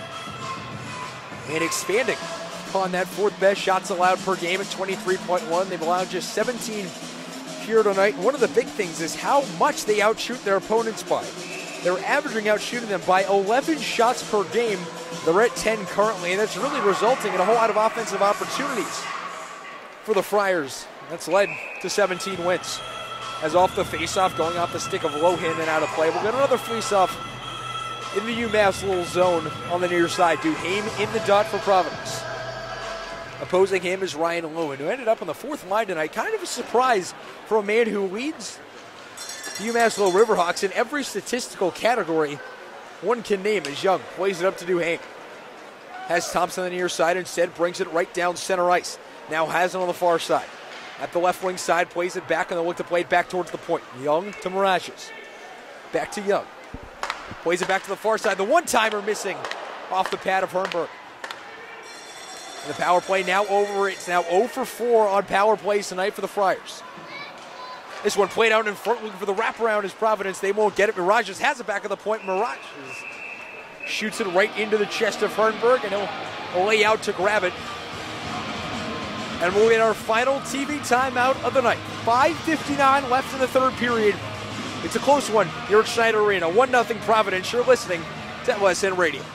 And expanding upon that fourth best shots allowed per game at twenty-three point one. They've allowed just seventeen here tonight. And one of the big things is how much they outshoot their opponents by. They're averaging out shooting them by eleven shots per game. They're at ten currently, and that's really resulting in a whole lot of offensive opportunities for the Friars. That's led to seventeen wins. As off the faceoff, going off the stick of Lohan and out of play. We'll get another faceoff in the UMass-Lowell zone on the near side. Duhame in the dot for Providence. Opposing him is Ryan Lewin, who ended up on the fourth line tonight. Kind of a surprise for a man who leads the UMass-Lowell Riverhawks in every statistical category one can name. As Young plays it up to Duhame. Has Thompson on the near side, instead brings it right down center ice. Now has it on the far side. At the left wing side, plays it back, and they'll look to play it back towards the point. Young to Mirages. Back to Young. Plays it back to the far side. The one-timer missing off the pad of Hernberg. And the power play now over. It's now oh for four on power plays tonight for the Friars. This one played out in front, looking for the wraparound is Providence. They won't get it. Mirages has it back at the point. Mirages shoots it right into the chest of Hernberg, and he'll lay out to grab it. And we'll get our final T V timeout of the night. five fifty-nine left in the third period. It's a close one here at Schneider Arena. one nothing Providence. You're listening to L S N Radio.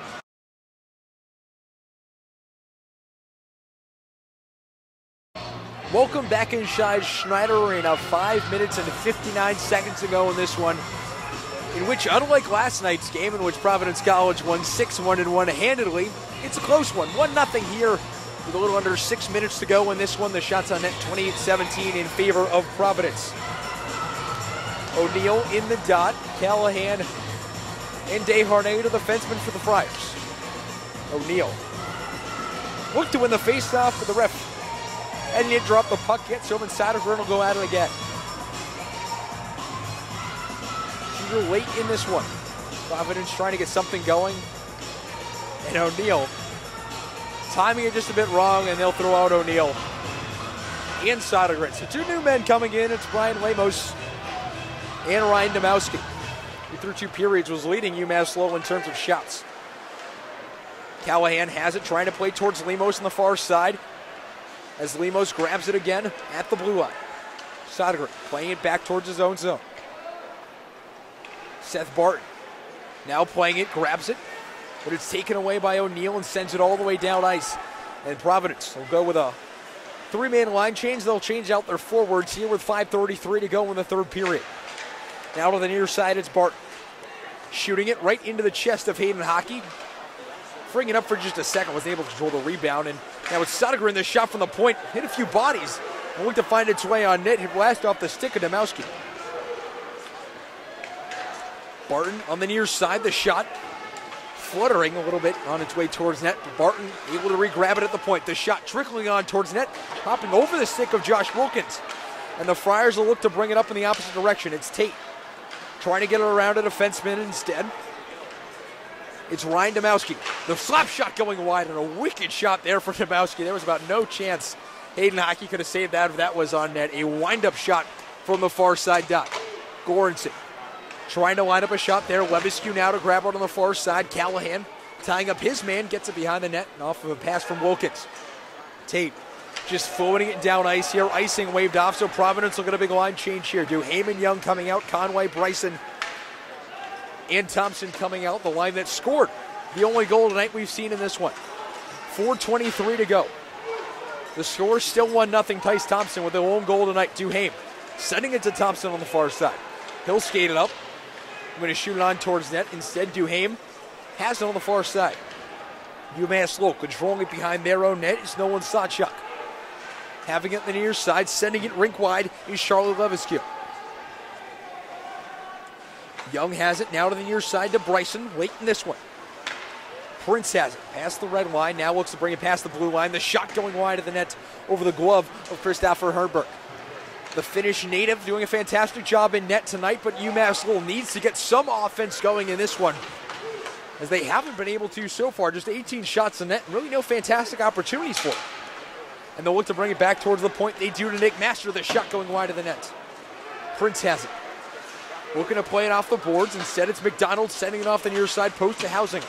Welcome back inside Schneider Arena. five minutes and fifty-nine seconds to go in this one, in which, unlike last night's game in which Providence College won six one and one handedly, it's a close one. one nothing here with a little under six minutes to go in this one. The shots on net twenty-eight seventeen in favor of Providence. O'Neill in the dot. Callahan and Desharnais, the defenseman for the Friars. O'Neill look to win the faceoff, but the ref and yet drop the puck, gets him, and Sodergren will go at it again. Shooter late in this one Providence trying to get something going. And O'Neal timing it just a bit wrong, and they'll throw out O'Neal and Sodergren. So two new men coming in. It's Brian Lemos and Ryan Domowski, who through two periods was leading UMass-Lowell in terms of shots. Callahan has it, trying to play towards Lemos on the far side, as Lemos grabs it again at the blue line. Sodergren playing it back towards his own zone. Seth Barton now playing it, grabs it, but it's taken away by O'Neal and sends it all the way down ice. And Providence will go with a three-man line change. They'll change out their forwards here with five thirty-three to go in the third period. Now to the near side, it's Barton. Shooting it right into the chest of Hayden Hockey. Freeing it up for just a second, was able to control the rebound. And now it's Sodergren, the shot from the point. Hit a few bodies and looked to find its way on net. Hit blast off the stick of Domowski. Barton on the near side, the shot fluttering a little bit on its way towards net. But Barton able to re-grab it at the point. The shot trickling on towards net, hopping over the stick of Josh Wilkins. And the Friars will look to bring it up in the opposite direction. It's Tate trying to get it around a defenseman instead. It's Ryan Domowski. The slap shot going wide, and a wicked shot there for Domowski. There was about no chance Hayden Hockey could have saved that if that was on net. A wind-up shot from the far side dot. Goranson trying to line up a shot there. Levesque now to grab it on the far side. Callahan tying up his man, gets it behind the net and off of a pass from Wilkins. Tate just floating it down ice here. Icing waved off, so Providence will get a big line change here. Duham and Young coming out. Conway, Bryson, and Thompson coming out. The line that scored the only goal tonight we've seen in this one. four twenty-three to go. The score still one nothing. Tice Thompson with the lone goal tonight. Duham sending it to Thompson on the far side. He'll skate it up. I'm going to shoot it on towards net. Instead, Duham has it on the far side. UMass-Lowell controlling it behind their own net. It's Nolan Sawchuk. Having it on the near side, sending it rink wide is Charlotte Levesque. Young has it now to the near side to Bryson, late in this one. Prince has it past the red line, now looks to bring it past the blue line. The shot going wide of the net over the glove of Christopher Herberg. The Finnish native doing a fantastic job in net tonight, but UMass-Lowell needs to get some offense going in this one, as they haven't been able to so far. Just eighteen shots in net, and really no fantastic opportunities for it. And they'll look to bring it back towards the point. They do to Nick Master, the shot going wide of the net. Prince has it. Looking to play it off the boards. Instead, it's McDonald sending it off the near side post to Housing.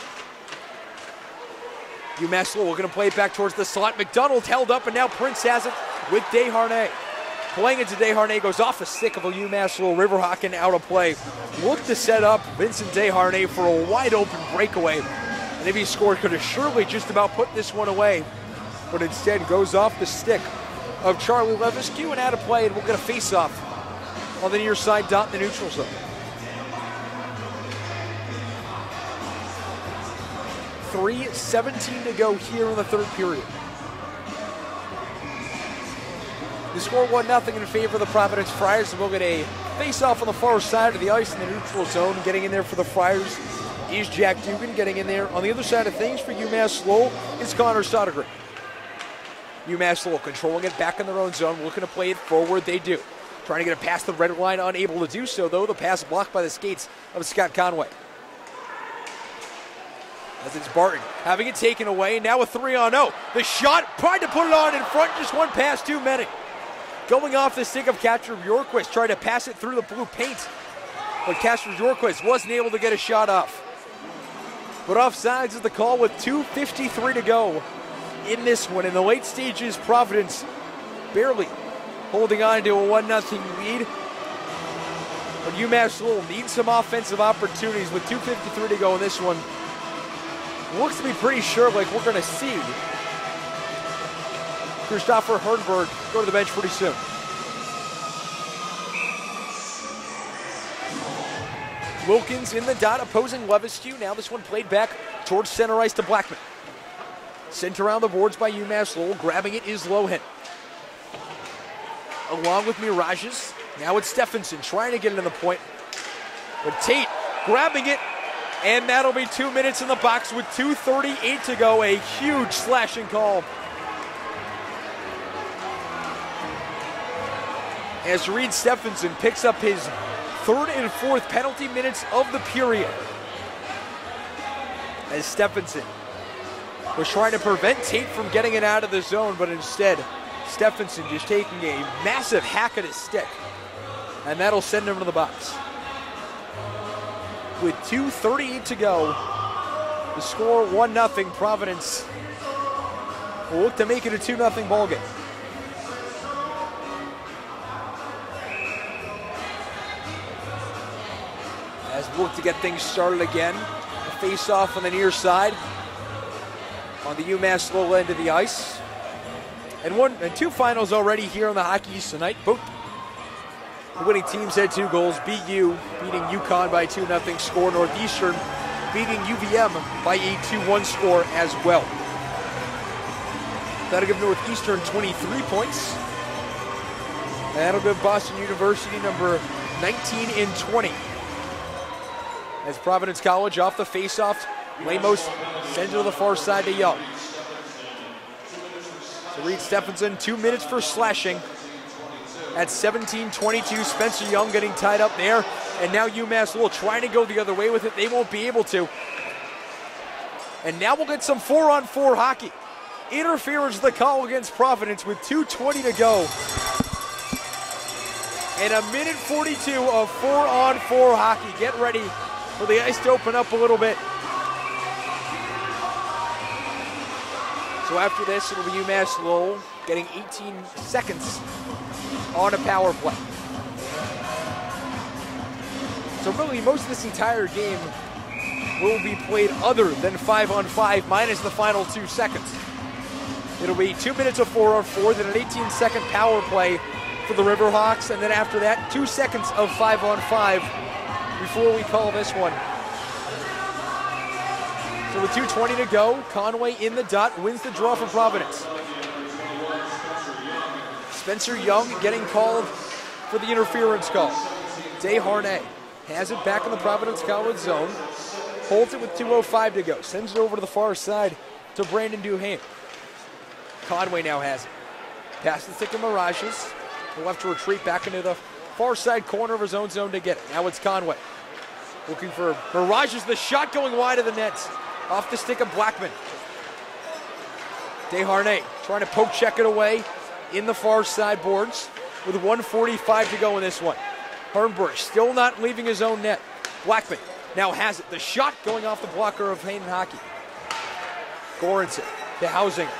UMass-Lowell looking to play it back towards the slot. McDonald held up, and now Prince has it with Desharnais. Playing it to Desharnais, goes off the stick of a UMass-Lowell Riverhawk and out of play. Look to set up Vincent Desharnais for a wide open breakaway. And if he scored, could have surely just about put this one away. But instead goes off the stick of Charlie Levesque and out of play, and we'll get a face-off on the near side dot in the neutral zone. three seventeen to go here in the third period. The score one nothing in favor of the Providence Friars, and we'll get a face-off on the far side of the ice in the neutral zone. Getting in there for the Friars is Jack Dugan. Getting in there on the other side of things for UMass-Lowell is Connor Sodergren. UMass-Lowell controlling it back in their own zone, looking to play it forward. They do. Trying to get it past the red line, unable to do so, though. The pass blocked by the skates of Scott Conway. As it's Barton having it taken away. Now a three on oh. The shot, tried to put it on in front, just one pass too many. Going off the stick of Casper Bjorkquist, tried to pass it through the blue paint. But Casper Bjorkquist wasn't able to get a shot off. But offsides is the call with two fifty-three to go in this one. In the late stages, Providence barely holding on to a one nothing lead. But UMass-Lowell needs some offensive opportunities with two fifty-three to go in this one. Looks to be pretty sure like we're going to see Christopher Herberg go to the bench pretty soon. Wilkins in the dot opposing Levesque. Now this one played back towards center ice to Blackman. Sent around the boards by UMass-Lowell. Grabbing it is Lohan. Along with Mirages. Now it's Stephenson trying to get it in the point. But Tate grabbing it. And that'll be two minutes in the box with two thirty-eight to go. A huge slashing call. As Reed Stephenson picks up his third and fourth penalty minutes of the period. as Stephenson was trying to prevent Tate from getting it out of the zone, but instead, Stephenson just taking a massive hack at his stick, and that'll send him to the box. With two thirty-eight to go, the score one nothing. Providence will look to make it a two nothing ball game. As we look to get things started again, a face-off on the near side on the UMass-Lowell end of the ice. And one and two finals already here on the Hockey East tonight. Both the winning teams had two goals. B U beating UConn by two nothing score. Northeastern beating U V M by a two one score as well. That'll give Northeastern twenty-three points. And that'll give Boston University number nineteen and twenty. As Providence College off the face-off, Lemos sends it to the far side to Young. So Reed Stephenson, two minutes for slashing. At seventeen twenty-two, Spencer Young getting tied up there. And now UMass-Lowell trying to go the other way with it. They won't be able to. And now we'll get some four-on-four hockey. Interference the call against Providence with two twenty to go. And a minute forty-two of four-on-four hockey. Get ready for the ice to open up a little bit. So after this, it'll be UMass-Lowell getting eighteen seconds on a power play. So really, most of this entire game will be played other than five on five, minus the final two seconds. It'll be two minutes of four on four, then an eighteen second power play for the Riverhawks, and then after that, two seconds of five on five before we call this one. So with two twenty to go, Conway in the dot wins the draw for Providence. Spencer Young getting called for the interference call. Desharnais has it back in the Providence College zone, holds it with two oh five to go, sends it over to the far side to Brandon Duhame. Conway now has it. Pass the stick to Mirages. He'll have to retreat back into the far side corner of his own zone to get it. Now it's Conway. Looking for Mirages, the shot going wide of the net. Off the stick of Blackman. Desharnais trying to poke check it away in the far side boards with one forty-five to go in this one. Hernberg still not leaving his own net. Blackman now has it. The shot going off the blocker of Hayden Hockey. Goranson to Hausinger.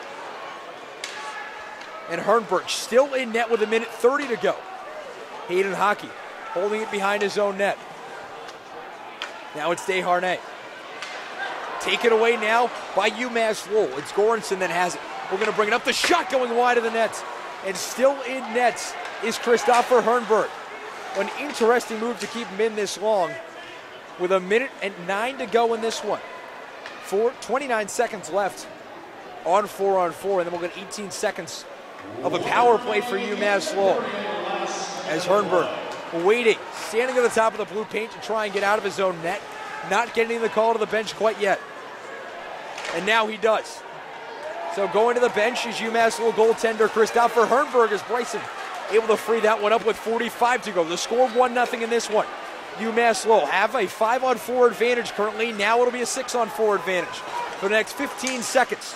And Hernberg still in net with a minute thirty to go. Hayden Hockey holding it behind his own net. Now it's Desharnais. Taken away now by UMass-Lowell. It's Goranson that has it. We're going to bring it up. The shot going wide of the net. And still in nets is Christopher Hernberg. An interesting move to keep him in this long. With a minute and nine to go in this one. Four, twenty-nine seconds left on four on four. And then we'll get eighteen seconds of a power play for UMass-Lowell. As Hernberg waiting, standing at the top of the blue paint to try and get out of his own net. Not getting the call to the bench quite yet. And now he does. So going to the bench is UMass-Lowell goaltender Christopher Hernberg as Bryson able to free that one up with forty-five to go. The score one nothing in this one. UMass-Lowell have a five on four advantage currently. Now it'll be a six on four advantage for the next fifteen seconds.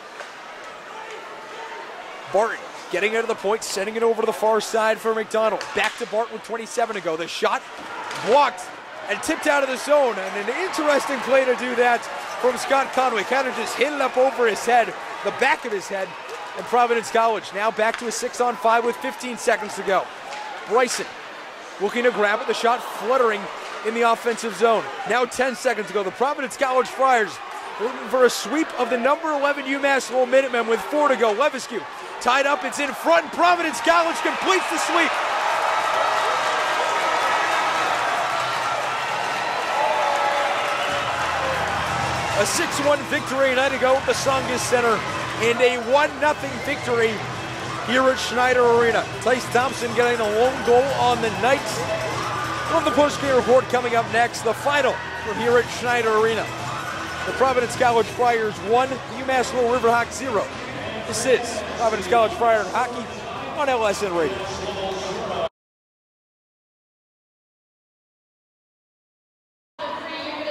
Barton getting out of the point, sending it over to the far side for McDonald. Back to Barton with twenty-seven to go. The shot blocked and tipped out of the zone. And an interesting play to do that from Scott Conway. Kind of just hit it up over his head, the back of his head. And Providence College now back to a six on five with fifteen seconds to go. Bryson looking to grab it, the shot fluttering in the offensive zone. Now ten seconds to go. The Providence College Friars looking for a sweep of the number eleven UMass-Lowell Minutemen with four to go. Levesque tied up, it's in front, and Providence College completes the sweep. A six one victory a night ago at the Songus Center, and a one nothing victory here at Schneider Arena. Tice Thompson getting a lone goal on the night. We'll have the post-game report coming up next. The final from here at Schneider Arena. The Providence College Friars one, UMass-Lowell Riverhawks zero. This is Providence College Friars Hockey on L S N Radio.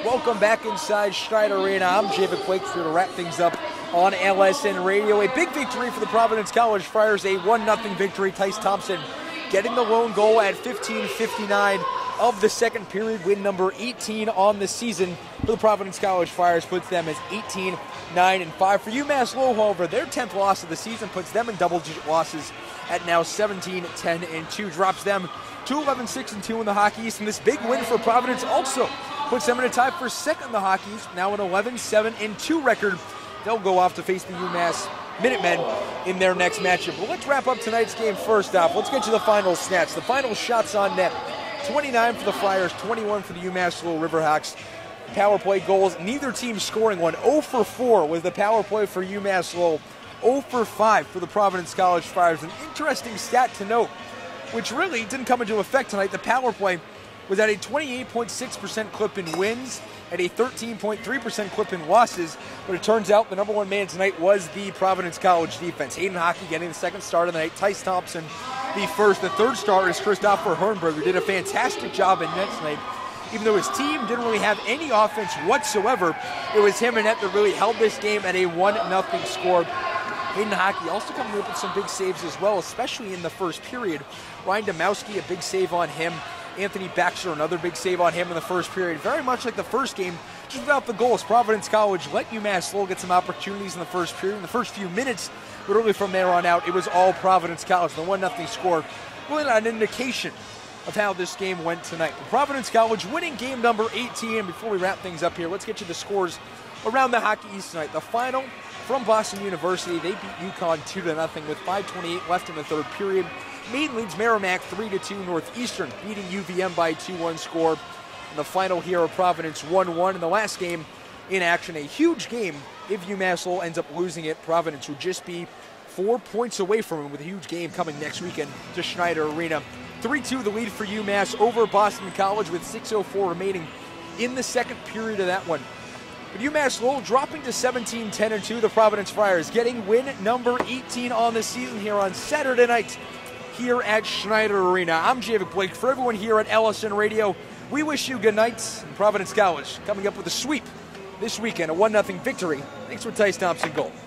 Welcome back inside Schneider Arena. I'm Javid Quakes here to wrap things up on L S N Radio. A big victory for the Providence College Friars, a one nothing victory. Tice Thompson getting the lone goal at fifteen fifty-nine of the second period. Win number eighteen on the season for the Providence College Friars puts them as eighteen nine and five. For UMass-Lowell, however, their tenth loss of the season puts them in double-digit losses at now seventeen ten and two. Drops them to eleven six and two in the Hockey East. And this big win for Providence also puts them in a tie for second in the Hockey East, now an eleven seven and two record. They'll go off to face the UMass Minutemen in their next matchup. Well, let's wrap up tonight's game first off. Let's get you the final stats. The final shots on net, twenty-nine for the Friars, twenty-one for the UMass-Lowell Riverhawks. Power play goals, neither team scoring one. zero for four was the power play for UMass-Lowell. zero for five for the Providence College Friars. An interesting stat to note, which really didn't come into effect tonight. The power play was at a twenty-eight point six percent clip in wins, at a thirteen point three percent clip in losses, but it turns out the number one man tonight was the Providence College defense. Hayden Hockey getting the second start of the night, Tice Thompson the first. The third starter is Christopher Hernberg, who did a fantastic job in net tonight. Even though his team didn't really have any offense whatsoever, it was him and net that really held this game at a one nothing score. Hayden Hockey also coming up with some big saves as well, especially in the first period. Ryan Domowski, a big save on him. Anthony Baxter, another big save on him in the first period. Very much like the first game, just without the goals. Providence College let UMass-Lowell get some opportunities in the first period. In the first few minutes, but really from there on out, it was all Providence College. The one nothing score, really not an indication of how this game went tonight. But Providence College winning game number eighteen. And before we wrap things up here, let's get you the scores around the Hockey East tonight. The final from Boston University, they beat UConn two to nothing with five twenty-eight left in the third period. Maine leads Merrimack three to two. Northeastern beating U V M by a two one score. And the final here of Providence one one. In the last game in action, a huge game. If UMass-Lowell ends up losing it, Providence would just be four points away from him with a huge game coming next weekend to Schneider Arena. three two the lead for UMass over Boston College with six oh four remaining in the second period of that one. But UMass-Lowell dropping to seventeen ten and two. The Providence Friars getting win number eighteen on the season here on Saturday night here at Schneider Arena. I'm Javid Blake. For everyone here at L S N Radio, we wish you good night. And Providence College coming up with a sweep this weekend, a one nothing victory. Thanks for Tice Thompson goal.